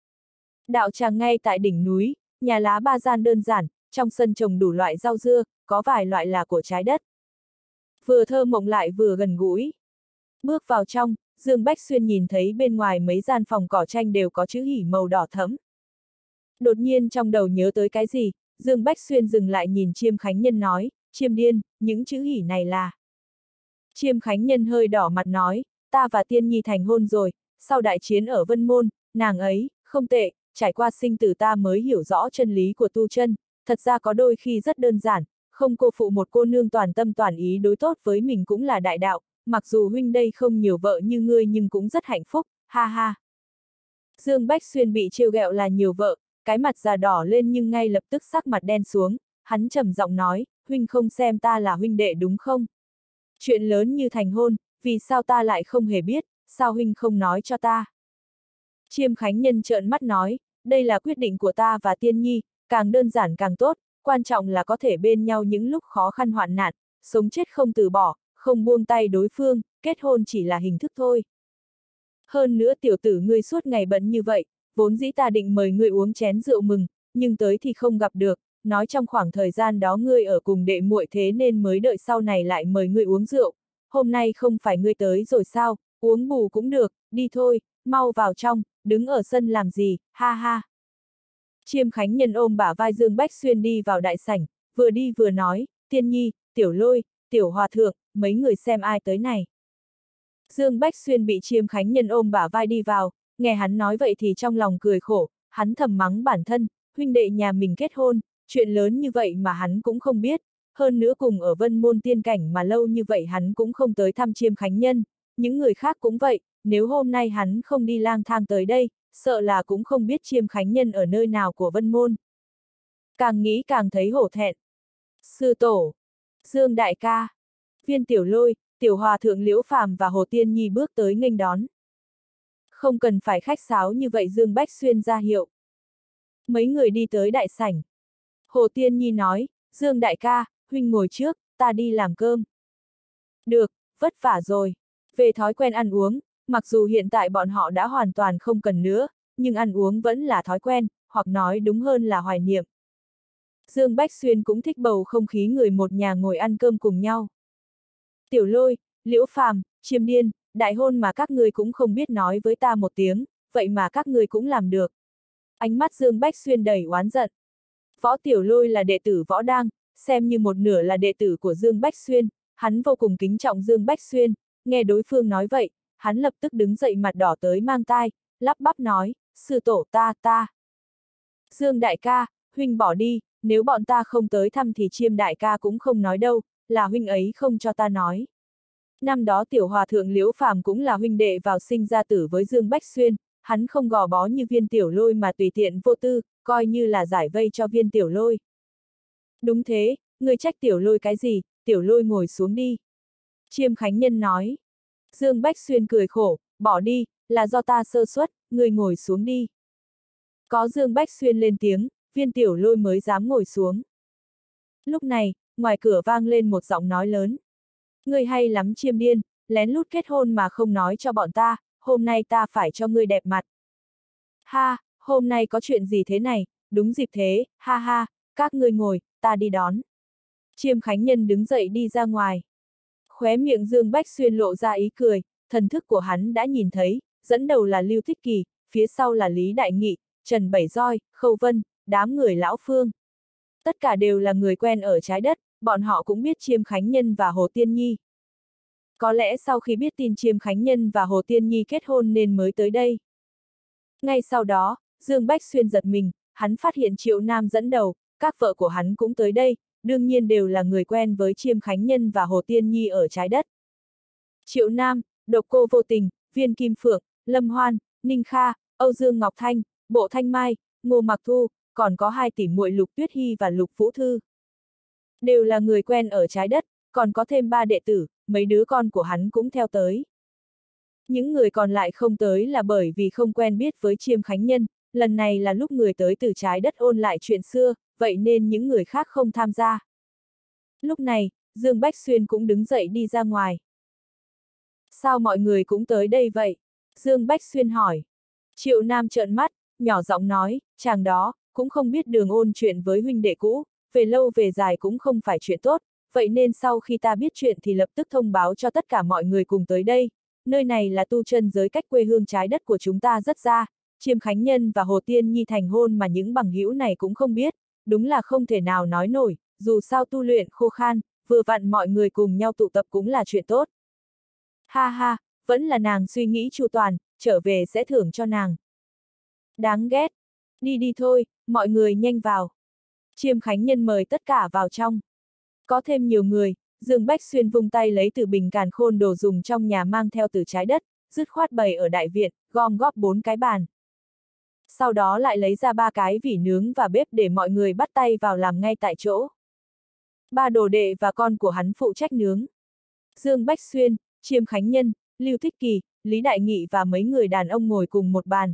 Đạo tràng ngay tại đỉnh núi, nhà lá ba gian đơn giản, trong sân trồng đủ loại rau dưa, có vài loại là của trái đất. Vừa thơ mộng lại vừa gần gũi. Bước vào trong, Dương Bách Xuyên nhìn thấy bên ngoài mấy gian phòng cỏ tranh đều có chữ hỉ màu đỏ thẫm. Đột nhiên trong đầu nhớ tới cái gì, Dương Bách Xuyên dừng lại nhìn Chiêm Khánh Nhân nói, Chiêm điên, những chữ hỉ này là... Chiêm Khánh Nhân hơi đỏ mặt nói, ta và Tiên Nhi thành hôn rồi, sau đại chiến ở Vân Môn, nàng ấy, không tệ, trải qua sinh tử ta mới hiểu rõ chân lý của tu chân, thật ra có đôi khi rất đơn giản, không cô phụ một cô nương toàn tâm toàn ý đối tốt với mình cũng là đại đạo, mặc dù huynh đây không nhiều vợ như ngươi nhưng cũng rất hạnh phúc, ha ha. Dương Bách Xuyên bị trêu ghẹo là nhiều vợ, cái mặt già đỏ lên nhưng ngay lập tức sắc mặt đen xuống, hắn trầm giọng nói, huynh không xem ta là huynh đệ đúng không? Chuyện lớn như thành hôn, vì sao ta lại không hề biết, sao huynh không nói cho ta? Chiêm Khánh Nhân trợn mắt nói, đây là quyết định của ta và Tiên Nhi, càng đơn giản càng tốt, quan trọng là có thể bên nhau những lúc khó khăn hoạn nạn, sống chết không từ bỏ, không buông tay đối phương, kết hôn chỉ là hình thức thôi. Hơn nữa tiểu tử ngươi suốt ngày bận như vậy, vốn dĩ ta định mời ngươi uống chén rượu mừng, nhưng tới thì không gặp được, nói trong khoảng thời gian đó ngươi ở cùng đệ muội thế nên mới đợi sau này lại mời ngươi uống rượu, hôm nay không phải ngươi tới rồi sao, uống bù cũng được, đi thôi, mau vào trong, đứng ở sân làm gì, ha ha. Chiêm Khánh Nhân ôm bả vai Dương Bách Xuyên đi vào đại sảnh, vừa đi vừa nói, Tiên Nhi, Tiểu Lôi, Tiểu Hòa Thượng, mấy người xem ai tới này. Dương Bách Xuyên bị Chiêm Khánh Nhân ôm bả vai đi vào, nghe hắn nói vậy thì trong lòng cười khổ, hắn thầm mắng bản thân, huynh đệ nhà mình kết hôn, chuyện lớn như vậy mà hắn cũng không biết, hơn nữa cùng ở Vân Môn tiên cảnh mà lâu như vậy hắn cũng không tới thăm Chiêm Khánh Nhân, những người khác cũng vậy, nếu hôm nay hắn không đi lang thang tới đây, sợ là cũng không biết Chiêm Khánh Nhân ở nơi nào của Vân Môn. Càng nghĩ càng thấy hổ thẹn. Sư tổ, Dương đại ca, Viên Tiểu Lôi, Tiểu Hòa Thượng Liễu Phàm và Hồ Tiên Nhi bước tới nghênh đón. Không cần phải khách sáo như vậy Dương Bách Xuyên ra hiệu. Mấy người đi tới đại sảnh. Hồ Tiên Nhi nói, Dương đại ca, huynh ngồi trước, ta đi làm cơm. Được, vất vả rồi. Về thói quen ăn uống, mặc dù hiện tại bọn họ đã hoàn toàn không cần nữa, nhưng ăn uống vẫn là thói quen, hoặc nói đúng hơn là hoài niệm. Dương Bách Xuyên cũng thích bầu không khí người một nhà ngồi ăn cơm cùng nhau. Tiểu Lôi, Liễu Phàm, Chiêm Điên, đại hôn mà các ngươi cũng không biết nói với ta một tiếng, vậy mà các ngươi cũng làm được. Ánh mắt Dương Bách Xuyên đầy oán giận. Võ Tiểu Lôi là đệ tử Võ Đang, xem như một nửa là đệ tử của Dương Bách Xuyên, hắn vô cùng kính trọng Dương Bách Xuyên, nghe đối phương nói vậy, hắn lập tức đứng dậy mặt đỏ tới mang tai, lắp bắp nói, sư tổ ta ta. Dương đại ca, huynh bỏ đi, nếu bọn ta không tới thăm thì Chiêm đại ca cũng không nói đâu, là huynh ấy không cho ta nói. Năm đó Tiểu Hòa Thượng Liễu Phàm cũng là huynh đệ vào sinh ra tử với Dương Bách Xuyên, hắn không gò bó như Viên Tiểu Lôi mà tùy tiện vô tư, coi như là giải vây cho Viên Tiểu Lôi. Đúng thế, ngươi trách Tiểu Lôi cái gì, Tiểu Lôi ngồi xuống đi. Chiêm Khánh Nhân nói. Dương Bách Xuyên cười khổ, bỏ đi, là do ta sơ suất, ngươi ngồi xuống đi. Có Dương Bách Xuyên lên tiếng, Viên Tiểu Lôi mới dám ngồi xuống. Lúc này, ngoài cửa vang lên một giọng nói lớn. Ngươi hay lắm Chiêm Điên, lén lút kết hôn mà không nói cho bọn ta, hôm nay ta phải cho ngươi đẹp mặt. Ha, hôm nay có chuyện gì thế này, đúng dịp thế, ha ha, các ngươi ngồi, ta đi đón. Chiêm Khánh Nhân đứng dậy đi ra ngoài. Khóe miệng Dương Bách Xuyên lộ ra ý cười, thần thức của hắn đã nhìn thấy, dẫn đầu là Lưu Thích Kỳ, phía sau là Lý Đại Nghị, Trần Bảy Roi, Khâu Vân, đám người lão Phương. Tất cả đều là người quen ở trái đất, bọn họ cũng biết Chiêm Khánh Nhân và Hồ Tiên Nhi. Có lẽ sau khi biết tin Chiêm Khánh Nhân và Hồ Tiên Nhi kết hôn nên mới tới đây. Ngay sau đó, Dương Bách Xuyên giật mình, hắn phát hiện Triệu Nam dẫn đầu, các vợ của hắn cũng tới đây, đương nhiên đều là người quen với Chiêm Khánh Nhân và Hồ Tiên Nhi ở trái đất. Triệu Nam, Độc Cô Vô Tình, Viên Kim Phượng, Lâm Hoan, Ninh Kha, Âu Dương Ngọc Thanh, Bộ Thanh Mai, Ngô Mặc Thu, còn có hai tỷ muội Lục Tuyết Hy và Lục Vũ Thư. Đều là người quen ở trái đất, còn có thêm ba đệ tử, mấy đứa con của hắn cũng theo tới. Những người còn lại không tới là bởi vì không quen biết với Chiêm Khánh Nhân, lần này là lúc người tới từ trái đất ôn lại chuyện xưa, vậy nên những người khác không tham gia. Lúc này, Dương Bách Xuyên cũng đứng dậy đi ra ngoài. Sao mọi người cũng tới đây vậy? Dương Bách Xuyên hỏi. Triệu Nam trợn mắt, nhỏ giọng nói, chàng đó, cũng không biết đường ôn chuyện với huynh đệ cũ, về lâu về dài cũng không phải chuyện tốt, vậy nên sau khi ta biết chuyện thì lập tức thông báo cho tất cả mọi người cùng tới đây. Nơi này là tu chân giới cách quê hương trái đất của chúng ta rất xa, Chiêm Khánh Nhân và Hồ Tiên Nhi thành hôn mà những bằng hữu này cũng không biết, đúng là không thể nào nói nổi, dù sao tu luyện khô khan, vừa vặn mọi người cùng nhau tụ tập cũng là chuyện tốt. Ha ha, vẫn là nàng suy nghĩ chu toàn, trở về sẽ thưởng cho nàng. Đáng ghét. Đi đi thôi, mọi người nhanh vào. Chiêm Khánh Nhân mời tất cả vào trong. Có thêm nhiều người, Dương Bách Xuyên vung tay lấy từ bình càn khôn đồ dùng trong nhà mang theo từ trái đất, dứt khoát bày ở đại viện, gom góp bốn cái bàn. Sau đó lại lấy ra ba cái vỉ nướng và bếp để mọi người bắt tay vào làm ngay tại chỗ. Ba đồ đệ và con của hắn phụ trách nướng. Dương Bách Xuyên, Chiêm Khánh Nhân, Lưu Thích Kỳ, Lý Đại Nghị và mấy người đàn ông ngồi cùng một bàn.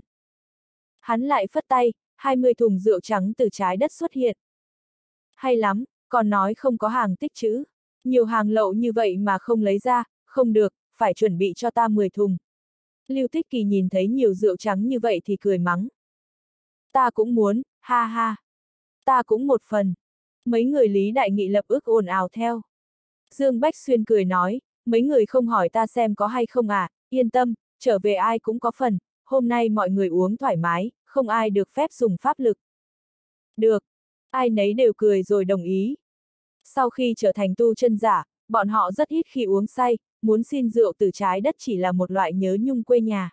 Hắn lại phất tay, hai mươi thùng rượu trắng từ trái đất xuất hiện. Hay lắm, còn nói không có hàng tích trữ. Nhiều hàng lậu như vậy mà không lấy ra, không được, phải chuẩn bị cho ta mười thùng. Lưu Thích Kỳ nhìn thấy nhiều rượu trắng như vậy thì cười mắng. Ta cũng muốn, ha ha. Ta cũng một phần. Mấy người Lý Đại Nghị lập ức ồn ào theo. Dương Bách Xuyên cười nói, mấy người không hỏi ta xem có hay không à, yên tâm, trở về ai cũng có phần, hôm nay mọi người uống thoải mái, không ai được phép dùng pháp lực. Được, ai nấy đều cười rồi đồng ý. Sau khi trở thành tu chân giả, bọn họ rất ít khi uống say, muốn xin rượu từ trái đất chỉ là một loại nhớ nhung quê nhà.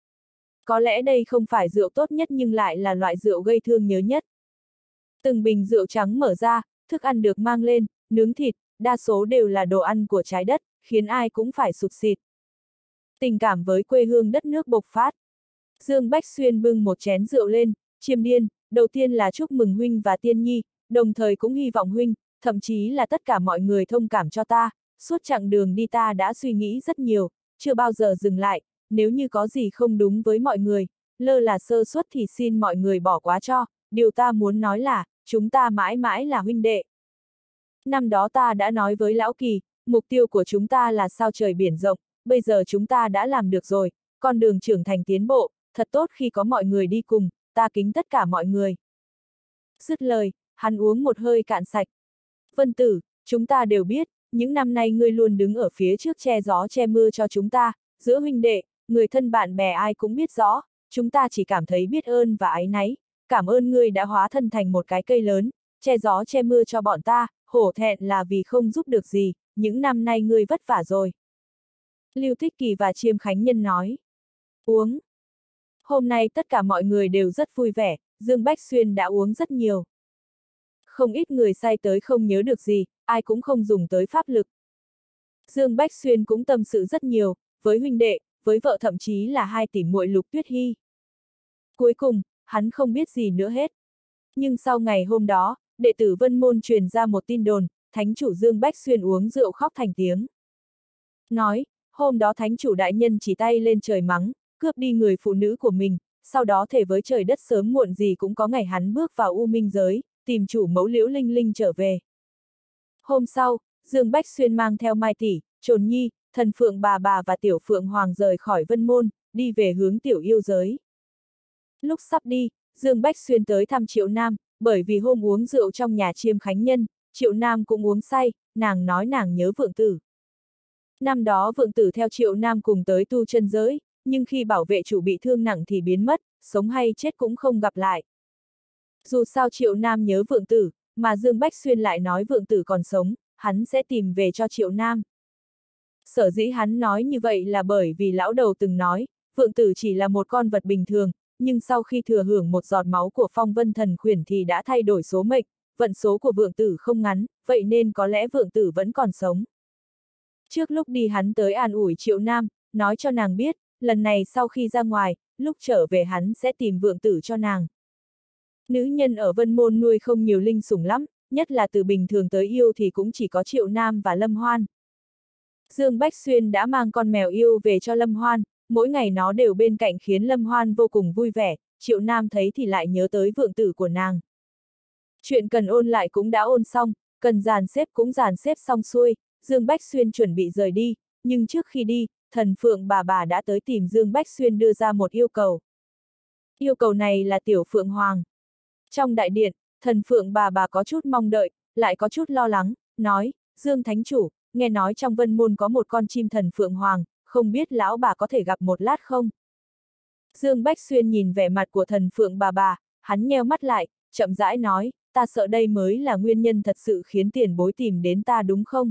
Có lẽ đây không phải rượu tốt nhất nhưng lại là loại rượu gây thương nhớ nhất. Từng bình rượu trắng mở ra, thức ăn được mang lên, nướng thịt, đa số đều là đồ ăn của trái đất, khiến ai cũng phải sụt sịt. Tình cảm với quê hương đất nước bộc phát. Dương Bách Xuyên bưng một chén rượu lên, Chiêm Điên, đầu tiên là chúc mừng huynh và Tiên Nhi, đồng thời cũng hy vọng huynh, thậm chí là tất cả mọi người thông cảm cho ta, suốt chặng đường đi ta đã suy nghĩ rất nhiều, chưa bao giờ dừng lại, nếu như có gì không đúng với mọi người, lơ là sơ suất thì xin mọi người bỏ qua cho, điều ta muốn nói là, chúng ta mãi mãi là huynh đệ. Năm đó ta đã nói với Lão Kỳ, mục tiêu của chúng ta là sao trời biển rộng, bây giờ chúng ta đã làm được rồi, con đường trưởng thành tiến bộ, thật tốt khi có mọi người đi cùng, ta kính tất cả mọi người. Dứt lời, hắn uống một hơi cạn sạch. Vân Tử, chúng ta đều biết, những năm nay ngươi luôn đứng ở phía trước che gió che mưa cho chúng ta, giữa huynh đệ, người thân bạn bè ai cũng biết rõ, chúng ta chỉ cảm thấy biết ơn và áy náy, cảm ơn ngươi đã hóa thân thành một cái cây lớn, che gió che mưa cho bọn ta, hổ thẹn là vì không giúp được gì, những năm nay ngươi vất vả rồi. Lưu Thích Kỳ và Chiêm Khánh Nhân nói. Uống. Hôm nay tất cả mọi người đều rất vui vẻ, Dương Bách Xuyên đã uống rất nhiều. Không ít người say tới không nhớ được gì, ai cũng không dùng tới pháp lực. Dương Bách Xuyên cũng tâm sự rất nhiều, với huynh đệ, với vợ thậm chí là hai tỷ muội Lục Tuyết Hy. Cuối cùng, hắn không biết gì nữa hết. Nhưng sau ngày hôm đó, đệ tử Vân Môn truyền ra một tin đồn, thánh chủ Dương Bách Xuyên uống rượu khóc thành tiếng. Nói, hôm đó thánh chủ đại nhân chỉ tay lên trời mắng, cướp đi người phụ nữ của mình, sau đó thề với trời đất sớm muộn gì cũng có ngày hắn bước vào U Minh giới, tìm chủ mẫu Liễu Linh Linh trở về. Hôm sau, Dương Bách Xuyên mang theo Mai Tỷ, Trồn Nhi, Thần Phượng bà bà và Tiểu Phượng Hoàng rời khỏi Vân Môn, đi về hướng Tiểu Yêu giới. Lúc sắp đi, Dương Bách Xuyên tới thăm Triệu Nam, bởi vì hôm uống rượu trong nhà Chiêm Khánh Nhân, Triệu Nam cũng uống say, nàng nói nàng nhớ Vượng Tử. Năm đó Vượng Tử theo Triệu Nam cùng tới tu chân giới, nhưng khi bảo vệ chủ bị thương nặng thì biến mất, sống hay chết cũng không gặp lại. Dù sao Triệu Nam nhớ Vượng Tử, mà Dương Bách Xuyên lại nói Vượng Tử còn sống, hắn sẽ tìm về cho Triệu Nam. Sở dĩ hắn nói như vậy là bởi vì lão đầu từng nói, Vượng Tử chỉ là một con vật bình thường, nhưng sau khi thừa hưởng một giọt máu của Phong Vân Thần Khuyển thì đã thay đổi số mệnh, vận số của Vượng Tử không ngắn, vậy nên có lẽ Vượng Tử vẫn còn sống. Trước lúc đi hắn tới an ủi Triệu Nam, nói cho nàng biết, lần này sau khi ra ngoài, lúc trở về hắn sẽ tìm Vượng Tử cho nàng. Nữ nhân ở Vân Môn nuôi không nhiều linh sủng lắm, nhất là từ bình thường tới yêu thì cũng chỉ có Triệu Nam và Lâm Hoan. Dương Bách Xuyên đã mang con mèo yêu về cho Lâm Hoan, mỗi ngày nó đều bên cạnh khiến Lâm Hoan vô cùng vui vẻ, Triệu Nam thấy thì lại nhớ tới vượng tử của nàng. Chuyện cần ôn lại cũng đã ôn xong, cần dàn xếp cũng dàn xếp xong xuôi, Dương Bách Xuyên chuẩn bị rời đi, nhưng trước khi đi, thần Phượng bà bà đã tới tìm Dương Bách Xuyên đưa ra một yêu cầu. Yêu cầu này là Tiểu Phượng Hoàng. Trong đại điện, thần Phượng bà bà có chút mong đợi, lại có chút lo lắng, nói, Dương Thánh Chủ, nghe nói trong Vân Môn có một con chim thần Phượng Hoàng, không biết lão bà có thể gặp một lát không? Dương Bách Xuyên nhìn vẻ mặt của thần Phượng bà bà, hắn nheo mắt lại, chậm rãi nói, ta sợ đây mới là nguyên nhân thật sự khiến tiền bối tìm đến ta đúng không?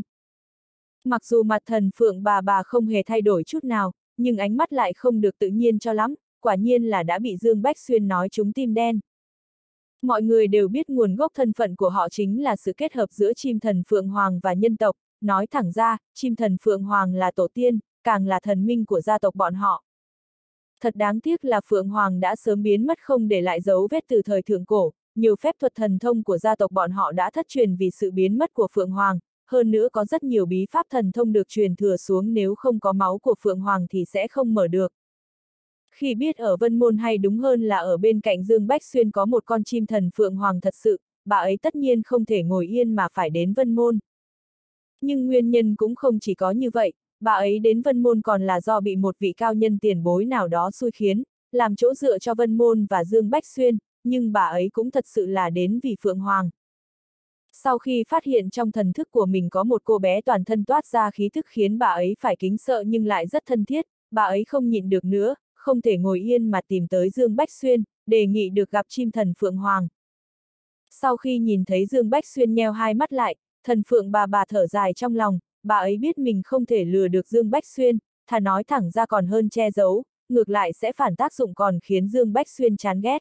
Mặc dù mặt thần Phượng bà bà không hề thay đổi chút nào, nhưng ánh mắt lại không được tự nhiên cho lắm, quả nhiên là đã bị Dương Bách Xuyên nói trúng tim đen. Mọi người đều biết nguồn gốc thân phận của họ chính là sự kết hợp giữa chim thần Phượng Hoàng và nhân tộc, nói thẳng ra, chim thần Phượng Hoàng là tổ tiên, càng là thần minh của gia tộc bọn họ. Thật đáng tiếc là Phượng Hoàng đã sớm biến mất không để lại dấu vết từ thời thượng cổ, nhiều phép thuật thần thông của gia tộc bọn họ đã thất truyền vì sự biến mất của Phượng Hoàng, hơn nữa có rất nhiều bí pháp thần thông được truyền thừa xuống, nếu không có máu của Phượng Hoàng thì sẽ không mở được. Khi biết ở Vân Môn, hay đúng hơn là ở bên cạnh Dương Bách Xuyên có một con chim thần Phượng Hoàng thật sự, bà ấy tất nhiên không thể ngồi yên mà phải đến Vân Môn. Nhưng nguyên nhân cũng không chỉ có như vậy, bà ấy đến Vân Môn còn là do bị một vị cao nhân tiền bối nào đó xui khiến, làm chỗ dựa cho Vân Môn và Dương Bách Xuyên, nhưng bà ấy cũng thật sự là đến vì Phượng Hoàng. Sau khi phát hiện trong thần thức của mình có một cô bé toàn thân toát ra khí thức khiến bà ấy phải kính sợ nhưng lại rất thân thiết, bà ấy không nhịn được nữa, không thể ngồi yên mà tìm tới Dương Bách Xuyên, đề nghị được gặp chim thần Phượng Hoàng. Sau khi nhìn thấy Dương Bách Xuyên nheo hai mắt lại, thần Phượng bà bà thở dài trong lòng, bà ấy biết mình không thể lừa được Dương Bách Xuyên, thà nói thẳng ra còn hơn che giấu, ngược lại sẽ phản tác dụng còn khiến Dương Bách Xuyên chán ghét.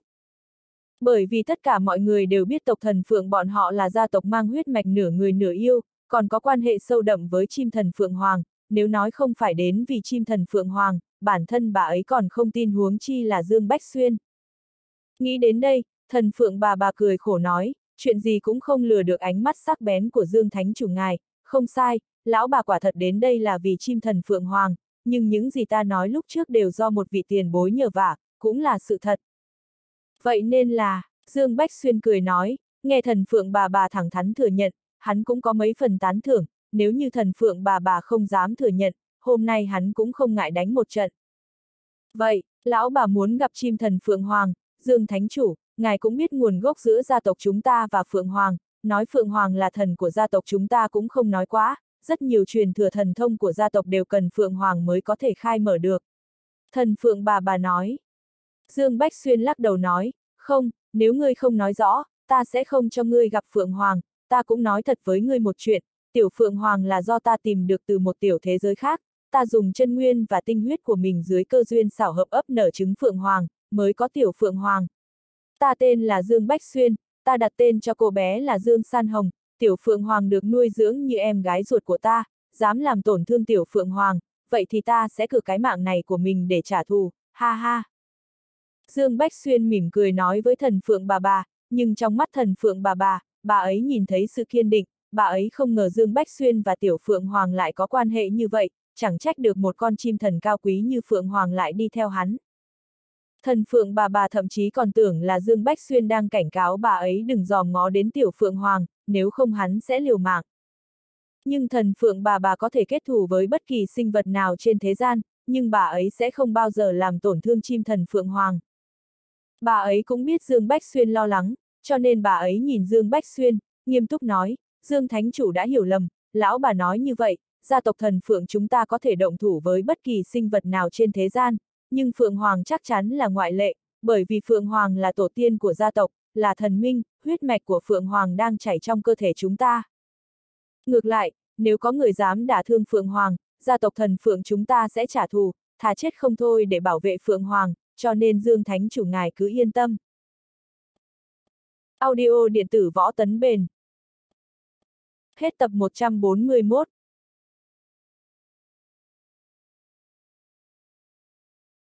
Bởi vì tất cả mọi người đều biết tộc thần Phượng bọn họ là gia tộc mang huyết mạch nửa người nửa yêu, còn có quan hệ sâu đậm với chim thần Phượng Hoàng, nếu nói không phải đến vì chim thần Phượng Hoàng, bản thân bà ấy còn không tin huống chi là Dương Bách Xuyên. Nghĩ đến đây, thần Phượng bà bà cười khổ nói, chuyện gì cũng không lừa được ánh mắt sắc bén của Dương Thánh Chủ ngài, không sai, lão bà quả thật đến đây là vì chim thần Phượng Hoàng, nhưng những gì ta nói lúc trước đều do một vị tiền bối nhờ vả, cũng là sự thật. Vậy nên là, Dương Bách Xuyên cười nói, nghe thần Phượng bà bà thẳng thắn thừa nhận, hắn cũng có mấy phần tán thưởng, nếu như thần Phượng bà bà không dám thừa nhận, hôm nay hắn cũng không ngại đánh một trận. Vậy, lão bà muốn gặp chim thần Phượng Hoàng, Dương Thánh Chủ, ngài cũng biết nguồn gốc giữa gia tộc chúng ta và Phượng Hoàng, nói Phượng Hoàng là thần của gia tộc chúng ta cũng không nói quá, rất nhiều truyền thừa thần thông của gia tộc đều cần Phượng Hoàng mới có thể khai mở được. Thần Phượng bà bà nói. Dương Bách Xuyên lắc đầu nói, không, nếu ngươi không nói rõ, ta sẽ không cho ngươi gặp Phượng Hoàng, ta cũng nói thật với ngươi một chuyện, tiểu Phượng Hoàng là do ta tìm được từ một tiểu thế giới khác, ta dùng chân nguyên và tinh huyết của mình dưới cơ duyên xảo hợp ấp nở trứng Phượng Hoàng, mới có tiểu Phượng Hoàng. Ta tên là Dương Bách Xuyên, ta đặt tên cho cô bé là Dương San Hồng, tiểu Phượng Hoàng được nuôi dưỡng như em gái ruột của ta, dám làm tổn thương tiểu Phượng Hoàng, vậy thì ta sẽ cử cái mạng này của mình để trả thù, ha ha. Dương Bách Xuyên mỉm cười nói với thần Phượng bà bà, nhưng trong mắt thần Phượng bà bà, bà ấy nhìn thấy sự kiên định, bà ấy không ngờ Dương Bách Xuyên và tiểu Phượng Hoàng lại có quan hệ như vậy, chẳng trách được một con chim thần cao quý như Phượng Hoàng lại đi theo hắn. Thần Phượng bà bà thậm chí còn tưởng là Dương Bách Xuyên đang cảnh cáo bà ấy đừng dòm ngó đến tiểu Phượng Hoàng, nếu không hắn sẽ liều mạng. Nhưng thần Phượng bà bà có thể kết thù với bất kỳ sinh vật nào trên thế gian, nhưng bà ấy sẽ không bao giờ làm tổn thương chim thần Phượng Hoàng. Bà ấy cũng biết Dương Bách Xuyên lo lắng, cho nên bà ấy nhìn Dương Bách Xuyên, nghiêm túc nói, Dương Thánh Chủ đã hiểu lầm, lão bà nói như vậy, gia tộc thần Phượng chúng ta có thể động thủ với bất kỳ sinh vật nào trên thế gian, nhưng Phượng Hoàng chắc chắn là ngoại lệ, bởi vì Phượng Hoàng là tổ tiên của gia tộc, là thần minh, huyết mạch của Phượng Hoàng đang chảy trong cơ thể chúng ta. Ngược lại, nếu có người dám đả thương Phượng Hoàng, gia tộc thần Phượng chúng ta sẽ trả thù, thà chết không thôi để bảo vệ Phượng Hoàng, cho nên Dương Thánh Chủ ngài cứ yên tâm. Audio điện tử Võ Tấn Bền. Hết tập một trăm bốn mươi mốt.